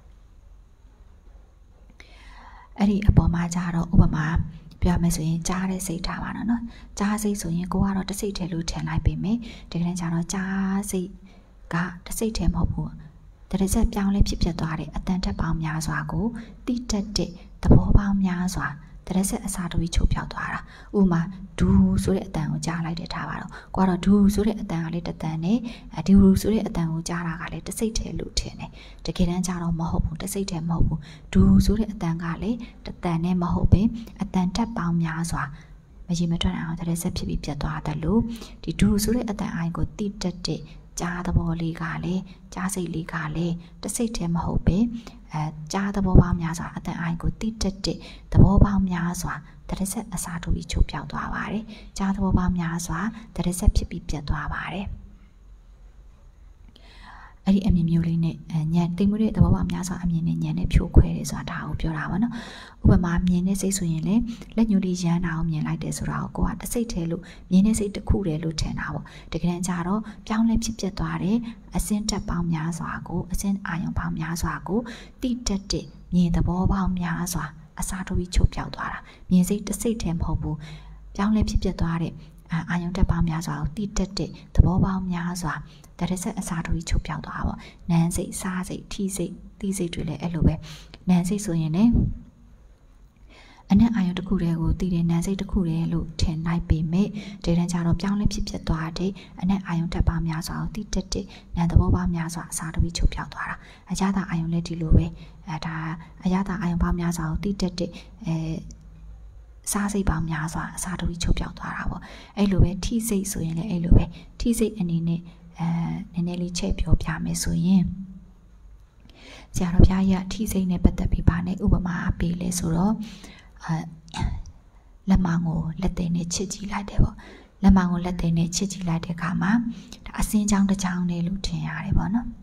အဲ့ဒီအပေါ်မှာကြတော့ဥပမာပြောမယ်ဆိုရင်ကြားတဲ့စိတ်ထားပါတော့နော်ကြားစိတ်ဆိုရင်ကိုကတော့တစ်စိတ်တည်းလို့ထင်လိုက်ပေမဲ့တကယ်တမ်းကျတော့ကြားစိတ်ကတစ်စိတ်တည်းမဟုတ်ဘူးတရဆက်ပြောင်းလဲဖြစ်ဖြစ်သွားတဲ့အတန်တက်ပေါင်းများစွာကိုတိတက်တဲ့သဘောပေါင်းများစွာတရက်ဆက်အစာတူပြီးချုပ်ပြောက်သွားတာဥမာဒူဆိုတဲ့အတန်ကိုကြားလိုက်တဲ့ထားပါတော့ကိုကတော့ဒူဆိုတဲ့အတန်ကလေးတစ်တန်နဲ့ဒီရူဆိုတဲ့အတန်ကိုကြားတာကလည်းတစ်စိတ်တည်းလို့ထင်တယ်တကယ်တမ်းကျတော့မဟုတ်ဘူးတစ်စိတ်တည်းမဟုတ်ဘူးဒူဆိုတဲ့အတန်ကလည်းတစ်တန်နဲ့မဟုတ်ပဲအတန်တက်ပေါင်းများစွာမရေမတွက်အောင်တရက်ဆက်ဖြစ်ပြီးပြတ်သွားတယ်လို့ဒီဒူဆိုတဲ့အတန်အိုင်ကိုတိတက်တဲ့ကြားသဘောလေးကလည်းကြားစိတ်လေးကလည်းတစ်စိတ်တည်းမဟုတ်ပဲအဲကြားသဘောပေါင်းများစွာအတန်အိုင်ကိုတိတက်တဲ့သဘောပေါင်းများစွာတရက်ဆက်အစားထိုးပြီးချုပ်ပြောက်သွားပါတယ်ကြားသဘောပေါင်းများစွာတရက်ဆက်ဖြစ်ပြီးပြတ်သွားပါတယ်အဲ့ဒီအမြင်မျိုးလေးနဲ့ညံတိမ်မွေးတဲ့သဘောပေါက်များစွာအမြင်နဲ့ညံနဲ့ဖြိုခွဲတယ်ဆိုတာဒါကိုပြောတာပါနော်ဥပမာမြင်တဲ့စိတ်ဆိုရင်လည်းလက်ညှိုးလေးရမ်းတာကိုမြင်လိုက်တယ်ဆိုတာကိုကိုကတစ်စိတ်တည်းလို့မြင်တဲ့စိတ်တစ်ခုတည်းလို့ထင်တာပေါ့တကယ်တမ်းကျတော့ပြောင်းလဲဖြစ်ပြသွားတဲ့အစင်းတက်ပေါင်းများစွာကိုအစင်းအာယုံပေါင်းများစွာကိုတိတက်တဲ့မြင်သဘောပေါက်များစွာအစားထိုးပြီးချုပ်ပြောက်သွားတာမြင်စိတ်တစ်စိတ်တည်းမဟုတ်ဘူးပြောင်းလဲဖြစ်ပြသွားတဲ့အာယုံတက်ပေါင်းများစွာကိုတိတက်တဲ့သဘောပေါက်များစွာတရက်ဆက်အစားထိုးပြီးချုပ်ပြောက်သွားပါနန်းစိတ်စားစိတ်ထီစိတ်တီးစိတ်တွေလည်းအဲ့လိုပဲနန်းစိတ်ဆိုရင်လည်းအနက်အာယုံတစ်ခုတည်းကိုတည်တဲ့နာမ်စိတ်တစ်ခုတည်းလို့ထင်လိုက်ပေမဲ့တကယ်ကြတော့ပြောင်းလဲဖြစ်ဖြစ်သွားတဲ့အနက်အာယုံတက်ပါများစွာကိုတည်တတ်တဲ့နာမ်သဘောပါများစွာအစာတဝီချုပ်ပြောက်သွားတာအရသာအာယုံလည်းဒီလိုပဲအဲဒါအရသာအာယုံပါများစွာကိုတည်တတ်တဲ့အဲစားစိတ်ပေါင်းများစွာအစာတဝီချုပ်ပြောက်သွားတာပေါ့အဲ့လိုပဲထိစိတ်ဆိုရင်လည်းအဲ့လိုပဲထိစိတ်အနေနဲ့အဲနည်းနည်းလေးချက်ပြောပြမယ်ဆိုရင်ဆရာတော်ဘုရားကြီးထိစိတ်နဲ့ပတ်သက်ပြီးပါနဲ့ဥပမာပေးလဲဆိုတော့အဲလက်မောင်ကိုလက်သိမ်းနဲ့ချစ်ကြည့်လိုက်တယ်ပေါ့လက်မောင်ကိုလက်သိမ်းနဲ့ချစ်ကြည့်လိုက်တဲ့အခါမှာဒါအစင်းချောင်းတစ်ချောင်းနဲ့လို့ထင်ရတယ်ပေါ့နော်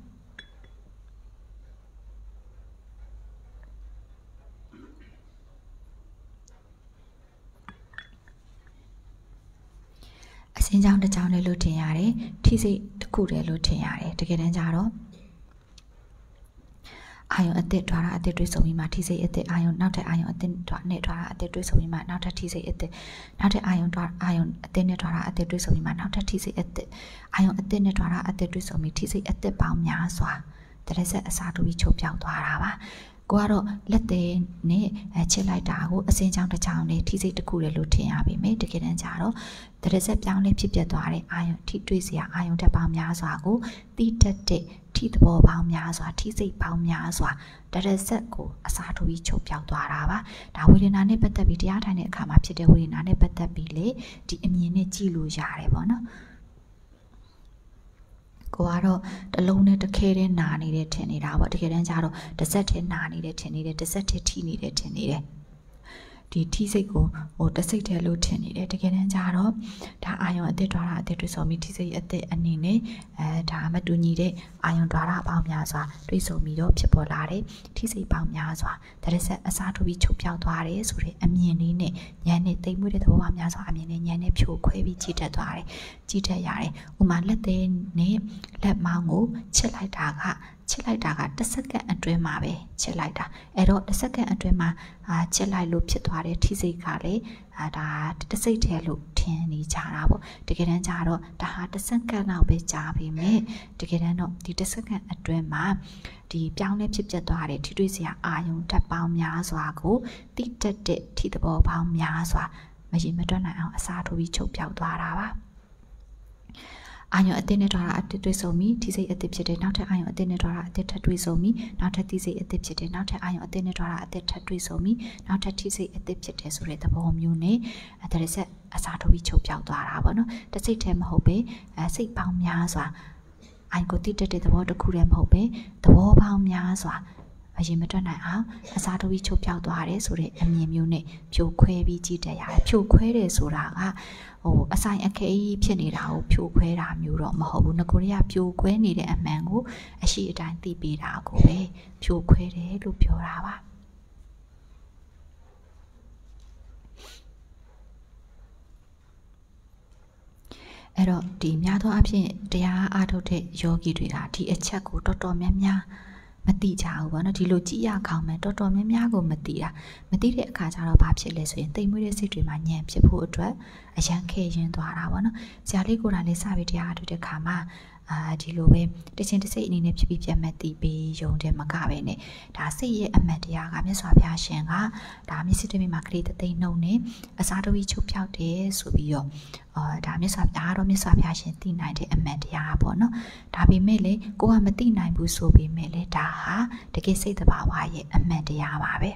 အစင်းချောင်းတစ်ချောင်းနဲ့လို့ထင်ရတယ်ထိစိတ်တစ်ခုတည်းလို့ထင်ရတယ်တကယ်တမ်းကျတော့အာယုံအသစ်ထွားတာအသစ်တွေးဆုံပြီးမှထိစိတ်အသစ်အာယုံနောက်ထပ်အာယုံအသစ်ထွားနဲ့ထွားတာအသစ်တွေးဆုံပြီးမှနောက်ထပ်ထိစိတ်အသစ်နောက်ထပ်အာယုံထွားအာယုံအသစ်နဲ့ထွားတာအသစ်တွေးဆုံပြီးမှနောက်ထပ်ထိစိတ်အသစ်အာယုံအသစ်နဲ့ထွားတာအသစ်တွေးဆုံပြီးထိစိတ်အသစ်ပေါင်းများစွာတရဆက်အစာတူပြီးချုပ်ပြောက်သွားတာပါကိုကတော့လက်သေးနဲ့ချစ်လိုက်တာကိုအစင်းချောင်းတစ်ချောင်းနဲ့ထိစိတ်တစ်ခုတည်းလို့ထင်ရပြီမယ်တကယ်တမ်းကျတော့တရဆက်ပြောင်းလဲဖြစ်ပျက်သွားတဲ့အာယုံထိတွေ့စရာအာယုံတက်ပေါင်းများစွာကိုတိတက်တဲ့ထိသဘောပေါင်းများစွာထိစိတ်ပေါင်းများစွာတရဆက်ကိုအစာတူပြီးချုပ်ပြောက်သွားတာပါဒါဝေဒနာနဲ့ပတ်သက်ပြီးတရားထိုင်တဲ့အခါမှာဖြစ်တဲ့ဝေဒနာနဲ့ပတ်သက်ပြီးလေဒီအမြင်နဲ့ကြည့်လို့ရတယ်ပေါ့နော်ကိုကတော့တလုံးနဲ့တစ်ခဲတည်းနာနေတယ်ထင်နေတာပေါ့တကယ်တမ်းကျတော့တစ်စက်တည်းနာနေတယ်ထင်နေတယ်တစ်စက်တည်းထိနေတယ်ထင်နေတယ်ဒီထိစိတ်ကိုဟိုတစ်စိတ်တည်းလို့ထင်နေတယ်တကယ်တမ်းကျတော့ဒါအာယုံအသစ်ထွားတာအသစ်တွေဆိုပြီးထိစိတ်အသစ်အနေနဲ့အဲဒါမတူညီတဲ့အာယုံထွားတာအပေါင်းများစွာတွေးဆုံပြီးတော့ဖြစ်ပေါ်လာတဲ့ထိစိတ်ပေါင်းများစွာဒါတစ်ဆက်အစားထိုးပြီးချုပ်ပြောက်သွားတယ်ဆိုတဲ့အမြင်လေးနဲ့ဉာဏ်နဲ့သိမ့်မွေးတဲ့သဘောပါများစွာအမြင်နဲ့ဉာဏ်နဲ့ဖြိုခွဲပြီးကြည့်တတ်သွားတယ်ကြည့်တတ်ရတယ်ဥမာလက်သေးနဲ့လက်မောင်းကိုချစ်လိုက်တာကချစ်လိုက်တာကတစ်စက္ကန့်အတွင်းမှာပဲချစ်လိုက်တာအဲ့တော့တစ်စက္ကန့်အတွင်းမှာအာချစ်လိုက်လို့ဖြစ်သွားတဲ့ထိစိတ်ကလည်းအာဒါတစ်စိတ်တည်းလို့ထင်နေကြတာပေါ့တကယ်တမ်းကျတော့ဒါဟာတစ်စက္ကန့်လောက်ပဲကြာပြီမဲ့တကယ်တမ်းတော့ဒီတစ်စက္ကန့်အတွင်းမှာဒီပြောင်းလဲဖြစ်ပျက်သွားတဲ့ထိတွေ့စရာအာယုံတက်ပေါင်းများစွာကိုတိတက်တဲ့ထိသဘောပေါင်းများစွာမရေမတွက်နိုင်အောင်အစားထိုးပြီးချုပ်ပြောက်သွားတာပါအာယုံအသစ်နဲ့ထွားတာအသစ်တွေးဆုံပြီးထိစိတ်အသစ်ဖြစ်တဲ့နောက်ထပ်အာယုံအသစ်နဲ့ထွားတာအသစ်ထပ်တွေးဆုံပြီးနောက်ထပ်ထိစိတ်အသစ်ဖြစ်တဲ့နောက်ထပ်အာယုံအသစ်နဲ့ထွားတာအသစ်ထပ်တွေးဆုံပြီးနောက်ထပ်ထိစိတ်အသစ်ဖြစ်တဲ့ဆိုတဲ့သဘောမျိုးနဲ့အဲဒါဆက်အစားထိုးပြီးချုပ်ပြောက်သွားတာပေါ့နော်တစ်စိတ်တည်းမဟုတ်ပဲအဲစိတ်ပေါင်းများစွာအိုင်ကိုတိတက်တဲ့သဘောတစ်ခုတည်းမဟုတ်ပဲသဘောပေါင်းများစွာအရင်မတွက်နိုင်အောင်အစားထိုးပြီးချုပ်ပြောက်သွားတယ်ဆိုတဲ့အမြင်မျိုးနဲ့ဖြိုခွဲပြီးကြည့်တတ်ရတယ်ဖြိုခွဲတယ်ဆိုတာကဟိုအဆိုင်အခဲကြီးဖြစ်နေတာကိုဖြိုခွဲတာမျိုးတော့မဟုတ်ဘူးငကိုရီးယားဖြိုခွဲနေတဲ့အမှန်ကိုအရှိအတိုင်းသိပေးတာကိုပဲဖြိုခွဲတယ်လို့ပြောတာပါအဲ့တော့ဒီများသောအားဖြင့်တရားအားထုတ်တဲ့ယောဂီတွေကဒီအချက်ကိုတော်တော်များများမသိကြဘူးပေါ့နော်ဒီလိုကြည့်ရကောင်းမယ်တော်တော်များများကိုမသိတာမသိတဲ့အခါကျတော့ဘာဖြစ်လဲဆိုရင်တိမ်မွေးတဲ့စိတ်တွေမှာညံဖြစ်ဖို့အတွက်အရန်ခဲရင်သွားတာပေါ့နော်ဆရာလေးကိုယ်တိုင်လေးစပြီးတရားအားထုတ်တဲ့အခါမှာအာဒီလိုပဲတချင်းတစိတ်အနေနဲ့ဖြစ်ပြီးပြတ်မှတ်တည်ပြီးယုံတယ်မကပဲနဲ့ဒါစိတ်ရဲ့အမှတ်တရားကမြတ်စွာဘုရားရှင်ကဒါမျက်စိတမိမှာကလေးတသိမ့်နှုံနဲ့အစားတဝီချုပ်ပြောက်တယ်ဆိုပြီးတော့အာဒါမြတ်စွာဘုရားတော့မြတ်စွာဘုရားရှင်သိနိုင်တဲ့အမှတ်တရားပေါ့နော်ဒါပေမဲ့လေကိုကမသိနိုင်ဘူးဆိုပေမဲ့လေဒါဟာတကယ်စိတ်တဘာဝရဲ့အမှတ်တရားပါပဲ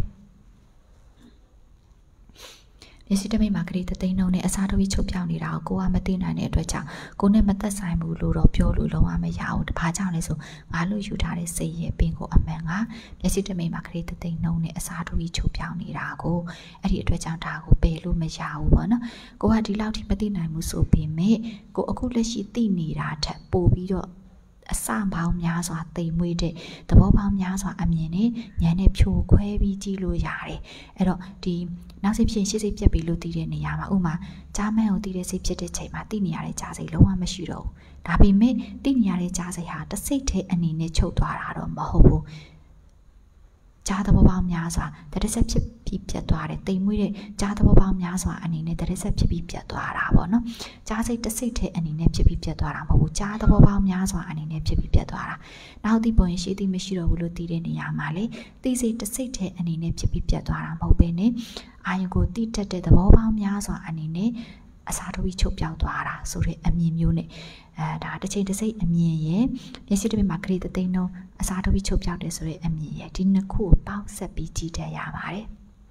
မျက်စိတမိမှာကလေးတသိန်းနှုံနဲ့အစားတဝီချုပ်ပြောက်နေတာကိုကိုကမသိနိုင်တဲ့အတွက်ကြောင့်ကိုနဲ့မသက်ဆိုင်ဘူးလို့တော့ပြောလို့လုံးဝမရဘူး။ဘာကြောင့်လဲဆိုငါလို့ယူထားတဲ့စိတ်ရဲ့ပင်ကိုအမှန်ကမျက်စိတမိမှာကလေးတသိန်းနှုံနဲ့အစားတဝီချုပ်ပြောက်နေတာကိုအဲ့ဒီအတွက်ကြောင့်ဒါကိုပယ်လို့မရဘူးပေါ့နော်။ကိုကဒီလောက်ထိမသိနိုင်ဘူးဆိုပေမဲ့ကိုအခုလက်ရှိသိနေတာထက်ပိုပြီးတော့အစပေါင်းများစွာတိမ်မွေးတဲ့သဘောပေါင်းများစွာအမြင်နဲ့ဉာဏ်နဲ့ဖြိုခွဲပြီးကြည့်လို့ရတယ်။အဲ့တော့ဒီနောက်စိတ်ဖြစ်ရှေ့စိတ်ပြက်ပြီးလို့တည်တဲ့နေရာမှာဥမာကြားမှန်းကိုတည်တဲ့စိတ်ဖြစ်တဲ့ချိန်မှာတည်နေရတဲ့ကြားစိတ်လုံးဝမရှိတော့ဘူး။ဒါပေမဲ့တည်နေရတဲ့ကြားစိတ်ဟာတစ်စိတ်တည်းအနေနဲ့ချုပ်သွားတာတော့မဟုတ်ဘူးကြားသဘောပေါင်းများစွာတရက်ဆက်ဖြစ်ပြီးပြတ်သွားတယ်တိမ်မွေးတဲ့ကြားသဘောပေါင်းများစွာအနေနဲ့တရက်ဆက်ဖြစ်ပြီးပြတ်သွားတာပေါ့နော်ကြားစိတ်တစ်စိတ်ထဲအနေနဲ့ဖြစ်ပြီးပြတ်သွားတာမဟုတ်ဘူးကြားသဘောပေါင်းများစွာအနေနဲ့ဖြစ်ပြီးပြတ်သွားတာနောက်သိပေါ်ရင်ရှေ့သိမရှိတော့ဘူးလို့သိတဲ့နေရာမှာလေသိစိတ်တစ်စိတ်ထဲအနေနဲ့ဖြစ်ပြီးပြတ်သွားတာမဟုတ်ဘဲနဲ့အာယုံကိုတိတက်တဲ့သဘောပေါင်းများစွာအနေနဲ့အစားထိုးပြီးချုပ်ပြောက်သွားတာဆိုတဲ့အမြင်မျိုးနဲ့အဲဒါတစ်ချိန်တစ်စိတ်အမြင်ရဲ့မျက်စိတစ်မိမှာခရီးသိန်းလုံးအစားထိုးပြီးချုပ်ပြောက်တယ်ဆိုတဲ့အမြင်ရဲ့ဒီနှစ်ခုကိုပေါင်းဆက်ပြီးကြည့်တတ်ရပါတယ်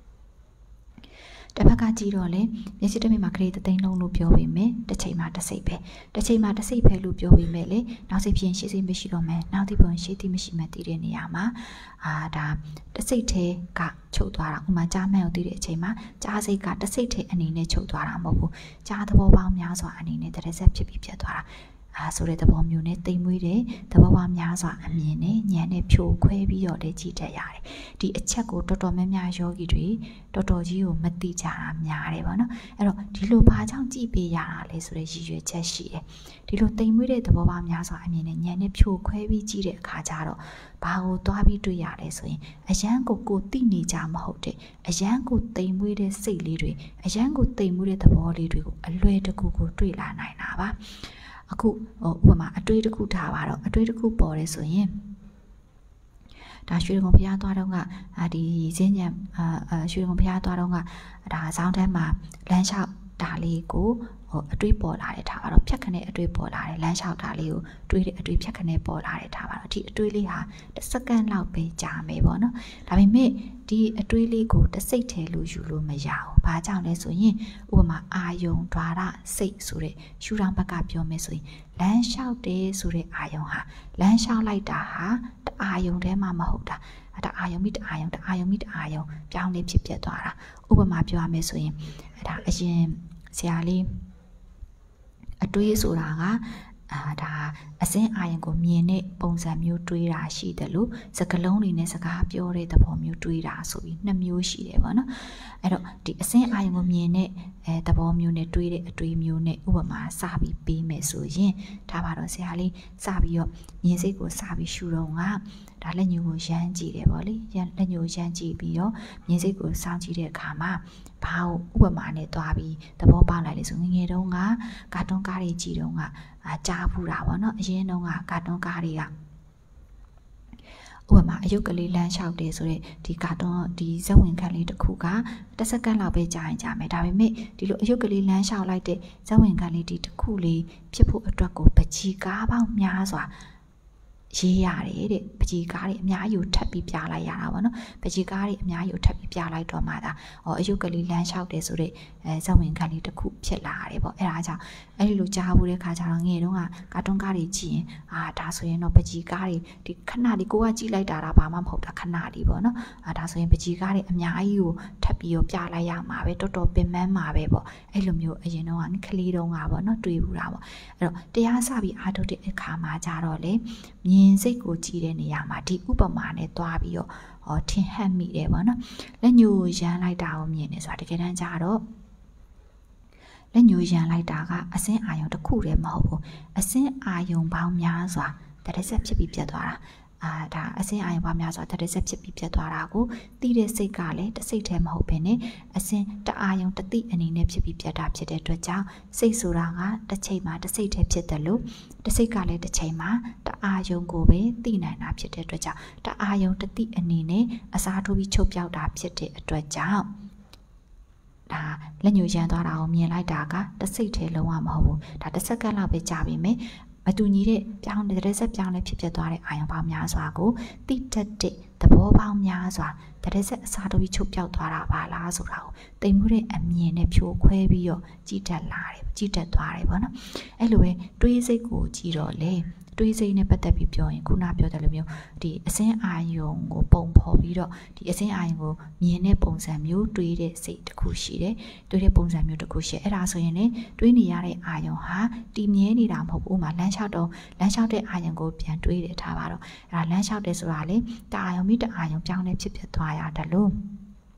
တစ်ဖက်ကကြည့်တော့လေမျက်စိတစ်မိမှာခရီးသိန်းလုံးလို့ပြောပြီးမယ်တစ်ချိန်မှာတစ်စိတ်ပဲတစ်ချိန်မှာတစ်စိတ်ပဲလို့ပြောပြီးမယ်လေနောက်စိတ်ဖြစ်ရင်ရှေ့စိတ်မရှိတော့မယ်နောက်သိပေါ်ရှေ့သိမရှိမှတည်တဲ့နေရာမှာအာဒါတစ်စိတ်သေးကချုပ်သွားတာဥမာကြားမှန်ကိုတည်တဲ့အချိန်မှာကြားစိတ်ကတစ်စိတ်သေးအနေနဲ့ချုပ်သွားတာမဟုတ်ဘူးကြားသဘောပေါင်းများစွာအနေနဲ့တရက်ဆက်ဖြစ်ပြီးပြတ်သွားတာအာဆိုတဲ့သဘောမျိုးနဲ့တိမ်မွေးတဲ့သဘောပေါင်းများစွာအမြင်နဲ့ဉာဏ်နဲ့ဖြိုခွဲပြီးတော့လည်းကြည့်တတ်ရတယ်ဒီအချက်ကိုတော်တော်များများယောဂီတွေတော်တော်ကြီးကိုမသိကြတာများတယ်ပေါ့နော်အဲ့တော့ဒီလိုဘာကြောင့်ကြည့်ပေးရတာလဲဆိုတဲ့ရည်ရွယ်ချက်ရှိတယ်ဒီလိုတိမ်မွေးတဲ့သဘောပေါင်းများစွာအမြင်နဲ့ဉာဏ်နဲ့ဖြိုခွဲပြီးကြည့်တဲ့အခါကျတော့ဘာကိုသွားပြီးတွေ့ရလဲဆိုရင်အရန်ကိုကိုသိနေကြမဟုတ်တဲ့အရန်ကိုတိမ်မွေးတဲ့စိတ်လေးတွေအရန်ကိုတိမ်မွေးတဲ့သဘောလေးတွေကိုအလွယ်တကူကိုတွေ့လာနိုင်တာပါအခုဟိုဥပမာအတွေးတစ်ခုထားပါတော့အတွေးတစ်ခုပေါ်တယ်ဆိုရင်ဒါရွှေကုံဖျားသွားတော့ကဒီစင်းညံအာရွှေကုံဖျားသွားတော့ကဒါဇောင်းတန်းမှာလမ်းလျှောက်ဒါလေးကိုဟိုအတွေးပေါ်လာတယ်ထားပါတော့ဖြတ်ခနဲ့အတွေးပေါ်လာတယ်လမ်းလျှောက်တာလေးကိုတွေးတဲ့အတွေးဖြတ်ခနဲ့ပေါ်လာတယ်ထားပါတော့ဒီအတွေးလေးဟာတစ်စက္ကန့်လောက်ပဲကြာမယ်ပေါ့နော်ဒါပေမဲ့ဒီအတွေးလေးကိုတစ်စိတ်ထဲလို့ယူလို့မရဘူးဘာကြောင့်လဲဆိုရင်ဥပမာအာယုံဓာရစိတ်ဆိုတဲ့ရှုထောင့်ဘက်ကပြောမယ်ဆိုရင်လမ်းလျှောက်တယ်ဆိုတဲ့အာယုံဟာလမ်းလျှောက်လိုက်တာဟာတအာယုံထဲမှာမဟုတ်တာတအာယုံမိတအာယုံတအာယုံမိတအာယုံပြောင်းလဲဖြစ်ပြတ်သွားတာဥပမာပြောရမယ်ဆိုရင်ဒါအရင်ဆရာလေးအတွေးဆိုတာကအာဒါအစင်းအာရုံကိုမြင်တဲ့ပုံစံမျိုးတွေးတာရှိတယ်လို့စကားလုံးတွေနဲ့စကားပြောတဲ့သဘောမျိုးတွေးတာဆိုပြီးနှစ်မျိုးရှိတယ်ပေါ့နော်အဲ့တော့ဒီအစင်းအာရုံကိုမြင်တဲ့အဲသဘောမျိုးနဲ့တွေးတဲ့အတွေးမျိုးနဲ့ဥပမာစပြီးပေးမယ်ဆိုရင်ဒါပါတော့ဆရာလေးစပြီးတော့မြင်စိတ်ကိုစပြီးရှုတော့ကဒါလက်ညှိုးကိုရမ်းကြည့်တယ်ပေါ့လေလက်ညှိုးရမ်းကြည့်ပြီးတော့မြင်စိတ်ကိုစောင့်ကြည့်တဲ့အခါမှာဘာဥပမာနဲ့တွားပြီးသဘောပေါက်လိုက်လေဆိုငငယ်တုန်းကကာတွန်းကားတွေကြည့်တုန်းကအာကြားဖူးတာပေါ့နော်အရင်တုန်းကကာတွန်းကားတွေကဥပမာအယုတ်ကလေးလမ်းလျှောက်တယ်ဆိုတော့ဒီကာတွန်းဒီဇက်ဝင်ခန့်လေးတစ်ခုကတစ်စက္ကန့်လောက်ပဲကြာရင်ကြာမယ်ဒါပေမဲ့ဒီလိုအယုတ်ကလေးလမ်းလျှောက်လိုက်တဲ့ဇက်ဝင်ခန့်လေးဒီတစ်ခုလေးဖြစ်ဖို့အတွက်ကိုပကြီးကားပေါင်းများစွာရေးရတယ်တဲ့ပကြီးကားတွေအများကြီးကိုထပ်ပြီးပြလိုက်ရတာပေါ့နော်ပကြီးကားတွေအများကြီးကိုထပ်ပြီးပြလိုက်တော့မှဒါဟောအယုတ်ကလေးလမ်းလျှောက်တယ်ဆိုတဲ့အဲဇက်ဝင်ခန့်လေးတစ်ခုဖြစ်လာတယ်ပေါ့အဲ့ဒါကြောင့်အဲ့ဒီလိုကြားဖို့တဲ့ခါကျတော့ငယ်တုန်းကကာတွန်းကားတွေကြည့်ရင်အာဒါဆိုရင်တော့ပကြီးကားတွေဒီခဏလေးကိုကကြည့်လိုက်တာဒါဘာမှမဟုတ်တာခဏလေးပေါ့နော်အာဒါဆိုရင်ပကြီးကားတွေအများကြီးကိုထပ်ပြီးတော့ပြလိုက်ရမှာပဲတော်တော်ပင်ပန်းမှာပဲပေါ့အဲ့လိုမျိုးအရင်တော့ကခလေးတုန်းကပေါ့နော်တွေးဘူးတာပေါ့အဲ့တော့တရားစပြီးအားထုတ်တဲ့အခါမှာကြတော့လေမြင်စိတ်ကိုကြည့်တဲ့နေရာမှာဒီဥပမာနဲ့တွားပြီးတော့ဟောထင်ဟပ်မိတယ်ပေါ့နော်လက်ညှိုးရမ်းလိုက်တာကိုမြင်နေဆိုတာတကယ်တမ်းကျတော့လက်ညှိုးရမ်းလိုက်တာကအစင်းအာယုံတစ်ခုတည်းမဟုတ်ဘူးအစင်းအာယုံပေါင်းများစွာတရက်ဆက်ဖြစ်ပြီးပြတ်သွားတာအာဒါအစင်းအာယုံပေါင်းများစွာတရက်ဆက်ဖြစ်ပြီးပြတ်သွားတာကိုသိတဲ့စိတ်ကလည်းတစ်စိတ်တည်းမဟုတ်ဘဲနဲ့အစင်းတအာယုံတစ်သိအနေနဲ့ဖြစ်ပြီးပြတ်တာဖြစ်တဲ့အတွက်ကြောင့်စိတ်ဆိုတာကတစ်ချိန်မှာတစ်စိတ်တည်းဖြစ်တယ်လို့တစ်စိတ်ကလည်းတစ်ချိန်မှာတအာယုံကိုပဲသိနိုင်တာဖြစ်တဲ့အတွက်ကြောင့်တအာယုံတစ်သိအနေနဲ့အစားထိုးပြီးချုပ်ပြောက်တာဖြစ်တဲ့အတွက်ကြောင့်ဒါလက်ညှိုးရမ်းသွားတာကိုမြင်လိုက်တာကတစ်စိတ်တည်းလုံးဝမဟုတ်ဘူးဒါတစ်စက္ကန့်လောက်ပဲကြာပြီမယ်မတူညီတဲ့ပြောင်းတဲ့ရက်ဆက်ပြောင်းလဲဖြစ်ဖြစ်သွားတဲ့အာယုံပေါင်းများစွာကိုတိတက်တဲ့သဘောပေါင်းများစွာတရက်ဆက်အစားထိုးပြီးချုပ်ပြောက်သွားတာပါလားဆိုတာကိုတိမ်မှုတဲ့အမြင်နဲ့ဖြိုခွဲပြီးတော့ကြည်တက်လာတယ်ကြည်တက်သွားတယ်ပေါ့နော်အဲ့လိုပဲတွေးစိတ်ကိုကြည်တော့လေတွေးစိတ်နဲ့ပတ်သက်ပြီးပြောရင်ခုနပြောတဲ့လိုမျိုးဒီအစင်းအာယုံကိုပုံဖော်ပြီးတော့ဒီအစင်းအာယုံကိုမြင်တဲ့ပုံစံမျိုးတွေးတဲ့စိတ်တစ်ခုရှိတယ်တွေးတဲ့ပုံစံမျိုးတစ်ခုရှိအဲ့ဒါဆိုရင်လေတွေးနေရတဲ့အာယုံဟာတည်မြဲနေတာမဟုတ်ဘူးဥမာလမ်းလျှောက်တော့လမ်းလျှောက်တဲ့အာယုံကိုပြန်တွေးတယ်ထားပါတော့အဲ့ဒါလမ်းလျှောက်တယ်ဆိုတာလေတအာယုံမိတအာယုံပြောင်းလဲဖြစ်ဖြစ်သွားရတယ်လို့ထ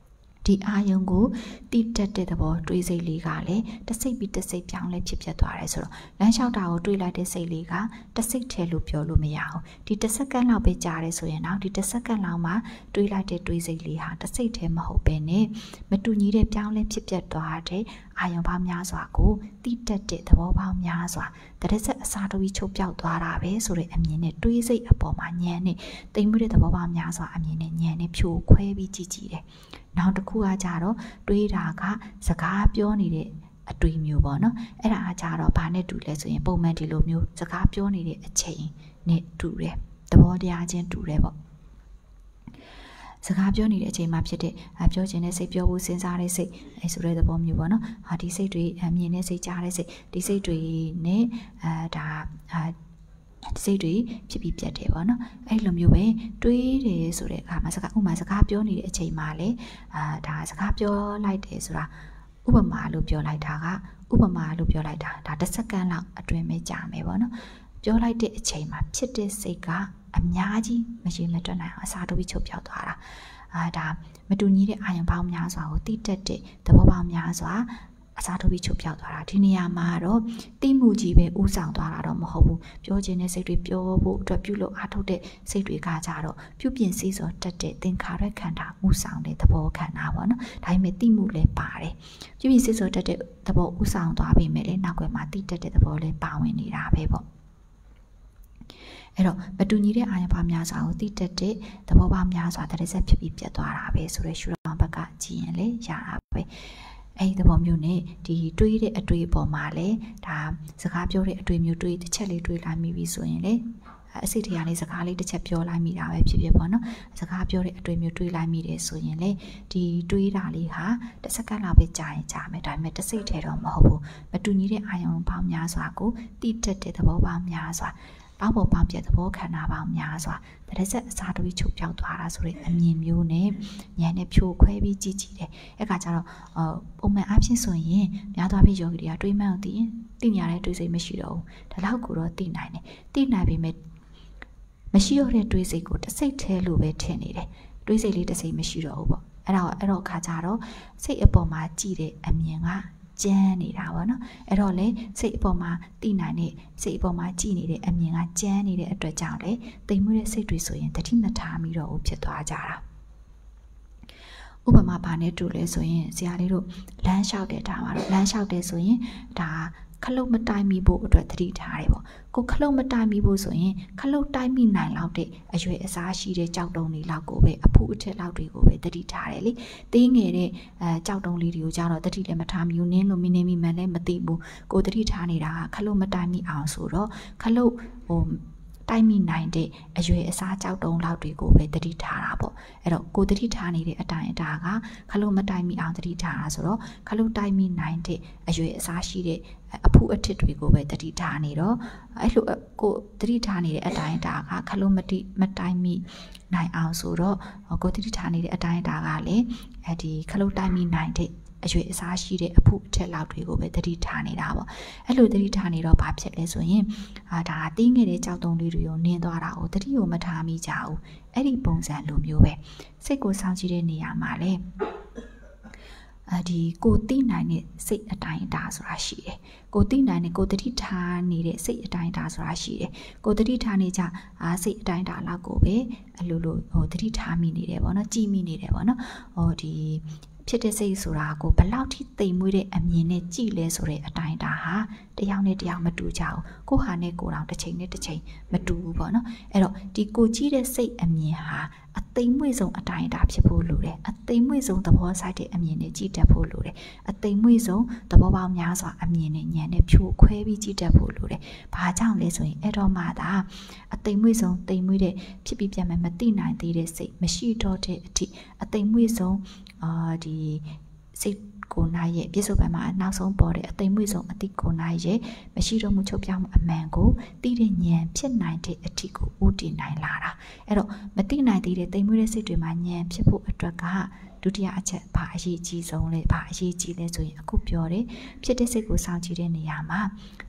ဒီအာယုံကိုတိတက်တဲ့သဘောတွေးစိတ်လေးကလည်းတစ်စိတ်ပြီးတစ်စိတ်ပြောင်းလဲဖြစ်ဖြစ်သွားတယ်ဆိုတော့လမ်းလျှောက်တာကိုတွေးလိုက်တဲ့စိတ်လေးကတစ်စိတ်ထဲလို့ပြောလို့မရအောင်ဒီတစ်စက္ကန့်လောက်ပဲကြာတယ်ဆိုရင်တော့ဒီတစ်စက္ကန့်လောက်မှတွေးလိုက်တဲ့တွေးစိတ်လေးဟာတစ်စိတ်ထဲမဟုတ်ဘဲနဲ့မတူညီတဲ့ပြောင်းလဲဖြစ်ဖြစ်သွားတဲ့အာယုံပေါင်းများစွာကိုတိတက်တဲ့သဘောပေါင်းများစွာတရက်ဆက်အစာတူပြီးချုပ်ပြောက်သွားတာပဲဆိုတဲ့အမြင်နဲ့တွေးစိတ်အပေါ်မှာညံနဲ့တိမ်မှုတဲ့သဘောပေါင်းများစွာအမြင်နဲ့ညံနဲ့ဖြိုခွဲပြီးကြည့်ကြည့်တယ်နောက်တစ်ခုကကြတော့တွေးတာကစကားပြောနေတဲ့အတွေ့မျိုးပေါ့နော်အဲ့ဒါကကြတော့ဘာနဲ့တူလဲဆိုရင်ပုံမှန်ဒီလိုမျိုးစကားပြောနေတဲ့အချိန်နဲ့တူတယ်သဘောတရားချင်းတူတယ်ပေါ့စကားပြောနေတဲ့အချိန်မှာဖြစ်တဲ့ပြောချင်တဲ့စိတ်ပြောဖို့စဉ်းစားတဲ့စိတ်အဲဆိုတဲ့သဘောမျိုးပေါ့နော်ဟာဒီစိတ်တွေအမြင်နဲ့စိတ်ကြားတဲ့စိတ်ဒီစိတ်တွေနဲ့အဲဒါဒီစိတ်တွေဖြစ်ပြီးပြတ်တယ်ပေါ့နော်အဲ့လိုမျိုးပဲတွေးတယ်ဆိုတဲ့အခါမှာစကားဥမာစကားပြောနေတဲ့အချိန်မှာလေအာဒါစကားပြောလိုက်တယ်ဆိုတာဥပမာလို့ပြောလိုက်တာကဥပမာလို့ပြောလိုက်တာဒါတစ်စက္ကန့်လောက်အတွင်းပဲကြာမယ်ပေါ့နော်ပြောလိုက်တဲ့အချိန်မှာဖြစ်တဲ့စိတ်ကအများကြီးမရေမတွက်နိုင်အောင်အစာတိုးပြီးချုပ်ပြောက်သွားတာအာဒါမတူညီတဲ့အာယုံပေါင်းများစွာကိုတိတက်တဲ့သဘောပေါင်းများစွာအစားထိုးပြီးချုပ်ပြောက်သွားတာဒီနေရာမှာတော့တိမှုကြီးပဲဥဆောင်သွားတာတော့မဟုတ်ဘူးပြောခြင်းတဲ့စိတ်တွေပြောဖို့အတွက်ပြုလို့အားထုတ်တဲ့စိတ်တွေကကြတော့ပြုပြင်စည်းစောတက်တဲ့သင်္ခါရခန္ဓာဥဆောင်တဲ့သဘောခန္ဓာပေါ့နော်ဒါပေမဲ့တိမှုလည်းပါတယ်ပြုပြင်စည်းစောတက်တဲ့သဘောဥဆောင်သွားပြီမဲ့လည်းနောက်ွယ်မှာတိတက်တဲ့သဘောလည်းပါဝင်နေတာပဲပေါ့အဲ့တော့မတူညီတဲ့အာရုံပေါင်းများစွာကိုတိတက်တဲ့သဘောပေါင်းများစွာတရက်ဆက်ဖြစ်ပြီးပြတ်သွားတာပဲဆိုတဲ့ရှုထောင့်ဘက်ကကြည့်ရင်လေရတာပဲအဲ့ဒီသဘောမျိုးနဲ့ဒီတွေးတဲ့အတွေ့အပေါ်မှာလည်းဒါစကားပြောတဲ့အတွေ့မျိုးတွေးတစ်ချက်လေးတွေးလိုက်မိပြီဆိုရင်လေအစိတ်တရားလေးစကားလေးတစ်ချက်ပြောလိုက်မိတာပဲဖြစ်ဖြစ်ပေါ့နော်စကားပြောတဲ့အတွေ့မျိုးတွေးလိုက်မိတယ်ဆိုရင်လေဒီတွေးတာလေးဟာတစ်စက္ကန့်လောက်ပဲကြာရင်ကြာမယ်ဒါပေမဲ့တစ်စိတ်ထဲတော့မဟုတ်ဘူးမတူညီတဲ့အာရုံပေါင်းများစွာကိုတိတက်တဲ့သဘောပေါင်းများစွာပေါင်းပေါ်ပေါင်းပြတဲ့သဘောခန္ဓာပေါင်းများစွာတရက်ဆက်အစာတွေချုပ်ပြောက်သွားတာဆိုတဲ့အမြင်မျိုးနဲ့ဉာဏ်နဲ့ဖြိုခွဲပြီးကြည့်ကြည့်တယ်အဲ့ခါကျတော့ပုံမှန်အဖြစ်ဆိုရင်များသွားပြီးယောဂီတွေကတွေးမှန်းအောင်သိရင်သိနေရတဲ့တွေးစိတ်မရှိတော့ဘူးဒါလောက်ကိုတော့သိနိုင်တယ်သိနိုင်ပေမဲ့မရှိတော့တဲ့တွေးစိတ်ကိုတစ်စိတ်ထဲလို့ပဲထင်နေတယ်တွေးစိတ်လေးတစ်စိတ်မရှိတော့ဘူးပေါ့အဲ့ဒါအဲ့တော့ခါကျတော့စိတ်အပေါ်မှာကြည့်တဲ့အမြင်ကကျန်းနေတာပေါ့နော်အဲ့တော့လေစိတ်အပေါ်မှာသိနိုင်တဲ့စိတ်အပေါ်မှာကြည့်နေတဲ့အမြင်ကကျန်းနေတဲ့အတွက်ကြောင့်လေတိမ်မွေးတဲ့စိတ်တွေဆိုရင်တတိမထားမိတော့ဘူးဖြစ်သွားကြတာဥပမာဘာနဲ့တူလဲဆိုရင်ဆရာလေးတို့လမ်းလျှောက်တဲ့ဒါမှာတော့လမ်းလျှောက်တယ်ဆိုရင်ဒါခလုတ်မတိုင်မိဖို့အတွက်သတိထားတယ်ပေါ့ကိုခလုတ်မတိုင်မိဖို့ဆိုရင်ခလုတ်တိုင်မိနိုင်လောက်တဲ့အရွယ်အစားရှိတဲ့ကြောက်တုံးတွေလောက်ကိုပဲအဖူးအထက်လောက်တွေကိုပဲသတိထားတယ်လေသေးငယ်တဲ့အဲကြောက်တုံးလေးတွေကိုကြတော့သတိလည်းမထားမိဘူးနင်းလို့မနေမိမှလည်းမသိဘူးကိုသတိထားနေတာကခလုတ်မတိုင်မိအောင်ဆိုတော့ခလုတ်ဟိုတိုင်မိနိုင်တဲ့အရွယ်အစားကြောက်တုံးလောက်တွေကိုပဲသတိထားတာပေါ့အဲ့တော့ကိုသတိထားနေတဲ့အတိုင်းအတာကခလုတ်မတိုင်မိအောင်သတိထားတာဆိုတော့ခလုတ်တိုင်မိနိုင်တဲ့အရွယ်အစားရှိတဲ့အဖူးအထစ်တွေကိုပဲသတိထားနေတော့အဲ့လိုကိုသတိထားနေတဲ့အတိုင်းအတာကခလုတ်မတိမတိုင်မိနိုင်အောင်ဆိုတော့ကိုသတိထားနေတဲ့အတိုင်းအတာကလည်းအဲ့ဒီခလုတ်တိုင်မိနိုင်တဲ့အရွယ်အစားရှိတဲ့အဖုအထက်လောက်တွေကိုပဲသတိထားနေတာပေါ့အဲ့လိုသတိထားနေတော့ဘာဖြစ်လဲဆိုရင်အာဒါတင်းငယ်တဲ့ကြောက်တုံးလေးတွေကိုနင်းသွားတာကိုသတိကိုမထားမိကြဘူးအဲ့ဒီပုံစံလိုမျိုးပဲစိတ်ကိုစောင့်ကြည့်တဲ့နေရာမှာလေအဒီကိုသိနိုင်တဲ့စိတ်အတိုင်းအတာဆိုတာရှိတယ်ကိုသိနိုင်တဲ့ကိုသတိထားနေတဲ့စိတ်အတိုင်းအတာဆိုတာရှိတယ်ကိုသတိထားနေကြအာစိတ်အတိုင်းအတာလောက်ကိုပဲအလိုလိုဟိုသတိထားမိနေတယ်ပေါ့နော်ကြည်မိနေတယ်ပေါ့နော်ဟိုဒီဖြစ်တဲ့စိတ်ဆိုတာကိုဘလောက်ထိတိမ်မွေးတဲ့အမြင်နဲ့ကြည့်လဲဆိုတဲ့အတိုင်းတာဟာတယောက်နဲ့တယောက်မတူကြဘူးကိုဟာနဲ့ကိုတောင်တစ်ချိန်နဲ့တစ်ချိန်မတူဘူးပေါ့နော်အဲ့တော့ဒီကိုကြည့်တဲ့စိတ်အမြင်ဟာအသိမ်မွေ့ဆုံးအတိုင်းတာဖြစ်ဖို့လိုတယ်အသိမ်မွေ့ဆုံးသဘောဆိုင်တဲ့အမြင်နဲ့ကြည့်တတ်ဖို့လိုတယ်အသိမ်မွေ့ဆုံးသဘောပေါင်းများစွာအမြင်နဲ့ဉာဏ်နဲ့ဖြိုခွဲပြီးကြည့်တတ်ဖို့လိုတယ်ဘာကြောင့်လဲဆိုရင်အဲ့တော့မှသာအသိမ်မွေ့ဆုံးသိမ်မွေ့တဲ့ဖြစ်ပြီးပြန်မှမသိနိုင်သေးတဲ့စိတ်မရှိတော့တဲ့အထိအသိမ်မွေ့ဆုံးအာဒီစိတ်ကိုနိုင်ရဲ့ပြစ္ဆုတ်ပံမှာနောက်ဆုံးပေါ်တဲ့အသိမ့်မွေ့ဆုံးအတိကိုနိုင်ရဲ့မရှိတော့မှုချုပ်ပြောင်းမှုအမှန်ကိုသိတဲ့ဉာဏ်ဖြစ်နိုင်တဲ့အထိကိုဥတည်နိုင်လာတာအဲ့တော့မသိနိုင်သေးတဲ့သိမ့်မွေ့တဲ့စိတ်တွေမှာဉာဏ်ဖြစ်ဖို့အတွက်ကဒုတိယအချက်ဘာအရေးကြီးဆုံးလဲဘာအရေးကြီးလဲဆိုရင်အခုပြောတယ်ဖြစ်တဲ့စိတ်ကိုစောင့်ကြည့်တဲ့နေရာမှာ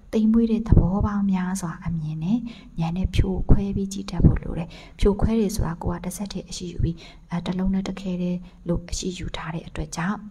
တိမ်မွေးတဲ့သဘောပေါင်းများစွာအမြင်နဲ့ဉာဏ်နဲ့ဖြိုခွဲပြီးကြည့်တတ်ဖို့လိုတယ်ဖြိုခွဲတယ်ဆိုတာကိုကတစ်ဆက်တည်းအရှိယူပြီးအဲတစ်လုံးနဲ့တစ်ခဲတည်းလို့အရှိယူထားတဲ့အတွက်ကြောင့်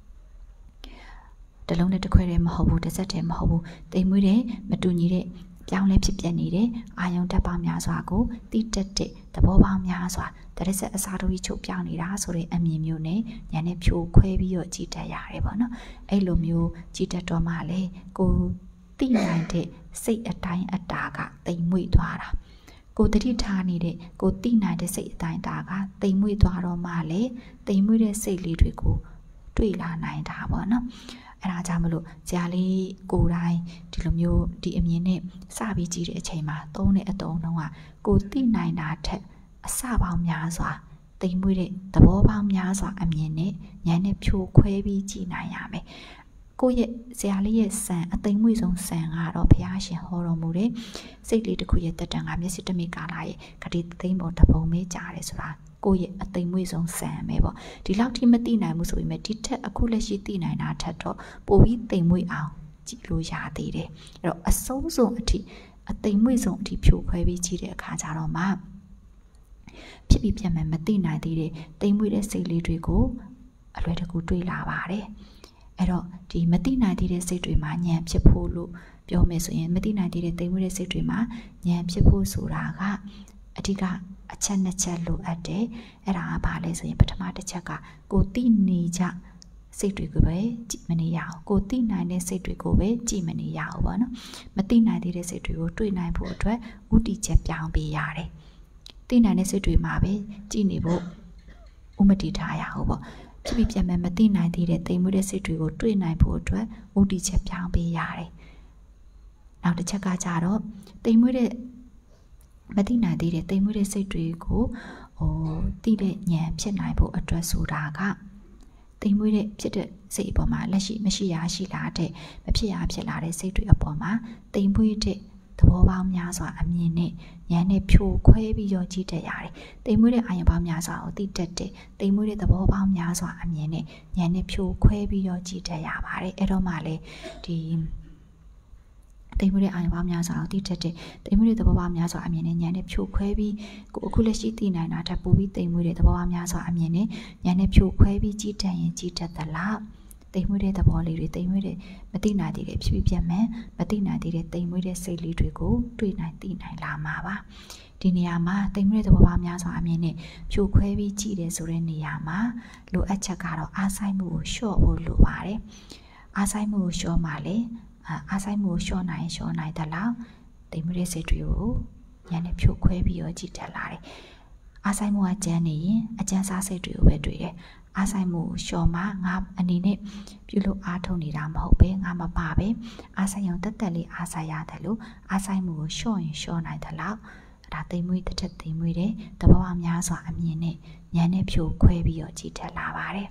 တစ်လုံးနဲ့တစ်ခွဲတည်းမဟုတ်ဘူးတစ်ဆက်တည်းမဟုတ်ဘူးတိမ်မွေးတဲ့မတူညီတဲ့ပြောင်းလဲဖြစ်ပြနေတဲ့အာယုံတက်ပေါင်းများစွာကိုတိတက်တဲ့သဘောပေါင်းများစွာတရဆက်အစာတို့ကြီးချုပ်ပြောင်းနေတာဆိုတဲ့အမြင်မျိုးနဲ့ဉာဏ်နဲ့ဖြိုခွဲပြီးတော့ကြည့်တတ်ရတယ်ပေါ့နော်အဲ့လိုမျိုးကြည့်တတ်တော့မှလေကိုသိနိုင်တဲ့စိတ်အတိုင်းအတာကတိမ်မွေ့သွားတာကိုတတိထားနေတဲ့ကိုသိနိုင်တဲ့စိတ်အတိုင်းအတာကတိမ်မွေ့သွားတော့မှလေတိမ်မွေ့တဲ့စိတ်လေးတွေကိုတွေ့လာနိုင်တာပေါ့နော်အဲ့ဒါကြောင့်မလို့ဇာလေးကိုယ်တိုင်ဒီလိုမျိုးဒီအမြင်နဲ့စပြီးကြည့်တဲ့အချိန်မှာသုံးတဲ့အတုံးလုံးကကိုသိနိုင်တာထက်အစပေါင်းများစွာတိမ်မွေ့တဲ့သဘောပေါင်းများစွာအမြင်နဲ့ဉာဏ်နဲ့ဖြိုခွဲပြီးကြည့်နိုင်ရမယ်ကိုယ့်ရဲ့ဇာလေးရဲ့စံအသိမ့်မွေ့ဆုံးစံကတော့ဘုရားရှင်ဟောတော်မူတဲ့စိတ်လေးတစ်ခုရဲ့တက်တန်ကမျက်စိတမိကာလာရဲ့ဂတိသိမ့်ပေါ်တပုံမေးကြတယ်ဆိုတာကိုယ့်ရဲ့အသိမ့်မွေ့ဆုံးစံပဲပေါ့ဒီလောက်ထိမသိနိုင်ဘူးဆိုပေမဲ့ဒီထက်အခုလက်ရှိသိနိုင်တာထက်တော့ပိုပြီးသိမ့်မွေ့အောင်ကြည့်လို့ရသေးတယ်အဲ့တော့အဆုံးစုံအထိအသိမ့်မွေ့ဆုံးအထိဖြိုခွဲပြီးကြည့်တဲ့အခါကျတော့မှဖြစ်ပြီးပြန်မှမသိနိုင်သေးတဲ့သိမ့်မွေ့တဲ့စိတ်လေးတွေကိုအလွယ်တကူတွေးလာပါတယ်အဲ့တော့ဒီမသိနိုင်သေးတဲ့စိတ်တွေမှာဉာဏ်ဖြစ်ဖို့လို့ပြောမယ်ဆိုရင်မသိနိုင်သေးတဲ့သိမ့်မွေ့တဲ့စိတ်တွေမှာဉာဏ်ဖြစ်ဖို့ဆိုတာကအဓိကအချက်နှစ်ချက်လိုအပ်တယ်အဲ့ဒါကဘာလဲဆိုရင်ပထမတစ်ချက်ကကိုသိနေကြစိတ်တွေကိုပဲကြည့်မနေရအောင်ကိုသိနိုင်တဲ့စိတ်တွေကိုပဲကြည့်မနေရအောင်ပေါ့နော်မသိနိုင်သေးတဲ့စိတ်တွေကိုတွေ့နိုင်ဖို့အတွက်ဥတီချက်ပြောင်းပေးရတယ်သိနိုင်တဲ့စိတ်တွေမှာပဲကြည့်နေဖို့ဥမတီထားရအောင်ပေါ့ဖြစ်ပြီးပြန်မှမသိနိုင်သေးတဲ့တိမ်မွေးတဲ့စိတ်တွေကိုတွေ့နိုင်ဖို့အတွက်ဥတီချက်ပြောင်းပေးရတယ်နောက်တစ်ချက်ကကြတော့တိမ်မွေးတဲ့မသိနိုင်သေးတဲ့တိမ်မွေးတဲ့စိတ်တွေကိုဟိုသိတဲ့ဉာဏ်ဖြစ်နိုင်ဖို့အတွက်ဆိုတာကတိမ်မွေးတဲ့ဖြစ်တဲ့စိတ်အပေါ်မှာလက်ရှိမရှိရရှိလာတဲ့မဖြစ်ရဖြစ်လာတဲ့စိတ်တွေအပေါ်မှာတိမ်မွေးတဲ့သဘောပေါင်းများစွာအမြင်နဲ့ဉာဏ်နဲ့ဖြိုခွဲပြီးရောကြည့်တတ်ရတယ်တိမ်မွေးတဲ့အာရုံပေါင်းများစွာကိုသိတတ်တဲ့တိမ်မွေးတဲ့သဘောပေါင်းများစွာအမြင်နဲ့ဉာဏ်နဲ့ဖြိုခွဲပြီးရောကြည့်တတ်ရပါတယ်အဲ့တော့မှလေဒီတိမ်မွေးတဲ့အာရုံပေါင်းများစွာကိုသိတတ်တဲ့တိမ်မွေးတဲ့သဘောပေါင်းများစွာအမြင်နဲ့ဉာဏ်နဲ့ဖြိုခွဲပြီးကိုအခုလက်ရှိသိနိုင်တာထပ်ပိုပြီးတိမ်မွေးတဲ့သဘောပေါင်းများစွာအမြင်နဲ့ဉာဏ်နဲ့ဖြိုခွဲပြီးကြည့်တတ်ရင်ကြည့်တတ်သလားတိမ်မွေးတဲ့သဘောလေးတွေတိမ်မွေးတဲ့မသိနိုင်သေးတဲ့ဖြစ်ဖြစ်ပြန်မှမသိနိုင်သေးတဲ့တိမ်မွေးတဲ့စိတ်လေးတွေကိုတွေ့နိုင်သိနိုင်လာမှာပါဒီနေရာမှာတိမ်မွေးတဲ့သဘောပေါင်းများစွာအမြင်နဲ့ဖြိုခွဲပြီးကြည့်တယ်ဆိုတဲ့နေရာမှာလိုအပ်ချက်ကတော့အားဆိုင်မှုကိုလျှော့ဖို့လိုပါတယ်အားဆိုင်မှုကိုလျှော့မှလေအားဆိုင်မှုကိုလျှော့နိုင်လျှော့နိုင်သလားတိမ်မွေးတဲ့စိတ်တွေကိုဉာဏ်နဲ့ဖြိုခွဲပြီးရောကြည့်တတ်လာတယ်အားဆိုင်မှုကကျန်နေရင်အကျဉ်းစားစိတ်တွေကိုပဲတွေ့တယ်အားဆိုင်မှုလျှော့မှငါအနေနဲ့ပြုလို့အားထုတ်နေတာမဟုတ်ပဲငါမပါပဲအားဆိုင်အောင်တက်တက်လေးအားဆိုင်ရတယ်လို့အားဆိုင်မှုကိုလျှော့ရင်လျှော့နိုင်သလားဒါသိမ်မွေးတစ်ထက်သိမ်မွေးတဲ့တဘာဝများစွာအမြင်နဲ့ဉာဏ်နဲ့ဖြိုခွဲပြီးတော့ကြည့်တတ်လာပါတယ်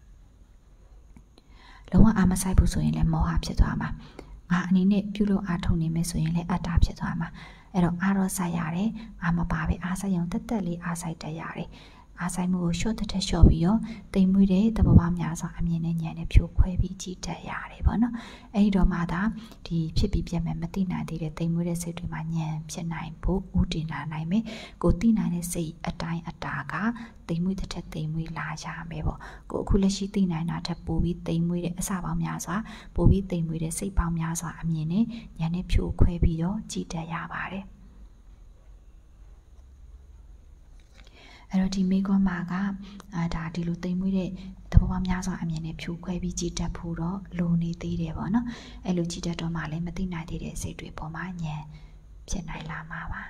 လုံးဝအားမဆိုင်ဘူးဆိုရင်လည်းမောဟဖြစ်သွားမှာငါအနေနဲ့ပြုလို့အားထုတ်နေမယ်ဆိုရင်လည်းအတ္တဖြစ်သွားမှာအဲ့တော့အားတော့ဆိုင်ရတယ်ငါမပါပဲအားဆိုင်အောင်တက်တက်လေးအားဆိုင်တတ်ရတယ်အားဆိုင်မှုကိုရှော့တက်တက်ရှော့ပြီးတော့တိမ်မွေးတဲ့သဘောပေါင်းများစွာအမြင်နဲ့ဉာဏ်နဲ့ဖြိုခွဲပြီးကြည့်တတ်ရတယ်ပေါ့နော်အဲ့ဒီတော့မှသာဒီဖြစ်ပြီးပြတ်မဲ့မသိနိုင်သေးတဲ့တိမ်မွေးတဲ့စိတ်တွေမှာဉာဏ်ဖြစ်နိုင်ဖို့ဥတည်လာနိုင်မယ်ကိုသိနိုင်တဲ့စိတ်အတိုင်းအတာကတိမ်မွေးတစ်ထက်တိမ်မွေးလာရမယ်ပေါ့ကိုအခုလက်ရှိသိနိုင်တာထက်ပိုပြီးတိမ်မွေးတဲ့အစပေါင်းများစွာပိုပြီးတိမ်မွေးတဲ့စိတ်ပေါင်းများစွာအမြင်နဲ့ဉာဏ်နဲ့ဖြိုခွဲပြီးတော့ကြည့်တတ်ရပါတယ်အဲ့တော့ဒီမိကွန်းမှာကအာဒါဒီလိုတိမ်မွေးတဲ့သဘောပေါင်းများစွာအမြင်နဲ့ဖြိုခွဲပြီးကြည့်တတ်ဖို့တော့လိုနေသေးတယ်ပေါ့နော်အဲ့လိုကြည့်တတ်တော့မှလည်းမသိနိုင်သေးတဲ့စိတ်တွေပေါ်မှာဉာဏ်ဖြစ်နိုင်လာမှာပါ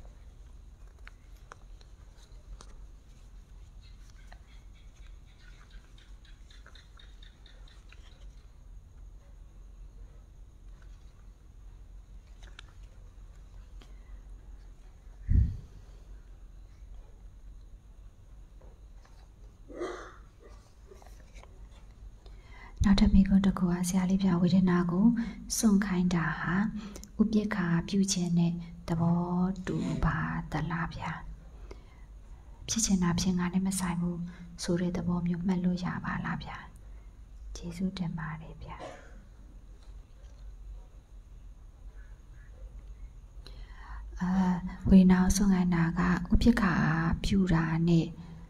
နောက်ထပ်မိကွန်းတစ်ခုကဆရာလေးပြဝေဒနာကိုစွန့်ခိုင်းတာဟာဥပိ္ပခာပြုခြင်းနဲ့သဘောတူပါသလားဗျာဖြစ်ချင်တာဖြစ်ငါနဲ့မဆိုင်ဘူးဆိုတဲ့သဘောမျိုးမှတ်လို့ရပါလားဗျာကျေးဇူးတင်ပါတယ်ဗျာဝေဒနာဆွန့်ခိုင်းတာကဥပိ္ပခာပြူတာနဲ့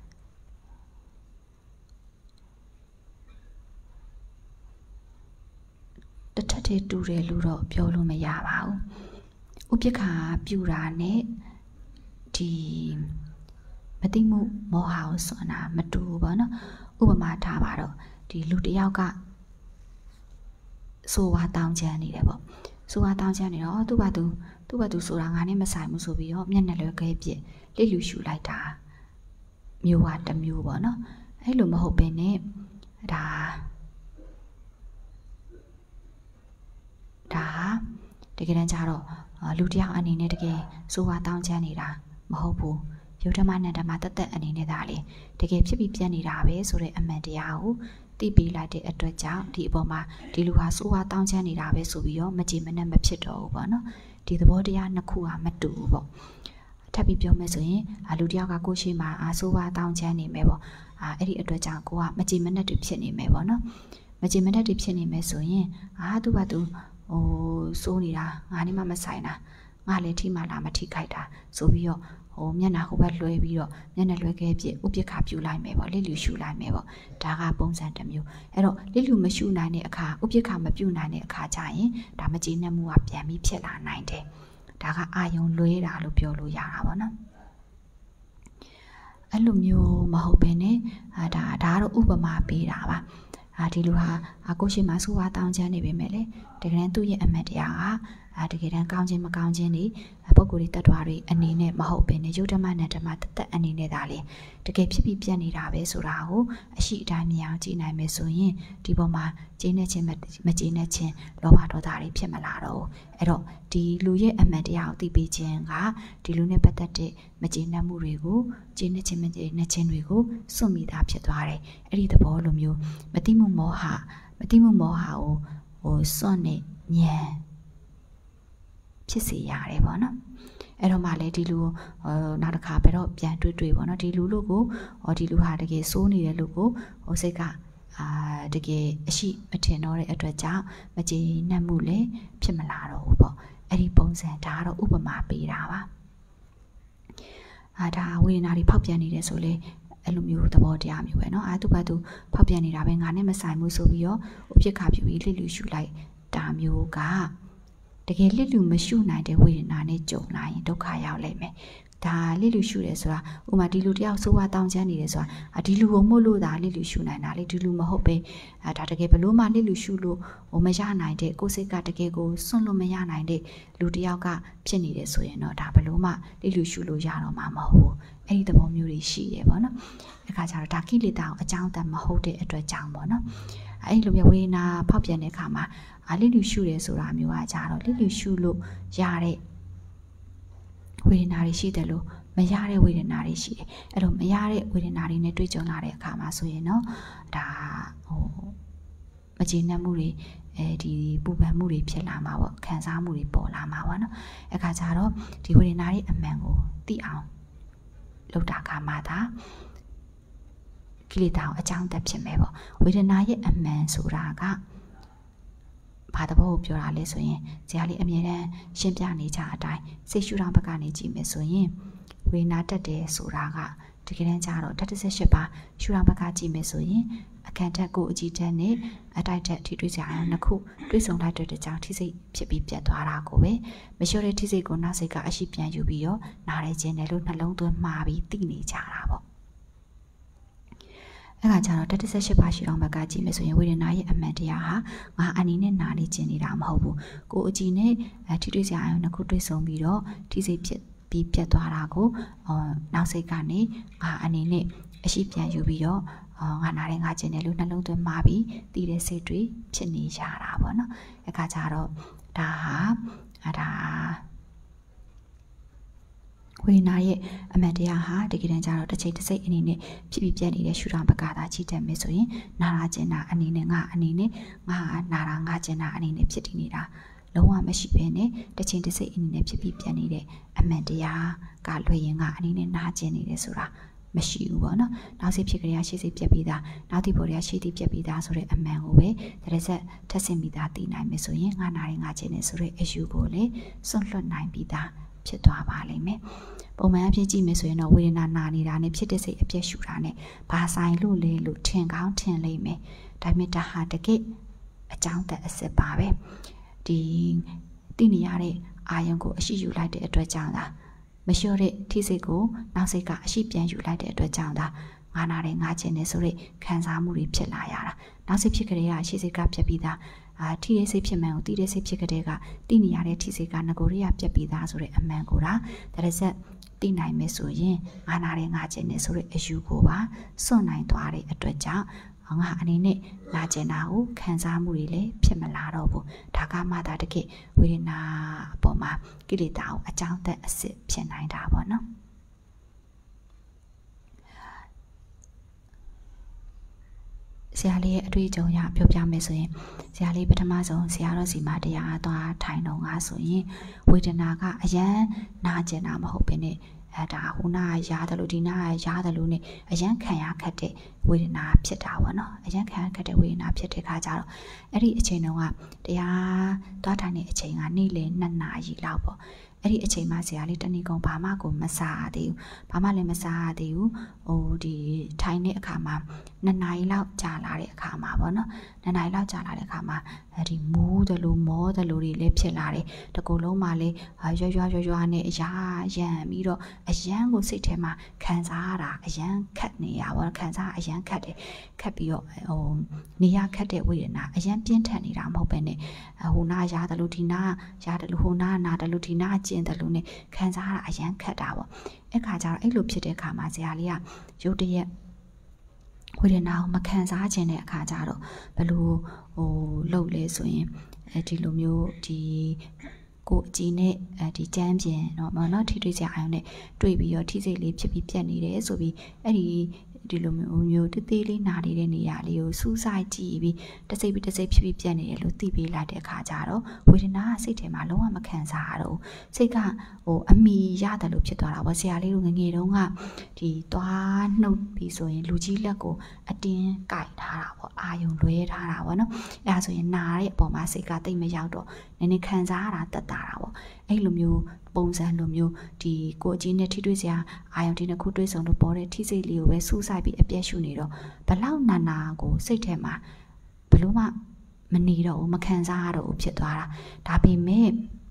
တစ်ထပ်တည်းတူတယ်လို့တော့ပြောလို့မရပါဘူးဥပိ္ပခာပြူတာနဲ့ဒီမသိမှုမောဟကိုဆွန့်တာမတူဘူးပေါ့နော်ဥပမာထားပါတော့ဒီလူတစ်ယောက်ကဆိုဝါတောင်းချမ်းနေတယ်ပေါ့ဆိုဝါတောင်းချမ်းနေတော့သူ့ဘာသူသူ့ဘာသူဆိုတာငါနဲ့မဆိုင်ဘူးဆိုပြီးတော့မျက်နှာလွယ်ခဲပြစ်လိလူရှူလိုက်တာမျိုးဟာတစ်မျိုးပေါ့နော်အဲ့လိုမဟုတ်ဘဲနဲ့ဒါဒါတကယ်တမ်းကျတော့လူတစ်ယောက်အနေနဲ့တကယ်ဆိုဝါတောင်းချမ်းနေတာမဟုတ်ဘူးယုတ်ဓမ္မနဲ့ဓမ္မတသက်အနေနဲ့ဒါလေတကယ်ဖြစ်ပြီးပြတ်နေတာပဲဆိုတဲ့အမှန်တရားကိုသိပေးလိုက်တဲ့အတွက်ကြောင့်ဒီအပေါ်မှာဒီလူဟာဆိုးဝါးတောင်းချမ်းနေတာပဲဆိုပြီးတော့မကြည်မနဲ့မဖြစ်တော့ဘူးပေါ့နော်ဒီသဘောတရားနှစ်ခုဟာမတူဘူးပေါ့ထပ်ပြီးပြောမယ်ဆိုရင်လူတစ်ယောက်ကကိုယ်ရှိမှအာဆိုးဝါးတောင်းချမ်းနေမယ်ပေါ့အာအဲ့ဒီအတွက်ကြောင့်ကိုကမကြည်မနဲ့တွေဖြစ်နေမယ်ပေါ့နော်မကြည်မနဲ့တွေဖြစ်နေမယ်ဆိုရင်အာသူ့ဘာသူဟိုစိုးနေတာငါနဲ့မှမဆိုင်တာငါလည်းထိမှလာမထိခိုက်တာဆိုပြီးတော့ဟိုမျက်နှာဟိုဘက်လွှဲပြီးတော့မျက်နှာလွှဲခဲ့ပြဥပိ္ပခာပြူလိုက်မယ်ပေါ့လစ်လူရှူလိုက်မယ်ပေါ့ဒါကပုံစံတစ်မျိုးအဲ့တော့လစ်လူမရှူနိုင်တဲ့အခါဥပိ္ပခာမပြူနိုင်တဲ့အခါကျရင်ဒါမကျေနပ်မှုကပြန်ပြီးဖြစ်လာနိုင်တယ်ဒါကအာယုံလွဲတာလို့ပြောလို့ရတာပေါ့နော်အဲ့လိုမျိုးမဟုတ်ဘဲနဲ့အာဒါဒါကတော့ဥပမာပေးတာပါအာဒီလူဟာအကိုရှိမှဆိုးဝါးတောင်းချမ်းနေပေမဲ့လေတကယ်တမ်းသူ့ရဲ့အမှတ်တရားကအာတကယ်တမ်းကောင်းခြင်းမကောင်းခြင်းတွေပုဂ္ဂိုလ်တွေတ attva တွေအနေနဲ့မဟုတ်ဘဲနဲ့ယုတ်ဓမ္မနဲ့ဓမ္မတသက်အနေနဲ့ဒါလေတကယ်ဖြစ်ပြီးပြတ်နေတာပဲဆိုတာကိုအရှိအတိုင်းမြင်အောင်ကြည့်နိုင်မယ်ဆိုရင်ဒီပေါ်မှာကျင်းနေခြင်းမကျင်းနေခြင်းလောဘဒေါသတွေဖြစ်မလာတော့ဘူးအဲ့တော့ဒီလူရဲ့အမှန်တရားကိုသိပေးခြင်းကဒီလူနဲ့ပတ်သက်တဲ့မကျင်းနေမှုတွေကိုကျင်းနေခြင်းမကျင်းနေခြင်းတွေကိုစွန့်မိတာဖြစ်သွားတယ်အဲ့ဒီသဘောလိုမျိုးမတိမှုမောဟမတိမှုမောဟကိုဟိုစွန့်နေဉာဏ်ဖြစ်စေရတယ်ပေါ့နော်အဲ့တော့မှလေဒီလူဟိုနောက်တစ်ခါပဲတော့ပြန်တွေ့တွေ့ပေါ့နော်ဒီလူလို့ကိုဟောဒီလူဟာတကယ်စိုးနေတဲ့လူကိုဟိုစိတ်ကအာတကယ်အရှိမထင်တော့တဲ့အတွက်ကြောင့်မကျေနပ်မှုလည်းဖြစ်မလာတော့ဘူးပေါ့အဲ့ဒီပုံစံဒါကတော့ဥပမာပေးတာပါအာဒါဝေဒနာတွေဖောက်ပြန်နေတယ်ဆိုလေအဲ့လိုမျိုးသဘောတရားမျိုးပဲเนาะအာသူ့ဘာသူဖောက်ပြန်နေတာပဲငါနဲ့မဆိုင်ဘူးဆိုပြီးတော့ဥပိ္ပခာပြူပြီးလှစ်လူရှူလိုက်ဒါမျိုးကတကယ်လစ်လူမရှုနိုင်တဲ့ဝေဒနာနဲ့ကြုံလာရင်ဒုက္ခရောက်လိမ့်မယ်ဒါလစ်လူရှုတယ်ဆိုတာဥမာဒီလူတယောက်ဆိုးဝါးတောင်းချမ်းနေတယ်ဆိုတာဒီလူကိုမို့လို့ဒါလစ်လူရှုနိုင်တာလေဒီလူမဟုတ်ပဲအဲဒါတကယ်ဘလို့မှလစ်လူရှုလို့ဟိုမရနိုင်တဲ့ကိုယ်စိတ်ကတကယ်ကိုစွန့်လို့မရနိုင်တဲ့လူတယောက်ကဖြစ်နေတယ်ဆိုရင်တော့ဒါဘလို့မှလစ်လူရှုလို့ရတော့မှာမဟုတ်ဘူးအဲ့ဒီသဘောမျိုးတွေရှိတယ်ပေါ့နော်အခါကျတော့ဒါကိလေသာကိုအကြောင်းတန်မဟုတ်တဲ့အတွက်ကြောင့်ပေါ့နော်အဲ့လိုမျိုးဝေဒနာဖောက်ပြန်တဲ့အခါမှာအာလိလူရှုတယ်ဆိုတာမျိုးကကြတော့လိလူရှုလို့ရတဲ့ဝေဒနာတွေရှိတယ်လို့မရတဲ့ဝေဒနာတွေရှိတယ်အဲ့တော့မရတဲ့ဝေဒနာတွေနဲ့တွေ့ကြုံလာတဲ့အခါမှာဆိုရင်တော့ဒါဟိုမကျေနပ်မှုတွေအဲဒီပူပန်မှုတွေဖြစ်လာမှာပေါ့ခံစားမှုတွေပေါ်လာမှာပေါ့နော်အခါကျတော့ဒီဝေဒနာတွေအမှန်ကိုသိအောင်လုပ်တာကမှသာကိလေသာကိုအကြောင်းတက်ဖြစ်မယ်ပေါ့ဝေဒနာရဲ့အမှန်ဆိုတာကဘာတဘောကိုပြောတာလဲဆိုရင်ဇာလေးအမြဲတမ်းရှင်းပြနေကြအတိုင်းစိတ်ရှုထောင့်ဘက်ကနေကြည့်မယ်ဆိုရင်ဝေဒနာတက်တယ်ဆိုတာကတကယ်တမ်းကျတော့ဓာတ်တစ်ဆက်ရှစ်ပါရှုထောင့်ဘက်ကကြည့်မယ်ဆိုရင်အခန့်တက်ကိုအကြည့်တက်နဲ့အတိုက်တက်ထိတွေ့ကြအောင်နှစ်ခုတွေ့ဆုံလိုက်တဲ့ကြောင့်ထိစိတ်ဖြစ်ပြီးပြတ်သွားတာကိုပဲမလျှော့တဲ့ထိစိတ်ကိုနောက်စိတ်ကအရှိပြန်ယူပြီးတော့နားရဲခြင်းတယ်လို့နှလုံးသွင်းမှားပြီးသိနေကြတာပေါ့အဲ့ဒါကြတော့ဓာတ်တစ်ဆက်ရှစ်ပါရှုထောင့်ဘက်ကကြည့်မယ်ဆိုရင်ဝေဒနာရဲ့အမှန်တရားဟာငါအနေနဲ့နားနေခြင်းနေတာမဟုတ်ဘူးကိုအကြည့်နဲ့ထိတွေ့ကြအောင်နှစ်ခုတွေ့ဆုံပြီးတော့ထိစိတ်ဖြစ်ပြီးပြတ်သွားတာကိုနောက်စိတ်ကနေငါအနေနဲ့အရှိပြန်ယူပြီးတော့ငါနားရဲငါကျင်တယ်လို့နှလုံးသွင်းမှားပြီးတည်တဲ့စိတ်တွေဖြစ်နေကြတာပေါ့နော်အခါကျတော့ဒါဟာဒါဝေဒနာရဲ့အမှန်တရားဟာတကယ်တမ်းကျတော့တစ်ချိန်တစ်စိတ်အနေနဲ့ဖြစ်ပြီးပြတ်နေတဲ့ရှုထောင့်ဘက်ကသာကြည့်တတ်မယ်ဆိုရင်နာတာကျင်တာအနေနဲ့ငါအနေနဲ့ငါနာတာငါကျင်တာအနေနဲ့ဖြစ်တည်နေတာလုံးဝမရှိဘဲနဲ့တစ်ချိန်တစ်စိတ်အနေနဲ့ဖြစ်ပြီးပြတ်နေတဲ့အမှန်တရားကလွှဲရင်ငါအနေနဲ့နာကျင်နေတယ်ဆိုတာမရှိဘူးပေါ့နော်နောက်စိတ်ဖြစ်ကြရရှိစိတ်ပြတ်ပြီးသားနောက်တိပေါ်ရရှိတိပြတ်ပြီးသားဆိုတဲ့အမှန်ကိုပဲတရဆက်ထက်ဆင်ပြီးသားသိနိုင်မယ်ဆိုရင်ငါနာရင်ငါကျင်နေဆိုတဲ့ issue ကိုလေစွန့်လွတ်နိုင်ပြီးသားဖြစ်သွားပါလိမ့်မယ်ပုံမှန်အဖြစ်ကြည့်မယ်ဆိုရင်တော့ဝေဒနာနာနေတာနဲ့ဖြစ်တဲ့စိတ်အပြည့်ရှူတာနဲ့ဘာဆိုင်လို့လဲလို့ထင်ကောင်းထင်လိမ့်မယ်ဒါပေမဲ့ဒါဟာတကယ်အကြောင်းသက်အစစ်ပါပဲဒီသိနေရတဲ့အာယုံကိုအရှိယူလိုက်တဲ့အတွက်ကြောင့်လားမလျှော့တဲ့ထိစိတ်ကိုနောက်စိတ်ကအရှိပြန်ယူလိုက်တဲ့အတွက်ကြောင့်လားငါနာတယ်ငါကျင်တယ်ဆိုတဲ့ခံစားမှုတွေဖြစ်လာရတာနောက်စိတ်ဖြစ်ကြတဲ့ကအရှိစိတ်ကပြက်ပြီးသားအာထိတဲ့စိတ်ဖြစ်မှန်ကိုသိတဲ့စိတ်ဖြစ်ကြတဲ့ကသိနေရတဲ့ထိစိတ်ကငကိုရိယပြက်ပြီးသားဆိုတဲ့အမှန်ကိုဒါဒါဆက်သိနိုင်မယ်ဆိုရင်ငါနာတယ်ငါကျင်တယ်ဆိုတဲ့အယူကိုပါစွန့်နိုင်သွားတဲ့အတွက်ကြောင့်ငါအနေနဲ့နာကျင်တာကိုခံစားမှုတွေလည်းဖြစ်မလာတော့ဘူးဒါကမှသာတကယ်ဝေဒနာအပေါ်မှာကိလေသာကိုအကြောင်းသက်အစစ်ဖြစ်နိုင်တာပေါ့နော်ဆရာလေးရဲ့အတွေ့အကြုံရပြောပြမယ်ဆိုရင်ဆရာလေးပထမဆုံးဆရာတော်စီမှာတရားသွားထိုင်တော့ငါဆိုရင်ဝေဒနာကအယံနာကျင်တာမဟုတ်ဘဲနဲ့အဲဒါဟိုနာရားတယ်လို့ဒီနာရားတယ်လို့ ਨੇ အယံခံရခတ်တဲ့ဝေဒနာဖြစ်တာပေါ့နော်အယံခံရခတ်တဲ့ဝေဒနာဖြစ်တဲ့ခါကျတော့အဲ့ဒီအချိန်တုန်းကတရားသွားထိုင်တဲ့အချိန်ကနေ့လယ်နှစ်နာရီလောက်ပေါ့အဲ့ဒီအချိန်မှဆရာလေးတနေ့ကုန်ဘာမှကိုမစားသေးဘူးဘာမှလည်းမစားသေးဘူးဟိုဒီထိုင်တဲ့အခါမှာနှစ်နာရီလောက်ကြာလာတဲ့အခါမှာပေါ့နော်နှစ်နာရီလောက်ကြာလာတဲ့အခါမှာအဲ့ဒီမူးတယ်လို့မောတယ်လို့တွေလည်းဖြစ်လာတယ်တကူလုံးမှလည်းရွရွရွရွနဲ့အရာရံပြီးတော့အယံကိုစိတ်ထဲမှာခံစားရတာအယံခတ်နေရပါတော့ခံစားအယံခတ်တယ်ခတ်ပြီးတော့ဟိုနေရခတ်တဲ့ဝေဒနာအယံပြင်းထန်နေတာမဟုတ်ပဲနဲ့ဟိုနာရတယ်လို့ဒီနာရတယ်လို့ဟိုနာနာတယ်လို့ဒီနာကျင်တယ်လို့ ਨੇ ခံစားရတာအယံခတ်တာပေါ့အဲ့ခါကျတော့အဲ့လိုဖြစ်တဲ့အခါမှာဆရာလေးကရုတ်တရက်ဝေဒနာကိုမခံစားခြင်းတဲ့အခါကျတော့ဘယ်လိုဟိုလှုပ်လဲဆိုရင်အဲဒီလိုမျိုးဒီကိုအကြည့်နဲ့အဲဒီကြမ်းပြင်เนาะမနော်ထိတွေ့စရာအာရုံနဲ့တွေ့ပြီးတော့ထိစိတ်လေးဖြစ်ပြီးပြတ်နေတယ်ဆိုပြီးအဲ့ဒီဒီလိုမျိုးမျိုးတသေးလေးနာနေတဲ့နေရာလေးကိုစူးစိုက်ကြည့်ပြီးတစ်စိတ်ပြီးတစ်စိတ်ဖြစ်ပြီးပြတ်နေတယ်လို့သိပေးလိုက်တဲ့အခါကျတော့ဝေဒနာကစိတ်ထဲမှာလုံးဝမခံစားရတော့စိတ်ကဟိုအမိရတယ်လို့ဖြစ်သွားတာပေါ့ဆရာလေးတို့ငငယ်တုန်းကဒီသွားနှုတ်ပြီးဆိုရင်လူကြီးလက်ကိုအတင်းကိုက်ထားတာပေါ့အာယုံလွဲထားတာပေါ့နော်အဲဒါဆိုရင်နာတဲ့အပေါ်မှာစိတ်ကတိတ်မရောက်တော့နည်းနည်းခံစားရတာတက်တာတာပေါ့အဲ့လိုမျိုးပုံစံလိုမျိုးဒီကိုအကြီးနဲ့ထိတွေ့စရာအာယုံဒီနှစ်ခုတွေ့ဆုံလို့ပေါ်တဲ့ထိစိတ်လေးကိုပဲစူးစိုက်ပြီးအပြည့်ရှုနေတော့ဘလောက်နာနာကိုစိတ်ထဲမှာဘလို့မှမနေတော့ဘူးမခံစားရတော့ဘူးဖြစ်သွားတာဒါပေမဲ့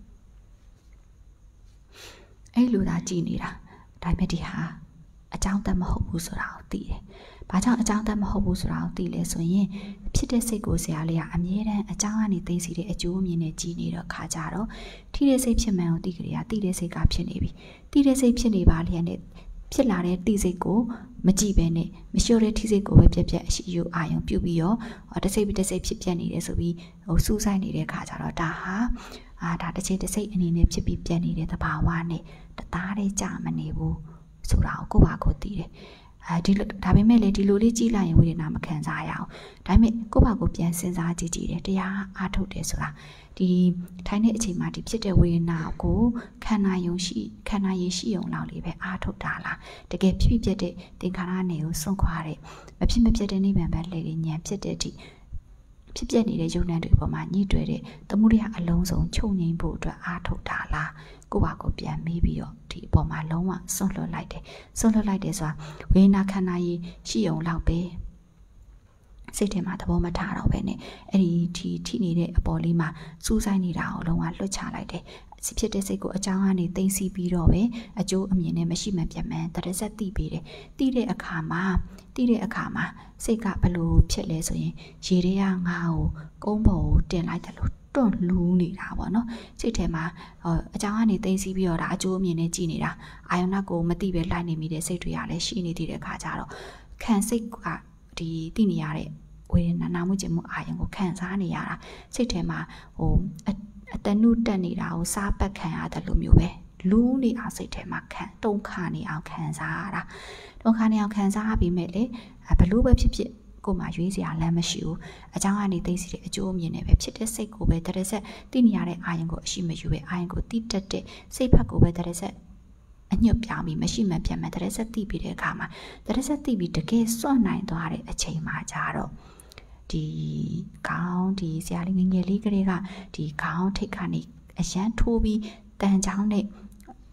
အဲ့လိုသာကြည်နေတာဒါပေမဲ့ဒီဟာအကြောင်းသက်မဟုတ်ဘူးဆိုတာကိုသိတယ်။ဘာကြောင့်အကြောင်းသက်မဟုတ်ဘူးဆိုတာကိုသိလဲဆိုရင်ဖြစ်တဲ့စိတ်ကိုဆရာလေးကအမြဲတမ်းအကြောင်းကနေသိစီတဲ့အကျိုးအမြင်နဲ့ကြည်နေတော့ခါကြတော့ထိတဲ့စိတ်ဖြစ်မှန်ကိုသိကြရသိတဲ့စိတ်ကဖြစ်နေပြီ။သိတဲ့စိတ်ဖြစ်နေပါလျက်နဲ့ဖြစ်လာတဲ့သိစိတ်ကိုမကြည့်ပဲနဲ့မလျှော့တဲ့ထိစိတ်ကိုပဲပြက်ပြက်အရှိယူအာယုံပြုတ်ပြီးတော့တစ်စိတ်ပြီးတစ်စိတ်ဖြစ်ပြက်နေတယ်ဆိုပြီးဟိုစူးစိုက်နေတဲ့ခါကြတော့ဒါဟာအာဒါတစ်ချိန်တစ်စိတ်အနေနဲ့ဖြစ်ပြီးပြက်နေတဲ့သဘာဝနဲ့တသားလေးကြာမနေဘူးဆိုတာကိုကိုယ့်ဘာကိုသိတယ်အဲဒီဒါပေမဲ့လေဒီလိုလေးကြည့်လိုက်ရင်ဝေဒနာမခံစားရအောင်ဒါပေမဲ့ကိုယ့်ဘာကိုပြန်စဉ်းစားကြည့်ကြည့်တယ်တရားအားထုတ်တယ်ဆိုတာဒီထိုင်တဲ့အချိန်မှာဒီဖြစ်တဲ့ဝေဒနာကိုခန္ဓာယုံရှိခန္ဓာရည်ရှိုံလောက်လေးပဲအားထုတ်တာလားတကယ်ဖြစ်ဖြစ်တဲ့သင်္ခါရနယ်ကိုစွန့်ခွာတဲ့မဖြစ်မဖြစ်တဲ့နိဗ္ဗာန်ပဲလေဉာဏ်ဖြစ်တဲ့အထိဖြစ်ပြနေတဲ့ယုံနှံတွေပေါ်မှာညှိတွဲတဲ့သမုဒိယအလုံးစုံချုပ်ငြိမ်းဖို့အတွက်အားထုတ်တာလားကိုယ့်ဘာကိုပြန်မေးပြီးတော့ဒီအပေါ်မှာလုံးဝစွန့်လွတ်လိုက်တယ်စွန့်လွတ်လိုက်တယ်ဆိုတာဝေဒနာခန္ဓာရည်ရှိုံလောက်ပဲစိတ်ထဲမှာသဘောမထားတော့ပဲနဲ့အဲ့ဒီဒီထိနေတဲ့အပေါ်လေးမှာစူးစိုက်နေတာကိုလုံးဝလွတ်ချလိုက်တယ်ဖြစ်တဲ့စိတ်ကိုအကြောင်းကနေသိသိပြီးတော့ပဲအကျိုးအမြင်နဲ့မရှိမှပြတ်မှန်တရစက်သိပေးတယ်သိတဲ့အခါမှာသိတဲ့အခါမှာစိတ်ကဘလို့ဖြစ်လဲဆိုရင်ရေတွေကငါ့ကိုကုန်းပေါ်ကိုတင်လိုက်တယ်လို့တွန့်လူးနေတာပေါ့နော်စိတ်ထဲမှာအကြောင်းကနေသိသိပြီးတော့ဒါအကျိုးအမြင်နဲ့ကြည်နေတာအာယုံနာကိုမသိပဲလိုက်နေမိတဲ့စိတ်တွေကလည်းရှိနေသေးတဲ့အခါကျတော့ခံစိတ်ကဒီသိနေရတဲ့ဝေဒနာနာမှုကျင်မှုအာယုံကိုခံစားနေရတာစိတ်ထဲမှာဟိုအတနုတက်နေတာကိုစားပတ်ခံရတယ်လို့မျိုးပဲလူးနေအောင်စိတ်ထဲမှာခံတုံခါနေအောင်ခံစားရတာတုံခါနေအောင်ခံစားပြီးမဲ့လေဘလို့ပဲဖြစ်ဖြစ်ကိုမှရွေးစရာလမ်းမရှိဘူးအကြောင်းကနေသိစီတဲ့အကျိုးအမြင်နဲ့ပဲဖြစ်တဲ့စိတ်ကိုပဲတရဆက်သိနေရတဲ့အာယုံကိုအရှိမယူပဲအာယုံကိုတိတက်တဲ့စိတ်ဖက်ကိုပဲတရဆက်အညွတ်ပြောင်းပြီးမရှိမှပြန်မှတရဆက်သိပြီးတဲ့အခါမှာတရဆက်သိပြီးတကယ်စွန့်နိုင်သွားတဲ့အချိန်မှာကြတော့ဒီခေါင်းဒီဆရာလေးငငယ်လေးကလေးကဒီခေါင်းထိတ်ခါနေအရန်ထိုးပြီးတန်ချောင်းနဲ့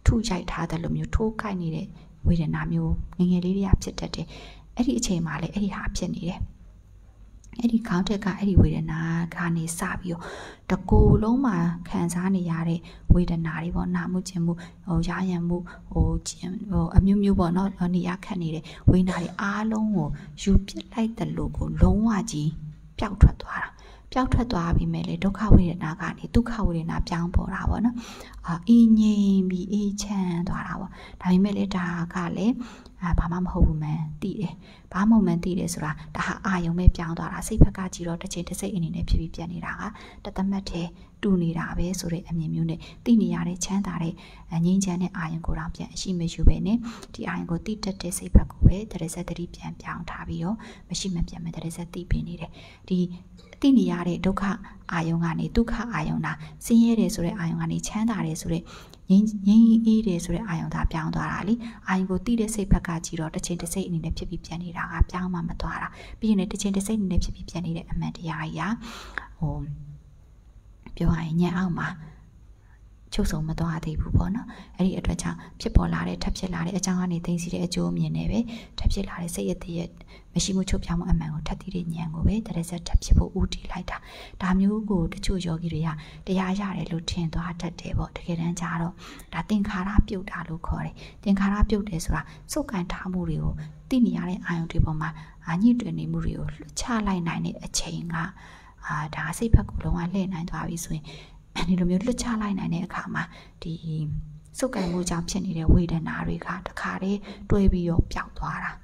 ထုရိုက်ထားတဲ့လိုမျိုးထိုးခိုက်နေတဲ့ဝေဒနာမျိုးငငယ်လေးတွေကဖြစ်တတ်တယ်အဲ့ဒီအချိန်မှာလည်းအဲ့ဒီဟာဖြစ်နေတယ်အဲ့ဒီခေါင်းထက်ကအဲ့ဒီဝေဒနာကနေစပြီးတော့တကူလုံးမှာခံစားနေရတဲ့ဝေဒနာတွေပေါ့နာမှုခြင်းမှုဟိုရရံမှုဟိုဟိုအမျိုးမျိုးပေါ့နော်နေရခတ်နေတဲ့ဝေဒနာတွေအားလုံးကိုယူပစ်လိုက်တဲ့လို့ကိုလုံးဝကြီးပျောက်ထွက်သွားတာပျောက်ထွက်သွားပြီးမဲ့လေဒုက္ခဝေဒနာကနေဒုက္ခဝေဒနာပြောင်းပေါ်တာပေါ့နော်အာအင်းငြိမ်ပြီးအေးချမ်းသွားတာပေါ့ဒါပေမဲ့လေဒါကလည်းအာဘာမှမဟုတ်ဘူးမှန်သိတယ်ဘာမှမမှန်သိတယ်ဆိုတာဒါဟာအာယုံပဲပြောင်းသွားတာစိတ်ဘက်ကကြည့်တော့တစ်ချိန်တစ်စိတ်အနေနဲ့ဖြစ်ပြီးပြတ်နေတာကတသမတ်တည်းတူနေတာပဲဆိုတဲ့အမြင်မျိုးနဲ့သိနေရတဲ့ချမ်းသာတဲ့ငြိမ်းချမ်းတဲ့အာယုံကိုတော့ပြန်အရှိမရှိပဲနဲ့ဒီအာယုံကိုတိတက်တဲ့စိတ်ဘက်ကိုပဲတရဇက်တတိပြန်ပြောင်းထားပြီးတော့မရှိမပြတ်မဲ့တရဇက်တိပင်နေတယ်ဒီသိနေရတဲ့ဒုက္ခအာယုံကနေဒုက္ခအာယုံတာဆင်းရဲတယ်ဆိုတဲ့အာယုံကနေချမ်းသာတယ်ဆိုတဲ့ငြိမ်းငြိမ်းအေးတယ်ဆိုတဲ့အာယုံသာပြောင်းသွားတာလေအာယုံကိုတိတဲ့စိတ်ဘက်ကကြည့်တော့တစ်ချိန်တစ်စိတ်အနေနဲ့ဖြစ်ပြီးပြန်နေတာကပြောင်းမှမသွားတာပြီးရင်လည်းတစ်ချိန်တစ်စိတ်အနေနဲ့ဖြစ်ပြီးပြန်နေတဲ့အမှန်တရားကြီးကဟိုပြောရရင်ညံအောင်မှာချုပ်ဆုံးမသွားသေးဘူးပေါ့နော်အဲ့ဒီအတွက်ကြောင့်ဖြစ်ပေါ်လာတဲ့ထပ်ဖြစ်လာတဲ့အကြောင်းကနေသိသိတဲ့အကျိုးအမြင်နဲ့ပဲထပ်ဖြစ်လာတဲ့စိတ်ရည်ရဲ့မရှိမှုချုပ်ပြောင်းမှုအမှန်ကိုထပ်သိတဲ့ဉာဏ်ကိုပဲတရဇက်ထပ်ဖြစ်ဖို့ဦးတည်လိုက်တာဒါမျိုးကိုတချို့ယောဂီတွေကတရားရတယ်လို့ထင်သွားတတ်တယ်ပေါ့တကယ်တမ်းကျတော့ဒါသင်္ခါရပြုတ်တာလို့ခေါ်တယ်သင်္ခါရပြုတ်တယ်ဆိုတာစုပ်ကန်ထားမှုတွေကိုသိနေရတဲ့အာယုံတွေပေါ်မှာအာညှိတွင်နေမှုတွေကိုလွှတ်ချလိုက်နိုင်တဲ့အချိန်ကအာဒါစိတ်ဘက်ကိုလုံးဝလှည့်နိုင်သွားပြီဆိုရင်ဒီလိုမျိုးလွတ်ချလိုက်နိုင်တဲ့အခါမှာဒီစုပ်ကိုင်မှုကြောင့်ဖြစ်နေတဲ့ဝေဒနာတွေကတခါတည်းတွဲပြီးတော့ပျောက်သွားတာ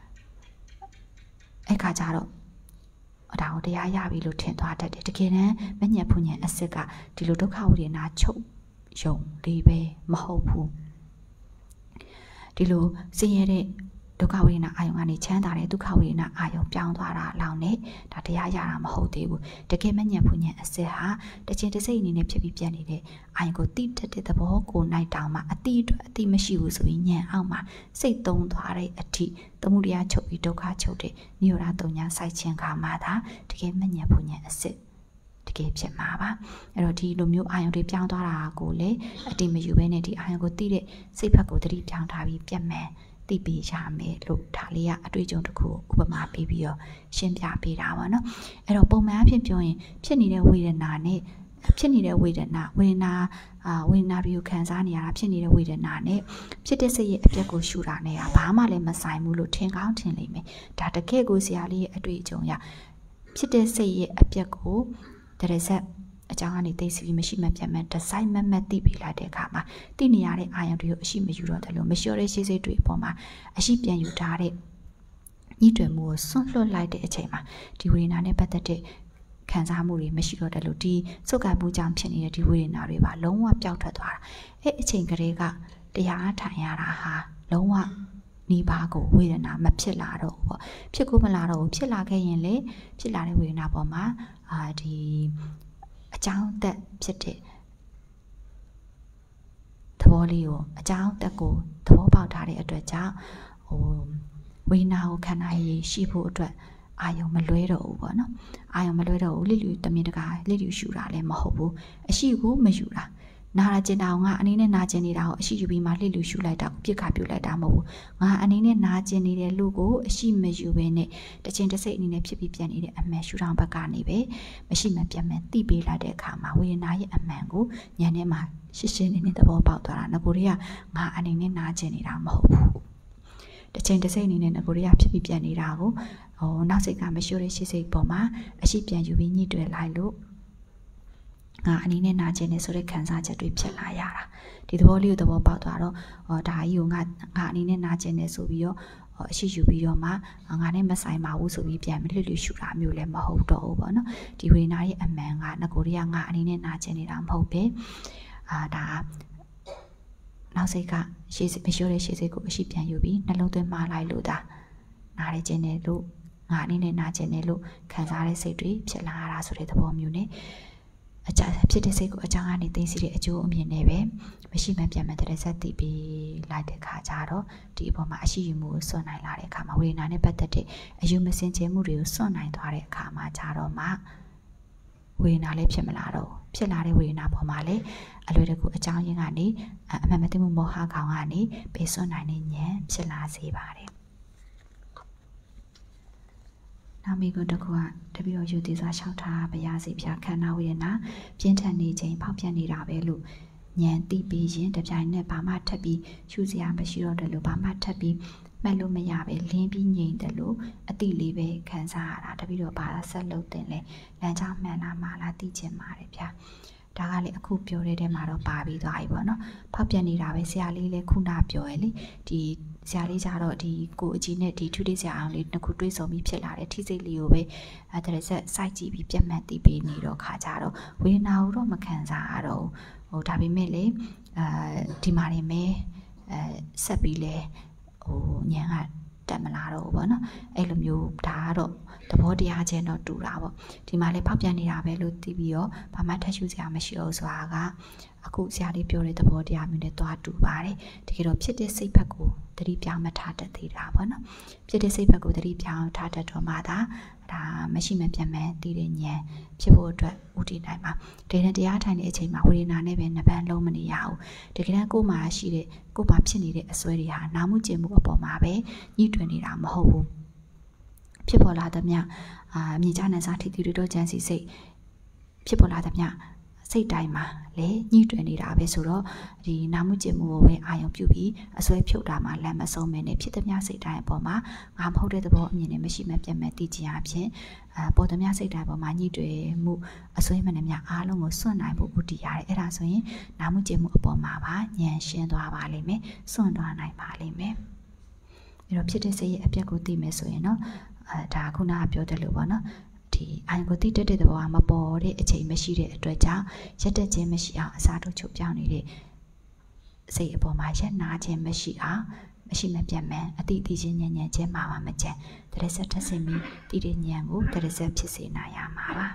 အဲ့ခါကျတော့ဒါကိုတရားရပြီလို့ထင်သွားတတ်တယ်တကယ်တမ်းမညံ့ဖူညံ့အစစ်ကဒီလိုဒုက္ခဝေဒနာချုပ်ယုံလေးပဲမဟုတ်ဘူးဒီလိုဆင်းရဲတဲ့ဒုက္ခဝေဒနာအာယုံကနေချမ်းသာတဲ့ဒုက္ခဝေဒနာအာယုံပြောင်းသွားတာလောက်နဲ့ဒါတရားရတာမဟုတ်သေးဘူးတကယ်မညံ့ဖူညံ့အစစ်ဟာတခြင်းတစ်စိတ်အနေနဲ့ဖြစ်ပြီးပြတ်နေတဲ့အာယုံကိုတိတက်တဲ့သဘောကိုနိုင်တောင်မှအတိအတွက်အတိမရှိဘူးဆိုပြီးညံ့အောင်မှစိတ်သုံးသွားတဲ့အထိသမှုတရားချုပ်ပြီးဒုက္ခချုပ်တဲ့နိရောဓတုံညာစိုက်ခြင်းခါမှသာတကယ်မညံ့ဖူညံ့အစစ်တကယ်ဖြစ်မှာပါအဲ့တော့ဒီလိုမျိုးအာယုံတွေပြောင်းသွားတာကိုလေအတိမယူဘဲနဲ့ဒီအာယုံကိုတိတဲ့စိတ်ဘက်ကိုတတိပြောင်းထားပြီးပြတ်မယ်သိပေးရမယ်လို့ဒါလေးကအတွေ့အကြုံတစ်ခုဥပမာပေးပြီးတော့ရှင်းပြပေးတာပါနော်အဲ့တော့ပုံမှန်အဖြစ်ပြောရင်ဖြစ်နေတဲ့ဝေဒနာနဲ့ဖြစ်နေတဲ့ဝေဒနာဝေဒနာအာဝေဒနာတွေကိုခံစားနေရတာဖြစ်နေတဲ့ဝေဒနာနဲ့ဖြစ်တဲ့စိတ်ရဲ့အပြက်ကိုရှုတာနဲ့ဘာမှလည်းမဆိုင်ဘူးလို့ထင်ကောင်းထင်လိမ့်မယ်ဒါတကယ်ကိုဆရာလေးရဲ့အတွေ့အကြုံရဖြစ်တဲ့စိတ်ရဲ့အပြက်ကိုတရဇက်အကြောင်းကနေသိစီမရှိမှပြတ်မှန်ဒီဇိုင်းမမတ်သိပြီးလာတဲ့အခါမှာသိနေရတဲ့အာရုံတွေကိုအရှိမယူတော့တယ်လို့မလျှော်တဲ့ရှိစိတ်တွေအပေါ်မှာအရှိပြန်ယူထားတဲ့ညှိတွယ်မှုကိုဆွန့်လွတ်လိုက်တဲ့အချိန်မှာဒီဝေဒနာနဲ့ပတ်သက်တဲ့ခံစားမှုတွေမရှိတော့တယ်လို့ဒီစုပ်ကပ်မှုကြောင့်ဖြစ်နေတဲ့ဒီဝေဒနာတွေပါလုံးဝပျောက်ထွက်သွားတာအဲ့အချိန်ကလေးကတရားထိုင်ရတာဟာလုံးဝနီးပါးကိုဝေဒနာမဖြစ်လာတော့ဘူးပေါ့ဖြစ်ကိုမလာတော့ဘူးဖြစ်လာခဲ့ရင်လေဖြစ်လာတဲ့ဝေဒနာပေါ်မှာအာဒီအကြောင်းသက်ဖြစ်တဲ့သဘောလေးကိုအကြောင်းသက်ကိုသဘောပေါက်ထားတဲ့အတွက်ကြောင့်ဟိုဝေဒနာကိုခန္ဓာရည်ရှိဖို့အတွက်အာယုံမလွဲတော့ဘူးပေါ့နော်အာယုံမလွဲတော့ဘူးလိလူတမင်တကာလိလူရှူတာလည်းမဟုတ်ဘူးအရှိကိုမယူတာနာရကျင်တာကငါအနေနဲ့နာကျင်နေတာကိုအရှိယူပြီးမှလှိလူရှူလိုက်တာကိုပြစ်ခါပြုတ်လိုက်တာမဟုတ်ဘူးငါအနေနဲ့နာကျင်နေတဲ့လူကိုအရှိမယူဘဲနဲ့တခြင်းတစ်စိတ်အနေနဲ့ဖြစ်ပြီးပြန်နေတဲ့အမှန်ရှူထောင်ဘက်ကနေပဲမရှိမှပြတ်မှန်သိပေးလိုက်တဲ့အခါမှာဝေဒနာရဲ့အမှန်ကိုဉာဏ်ထဲမှာရှင်းရှင်းလင်းလင်းသဘောပေါက်သွားတာငကိုတွေကငါအနေနဲ့နာကျင်နေတာမဟုတ်ဘူးတခြင်းတစ်စိတ်အနေနဲ့ငကိုတွေကဖြစ်ပြီးပြန်နေတာကိုဟိုနောက်စိတ်ကမရှိတဲ့ရှင်းစိတ်ပေါ်မှာအရှိပြန်ယူပြီးညှိတွယ်လိုက်လို့ငါအနေနဲ့နာကျင်နေဆိုတဲ့ခံစားချက်တွေဖြစ်လာရတာဒီသဘောလေးကိုသဘောပေါက်သွားတော့ဟောဒါကြီးကိုငါငါအနေနဲ့နာကျင်နေဆိုပြီးတော့အရှိယူပြီးတော့မှငါနဲ့မဆိုင်ပါဘူးဆိုပြီးပြန်ပြီးလှလှရှူတာမျိုးလည်းမဟုတ်တော့ဘူးပေါ့နော်ဒီဝေဒနာရဲ့အမှန်ကငကိုတွေကငါအနေနဲ့နာကျင်နေတာမဟုတ်ပဲအာဒါနောက်စိတ်ကရှေ့မလျှော့တဲ့ရှေ့စိတ်ကိုအရှိပြန်ယူပြီးနှလုံးသွင်းမှားလိုက်လို့ဒါနားရခြင်းနဲ့လို့ငါအနေနဲ့နာကျင်နေလို့ခံစားတဲ့စိတ်တွေဖြစ်လာတာဆိုတဲ့သဘောမျိုးနဲ့အကြဖြစ်တဲ့စိတ်ကိုအကြောင်းကနေသိသိတဲ့အကျိုးအမြင်နဲ့ပဲမရှိမှပြန်မှန်တဲ့စက်တည်ပြီးလိုက်တဲ့ခါကျတော့ဒီအပေါ်မှာအရှိယူမှုကိုစွန့်နိုင်လာတဲ့အခါမှာဝေဒနာနဲ့ပတ်သက်တဲ့အယူမစင်ကြဲမှုတွေကိုစွန့်နိုင်သွားတဲ့အခါမှာကျတော့မှဝေဒနာလေးဖြစ်မလာတော့ဖြစ်လာတဲ့ဝေဒနာပေါ်မှာလေအလွယ်တကူအကြောင်းရင်းကနေအမှန်မသိမှုမောဟကောင်ကနေပေးစွန့်နိုင်တဲ့ဉာဏ်ဖြစ်လာစေပါတယ်နောက်မိကိုတကူကတပည့်တော်ယူသေးစွာလျှောက်ထားပါရစေဖျားခန္ဓာဝေဒနာပြင်းထန်နေခြင်းဖောက်ပြန်နေတာပဲလို့ဉာဏ်သိပြီးရင်တပြိုင်နက်ဘာမှထပ်ပြီးရှုစရာမရှိတော့တယ်လို့ဘာမှထပ်ပြီးမှတ်လို့မရပဲလင်းပြီးငြိမ်တယ်လို့အတိလေးပဲခံစားရတာတပည့်တော်ဘာဆက်လုပ်တင်လဲလမ်းကြောင်းမှန်လားမလားသိချင်ပါတယ်ဗျာဒါကလေအခုပြောတဲ့ထဲမှာတော့ပါပြီးသွားပြီပေါ့နော်ဖောက်ပြန်နေတာပဲဆရာလေးလည်းခုနပြောရလေဒီဆရာလေးကြတော့ဒီကိုအကြီးနဲ့ဒီထုလေးဆရာအောင်လေးနှစ်ခုတွေးဆုံပြီးဖြစ်လာတဲ့ထိစိတ်လေးကိုပဲအဲဒါဆက်စိုက်ကြည့်ပြီးပြတ်မှတ်သိပေးနေတော့ခါကြတော့ဝေဒနာကိုတော့မခံစားရတော့ဟိုဒါပေမဲ့လေအဲဒီမှာနေမဲအဲဆက်ပြီးလဲဟိုညံကတက်မလာတော့ဘူးပေါ့နော်အဲ့လိုမျိုးဒါကတော့သဘောတရားချင်းတော့တူတာပေါ့ဒီမှာလေဖောက်ပြန်နေတာပဲလို့သိပြီးတော့ဘာမှထပ်ရှုစရာမရှိတော့ဆိုတာကအခုဆရာလေးပြောတဲ့သဘောတရားမျိုးနဲ့တွားတူပါတယ်တကယ်တော့ဖြစ်တဲ့စိတ်ဘက်ကိုသတိပြောင်းမထားတတ်သေးတာပေါ့နော်ဖြစ်တဲ့စိတ်ဘက်ကိုသတိပြောင်းထားတတ်တော့မှဒါဒါမရှိမပြတ်မဲ့တည်တဲ့ဉာဏ်ဖြစ်ဖို့အတွက်ဥတည်နိုင်ပါဒီနဲ့တရားထိုင်တဲ့အချိန်မှာဝေဒနာနဲ့ပဲနှစ်ပန်းလုံးမနေရဘူးတကယ်တမ်းကိုယ်မှာရှိတဲ့ကိုယ်မှာဖြစ်နေတဲ့အစွဲတွေဟာနာမှုကျင်မှုအပေါ်မှာပဲညှိတွင်နေတာမဟုတ်ဘူးဖြစ်ပေါ်လာသမျှအာမြေချနိုင်စားထိတိတို့ကြံစီစိတ်ဖြစ်ပေါ်လာသမျှစိတ်တိုင်းမှာလေညှိတွင်နေတာပဲဆိုတော့ဒီနာမှုကျင်မှုကိုပဲအာရုံပြုပြီးအစွဲဖြုတ်တာမှလမ်းမဆုံးမဲနဲ့ဖြစ်သမျှစိတ်တိုင်းအပေါ်မှာငါမဟုတ်တဲ့သဘောအမြင်နဲ့မရှိမပြတ်မဲ့တည်ကြအဖြစ်အပေါ်သမျှစိတ်တိုင်းပေါ်မှာညှိတွင်မှုအစွဲမနဲ့များအားလုံးကိုစွန့်နိုင်ဖို့ဥတည်ရတယ်အဲ့ဒါဆိုရင်နာမှုကျင်မှုအပေါ်မှာပါဉာဏ်ရှင်းသွားပါလိမ့်မယ်စွန့်သွားနိုင်ပါလိမ့်မယ်အဲ့တော့ဖြစ်တဲ့စိတ်ရဲ့အပြတ်ကိုသိမယ်ဆိုရင်တော့အဲဒါခုနကပြောတယ်လို့ပေါ့နော်ဒီအိုင်ကိုတိတက်တဲ့သဘောကမပေါ်တဲ့အချိန်မရှိတဲ့အတွက်ကြောင့်ရက်တက်ခြင်းမရှိအောင်အစားထိုးချုပ်ပြောင်းနေတဲ့စိတ်အပေါ်မှာရက်နာခြင်းမရှိအောင်မရှိမပြတ်မှန်အတိအကျချင်းဉာဏ်ဉာဏ်ချင်းမှာပါမကျန်တရဆက်ထက်စင်ပြီးတည်တဲ့ဉာဏ်ကိုတရဆက်ဖြစ်စေနိုင်ရမှာပါ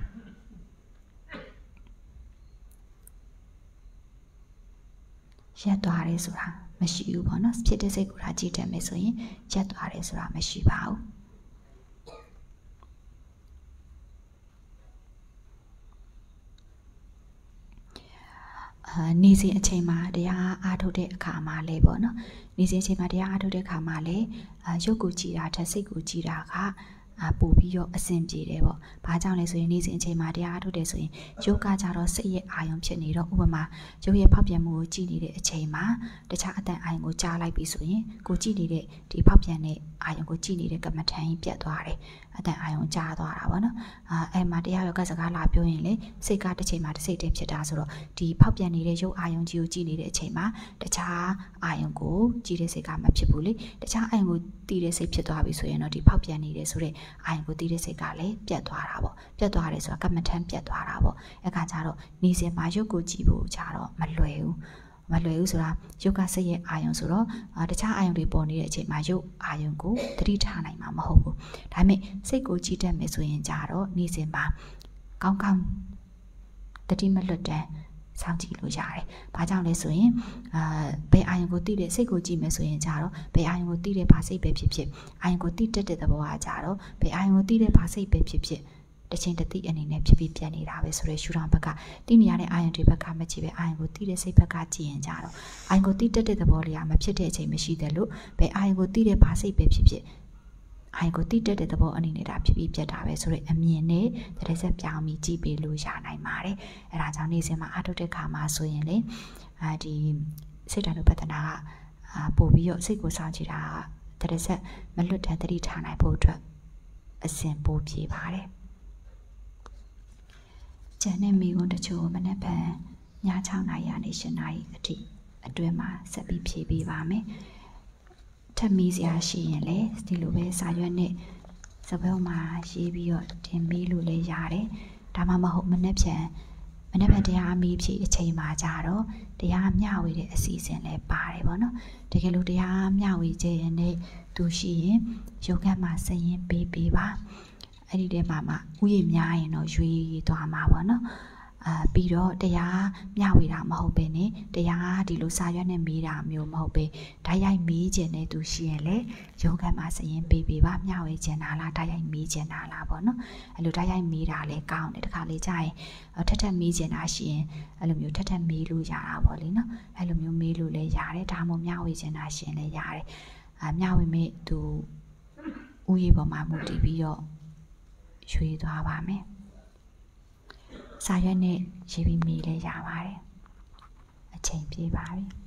ရက်သွားရဲဆိုတာမရှိဘူးပေါ့နော်ဖြစ်တဲ့စိတ်ကိုဒါကြည့်တတ်မယ်ဆိုရင်ရက်သွားရဲဆိုတာမရှိပါဘူးနေစဉ်အချိန်မှာတရားအားထုတ်တဲ့အခါမှာလဲပေါ့နော်နေစဉ်အချိန်မှာတရားအားထုတ်တဲ့အခါမှာလဲရုပ်ကိုကြည်တာထက်စိတ်ကိုကြည်တာကပို့ပြီးတော့အဆင်ပြေတယ်ပေါ့။ဘာကြောင့်လဲဆိုရင်နေစဉ်အချိန်မှာတရားအားထုတ်တယ်ဆိုရင်ယောဂကြတော့စိတ်ရဲ့အာရုံဖြစ်နေတော့ဥပမာရုပ်ရဲ့ဖောက်ပြန်မှုကိုကြည်နေတဲ့အချိန်မှာတခြားအတန်အာရုံကိုကြားလိုက်ပြီဆိုရင်ကိုကြည်နေတဲ့ဒီဖောက်ပြန်တဲ့အာရုံကိုကြည်နေတဲ့ကမ္မထန်ကြီးပြတ်သွားတယ်။အတန်အာရုံကြားသွားတာပေါ့နော်။အဲအဲ့မှာတရားယောဂစကားလာပြောရင်လေစိတ်ကတစ်ချိန်မှာတစ်စိတ်တည်းဖြစ်တာဆိုတော့ဒီဖောက်ပြန်နေတဲ့ရုပ်အာရုံကြီးကိုကြည်နေတဲ့အချိန်မှာတခြားအာရုံကိုကြည်တဲ့စိတ်ကမဖြစ်ဘူးလေ။တခြားအာရုံကိုတည်တဲ့စိတ်ဖြစ်သွားပြီဆိုရင်တော့ဒီဖောက်ပြန်နေတဲ့ဆိုတဲ့အာရုံကိုတည်တဲ့စိတ်ကလည်းပြတ်သွားတာပေါ့ပြတ်သွားတယ်ဆိုတာကမ္မထန်ပြတ်သွားတာပေါ့အခါကျတော့နေစဉ်မှာရုပ်ကိုကြည့်ဖို့ကြတော့မလွယ်ဘူးမလွယ်ဘူးဆိုတာရုပ်ကစိတ်ရဲ့အာရုံဆိုတော့တခြားအာရုံတွေပေါ်နေတဲ့အချိန်မှာရုပ်အာရုံကိုသတိထားနိုင်မှာမဟုတ်ဘူးဒါပေမဲ့စိတ်ကိုကြည့်တတ်မယ်ဆိုရင်ကြတော့နေစဉ်မှာကောင်းကောင်းတတိမလွတ်တဲ့စောင့်ကြည့်လို့ရတယ်။ဘာကြောင့်လဲဆိုရင်အာဘယ်အာရုံကိုတိတဲ့စိတ်ကိုကြည့်မယ်ဆိုရင်ကြတော့ဘယ်အာရုံကိုတိတဲ့ဘာစိတ်ပဲဖြစ်ဖြစ်အာရုံကိုတိတက်တဲ့သဘောကကြတော့ဘယ်အာရုံကိုတိတဲ့ဘာစိတ်ပဲဖြစ်ဖြစ်တစ်ချိန်တစ်သိအနေနဲ့ဖြစ်ပြီးပြန်နေတာပဲဆိုရဲရှူထောင်ဘက်ကတိနေရတဲ့အာရုံတွေဘက်ကမကြည့်ပဲအာရုံကိုတိတဲ့စိတ်ဘက်ကကြည့်ရင်ကြတော့အာရုံကိုတိတက်တဲ့သဘောလေးကမဖြစ်တဲ့အချိန်မရှိတယ်လို့ဘယ်အာရုံကိုတိတဲ့ဘာစိတ်ပဲဖြစ်ဖြစ်အိုင်ကိုတိတက်တဲ့သဘောအနေနဲ့ဒါဖြစ်ပြီးပြတ်တာပဲဆိုတော့အမြင်နဲ့တရဆက်ပြောင်းပြီးကြည့်ပေးလို့ရနိုင်ပါတယ်အဲဒါကြောင့်နေ့စဉ်မှာအထုတ်တဲ့ခါမှာဆိုရင်လေအာဒီစိတ်ဓာတ်လိုပတနာကအာပို့ပြီးတော့စိတ်ကိုစောင့်ကြည့်တာတရဆက်မလွတ်တဲ့တတိထားနိုင်ဖို့အတွက်အစဉ်ပို့ပြေပါတယ်ကျန်တဲ့မိကုန်းတချို့မနေ့ကည၆နာရီကနေ၈နာရီအထိအတွင်းမှာဆက်ပြီးဖြည့်ပေးပါမယ်ထပ်မီးစရာရှိရင်လည်းဒီလိုပဲစာရွက်နဲ့စပယ်မှာရေးပြီးတော့တင်ပေးလို့လည်းရတယ်ဒါမှမဟုတ်မနေ့ဖြန်မနေ့ဖြန်တရားအမီးဖြည့်အချိန်မှာကြတော့တရားမျှဝေတဲ့အစီအစဉ်လည်းပါတယ်ပေါ့နော်တကယ်လို့တရားမျှဝေခြင်းနဲ့သူရှိရင်ရုပ်ကမှာစရင်ပေးပေးပါအဲ့ဒီထဲမှာမှဥယျာဉ်များရင်တော့ရွေးသွားမှာပေါ့နော်အာပြီးတော့တရားမျှဝေတာမဟုတ်ပဲねတရားဒီလိုစာရွက်နဲ့မေးတာမျိုးမဟုတ်ပဲဓာတ်ရိုက်မေးခြင်းနဲ့သူရှိရင်လေရုံးခန်းမှာစရင်ပေးပေးပါမျှဝေခြင်းလားဓာတ်ရိုက်မေးခြင်းလားပေါ့နော်အဲ့လိုဓာတ်ရိုက်မေးတာလည်းကောင်းတယ်တခါလေကြာရင်ထက်ထက်မေးခြင်းတာရှိရင်အဲ့လိုမျိုးထက်ထက်မေးလို့ရတာပေါ့လေနော်အဲ့လိုမျိုးမေးလို့လည်းရတယ်ဒါမှမဟုတ်မျှဝေခြင်းတာရှိရင်လည်းရတယ်အာမျှဝေမဲ့သူဥယျာဉ်ပေါ်မှာမူတည်ပြီးတော့ရွှေ့သွားပါမယ်စာရွက်နဲ့ရေးပြီးမေးလဲရပါတယ်အချိန်ပြေးပါပြီ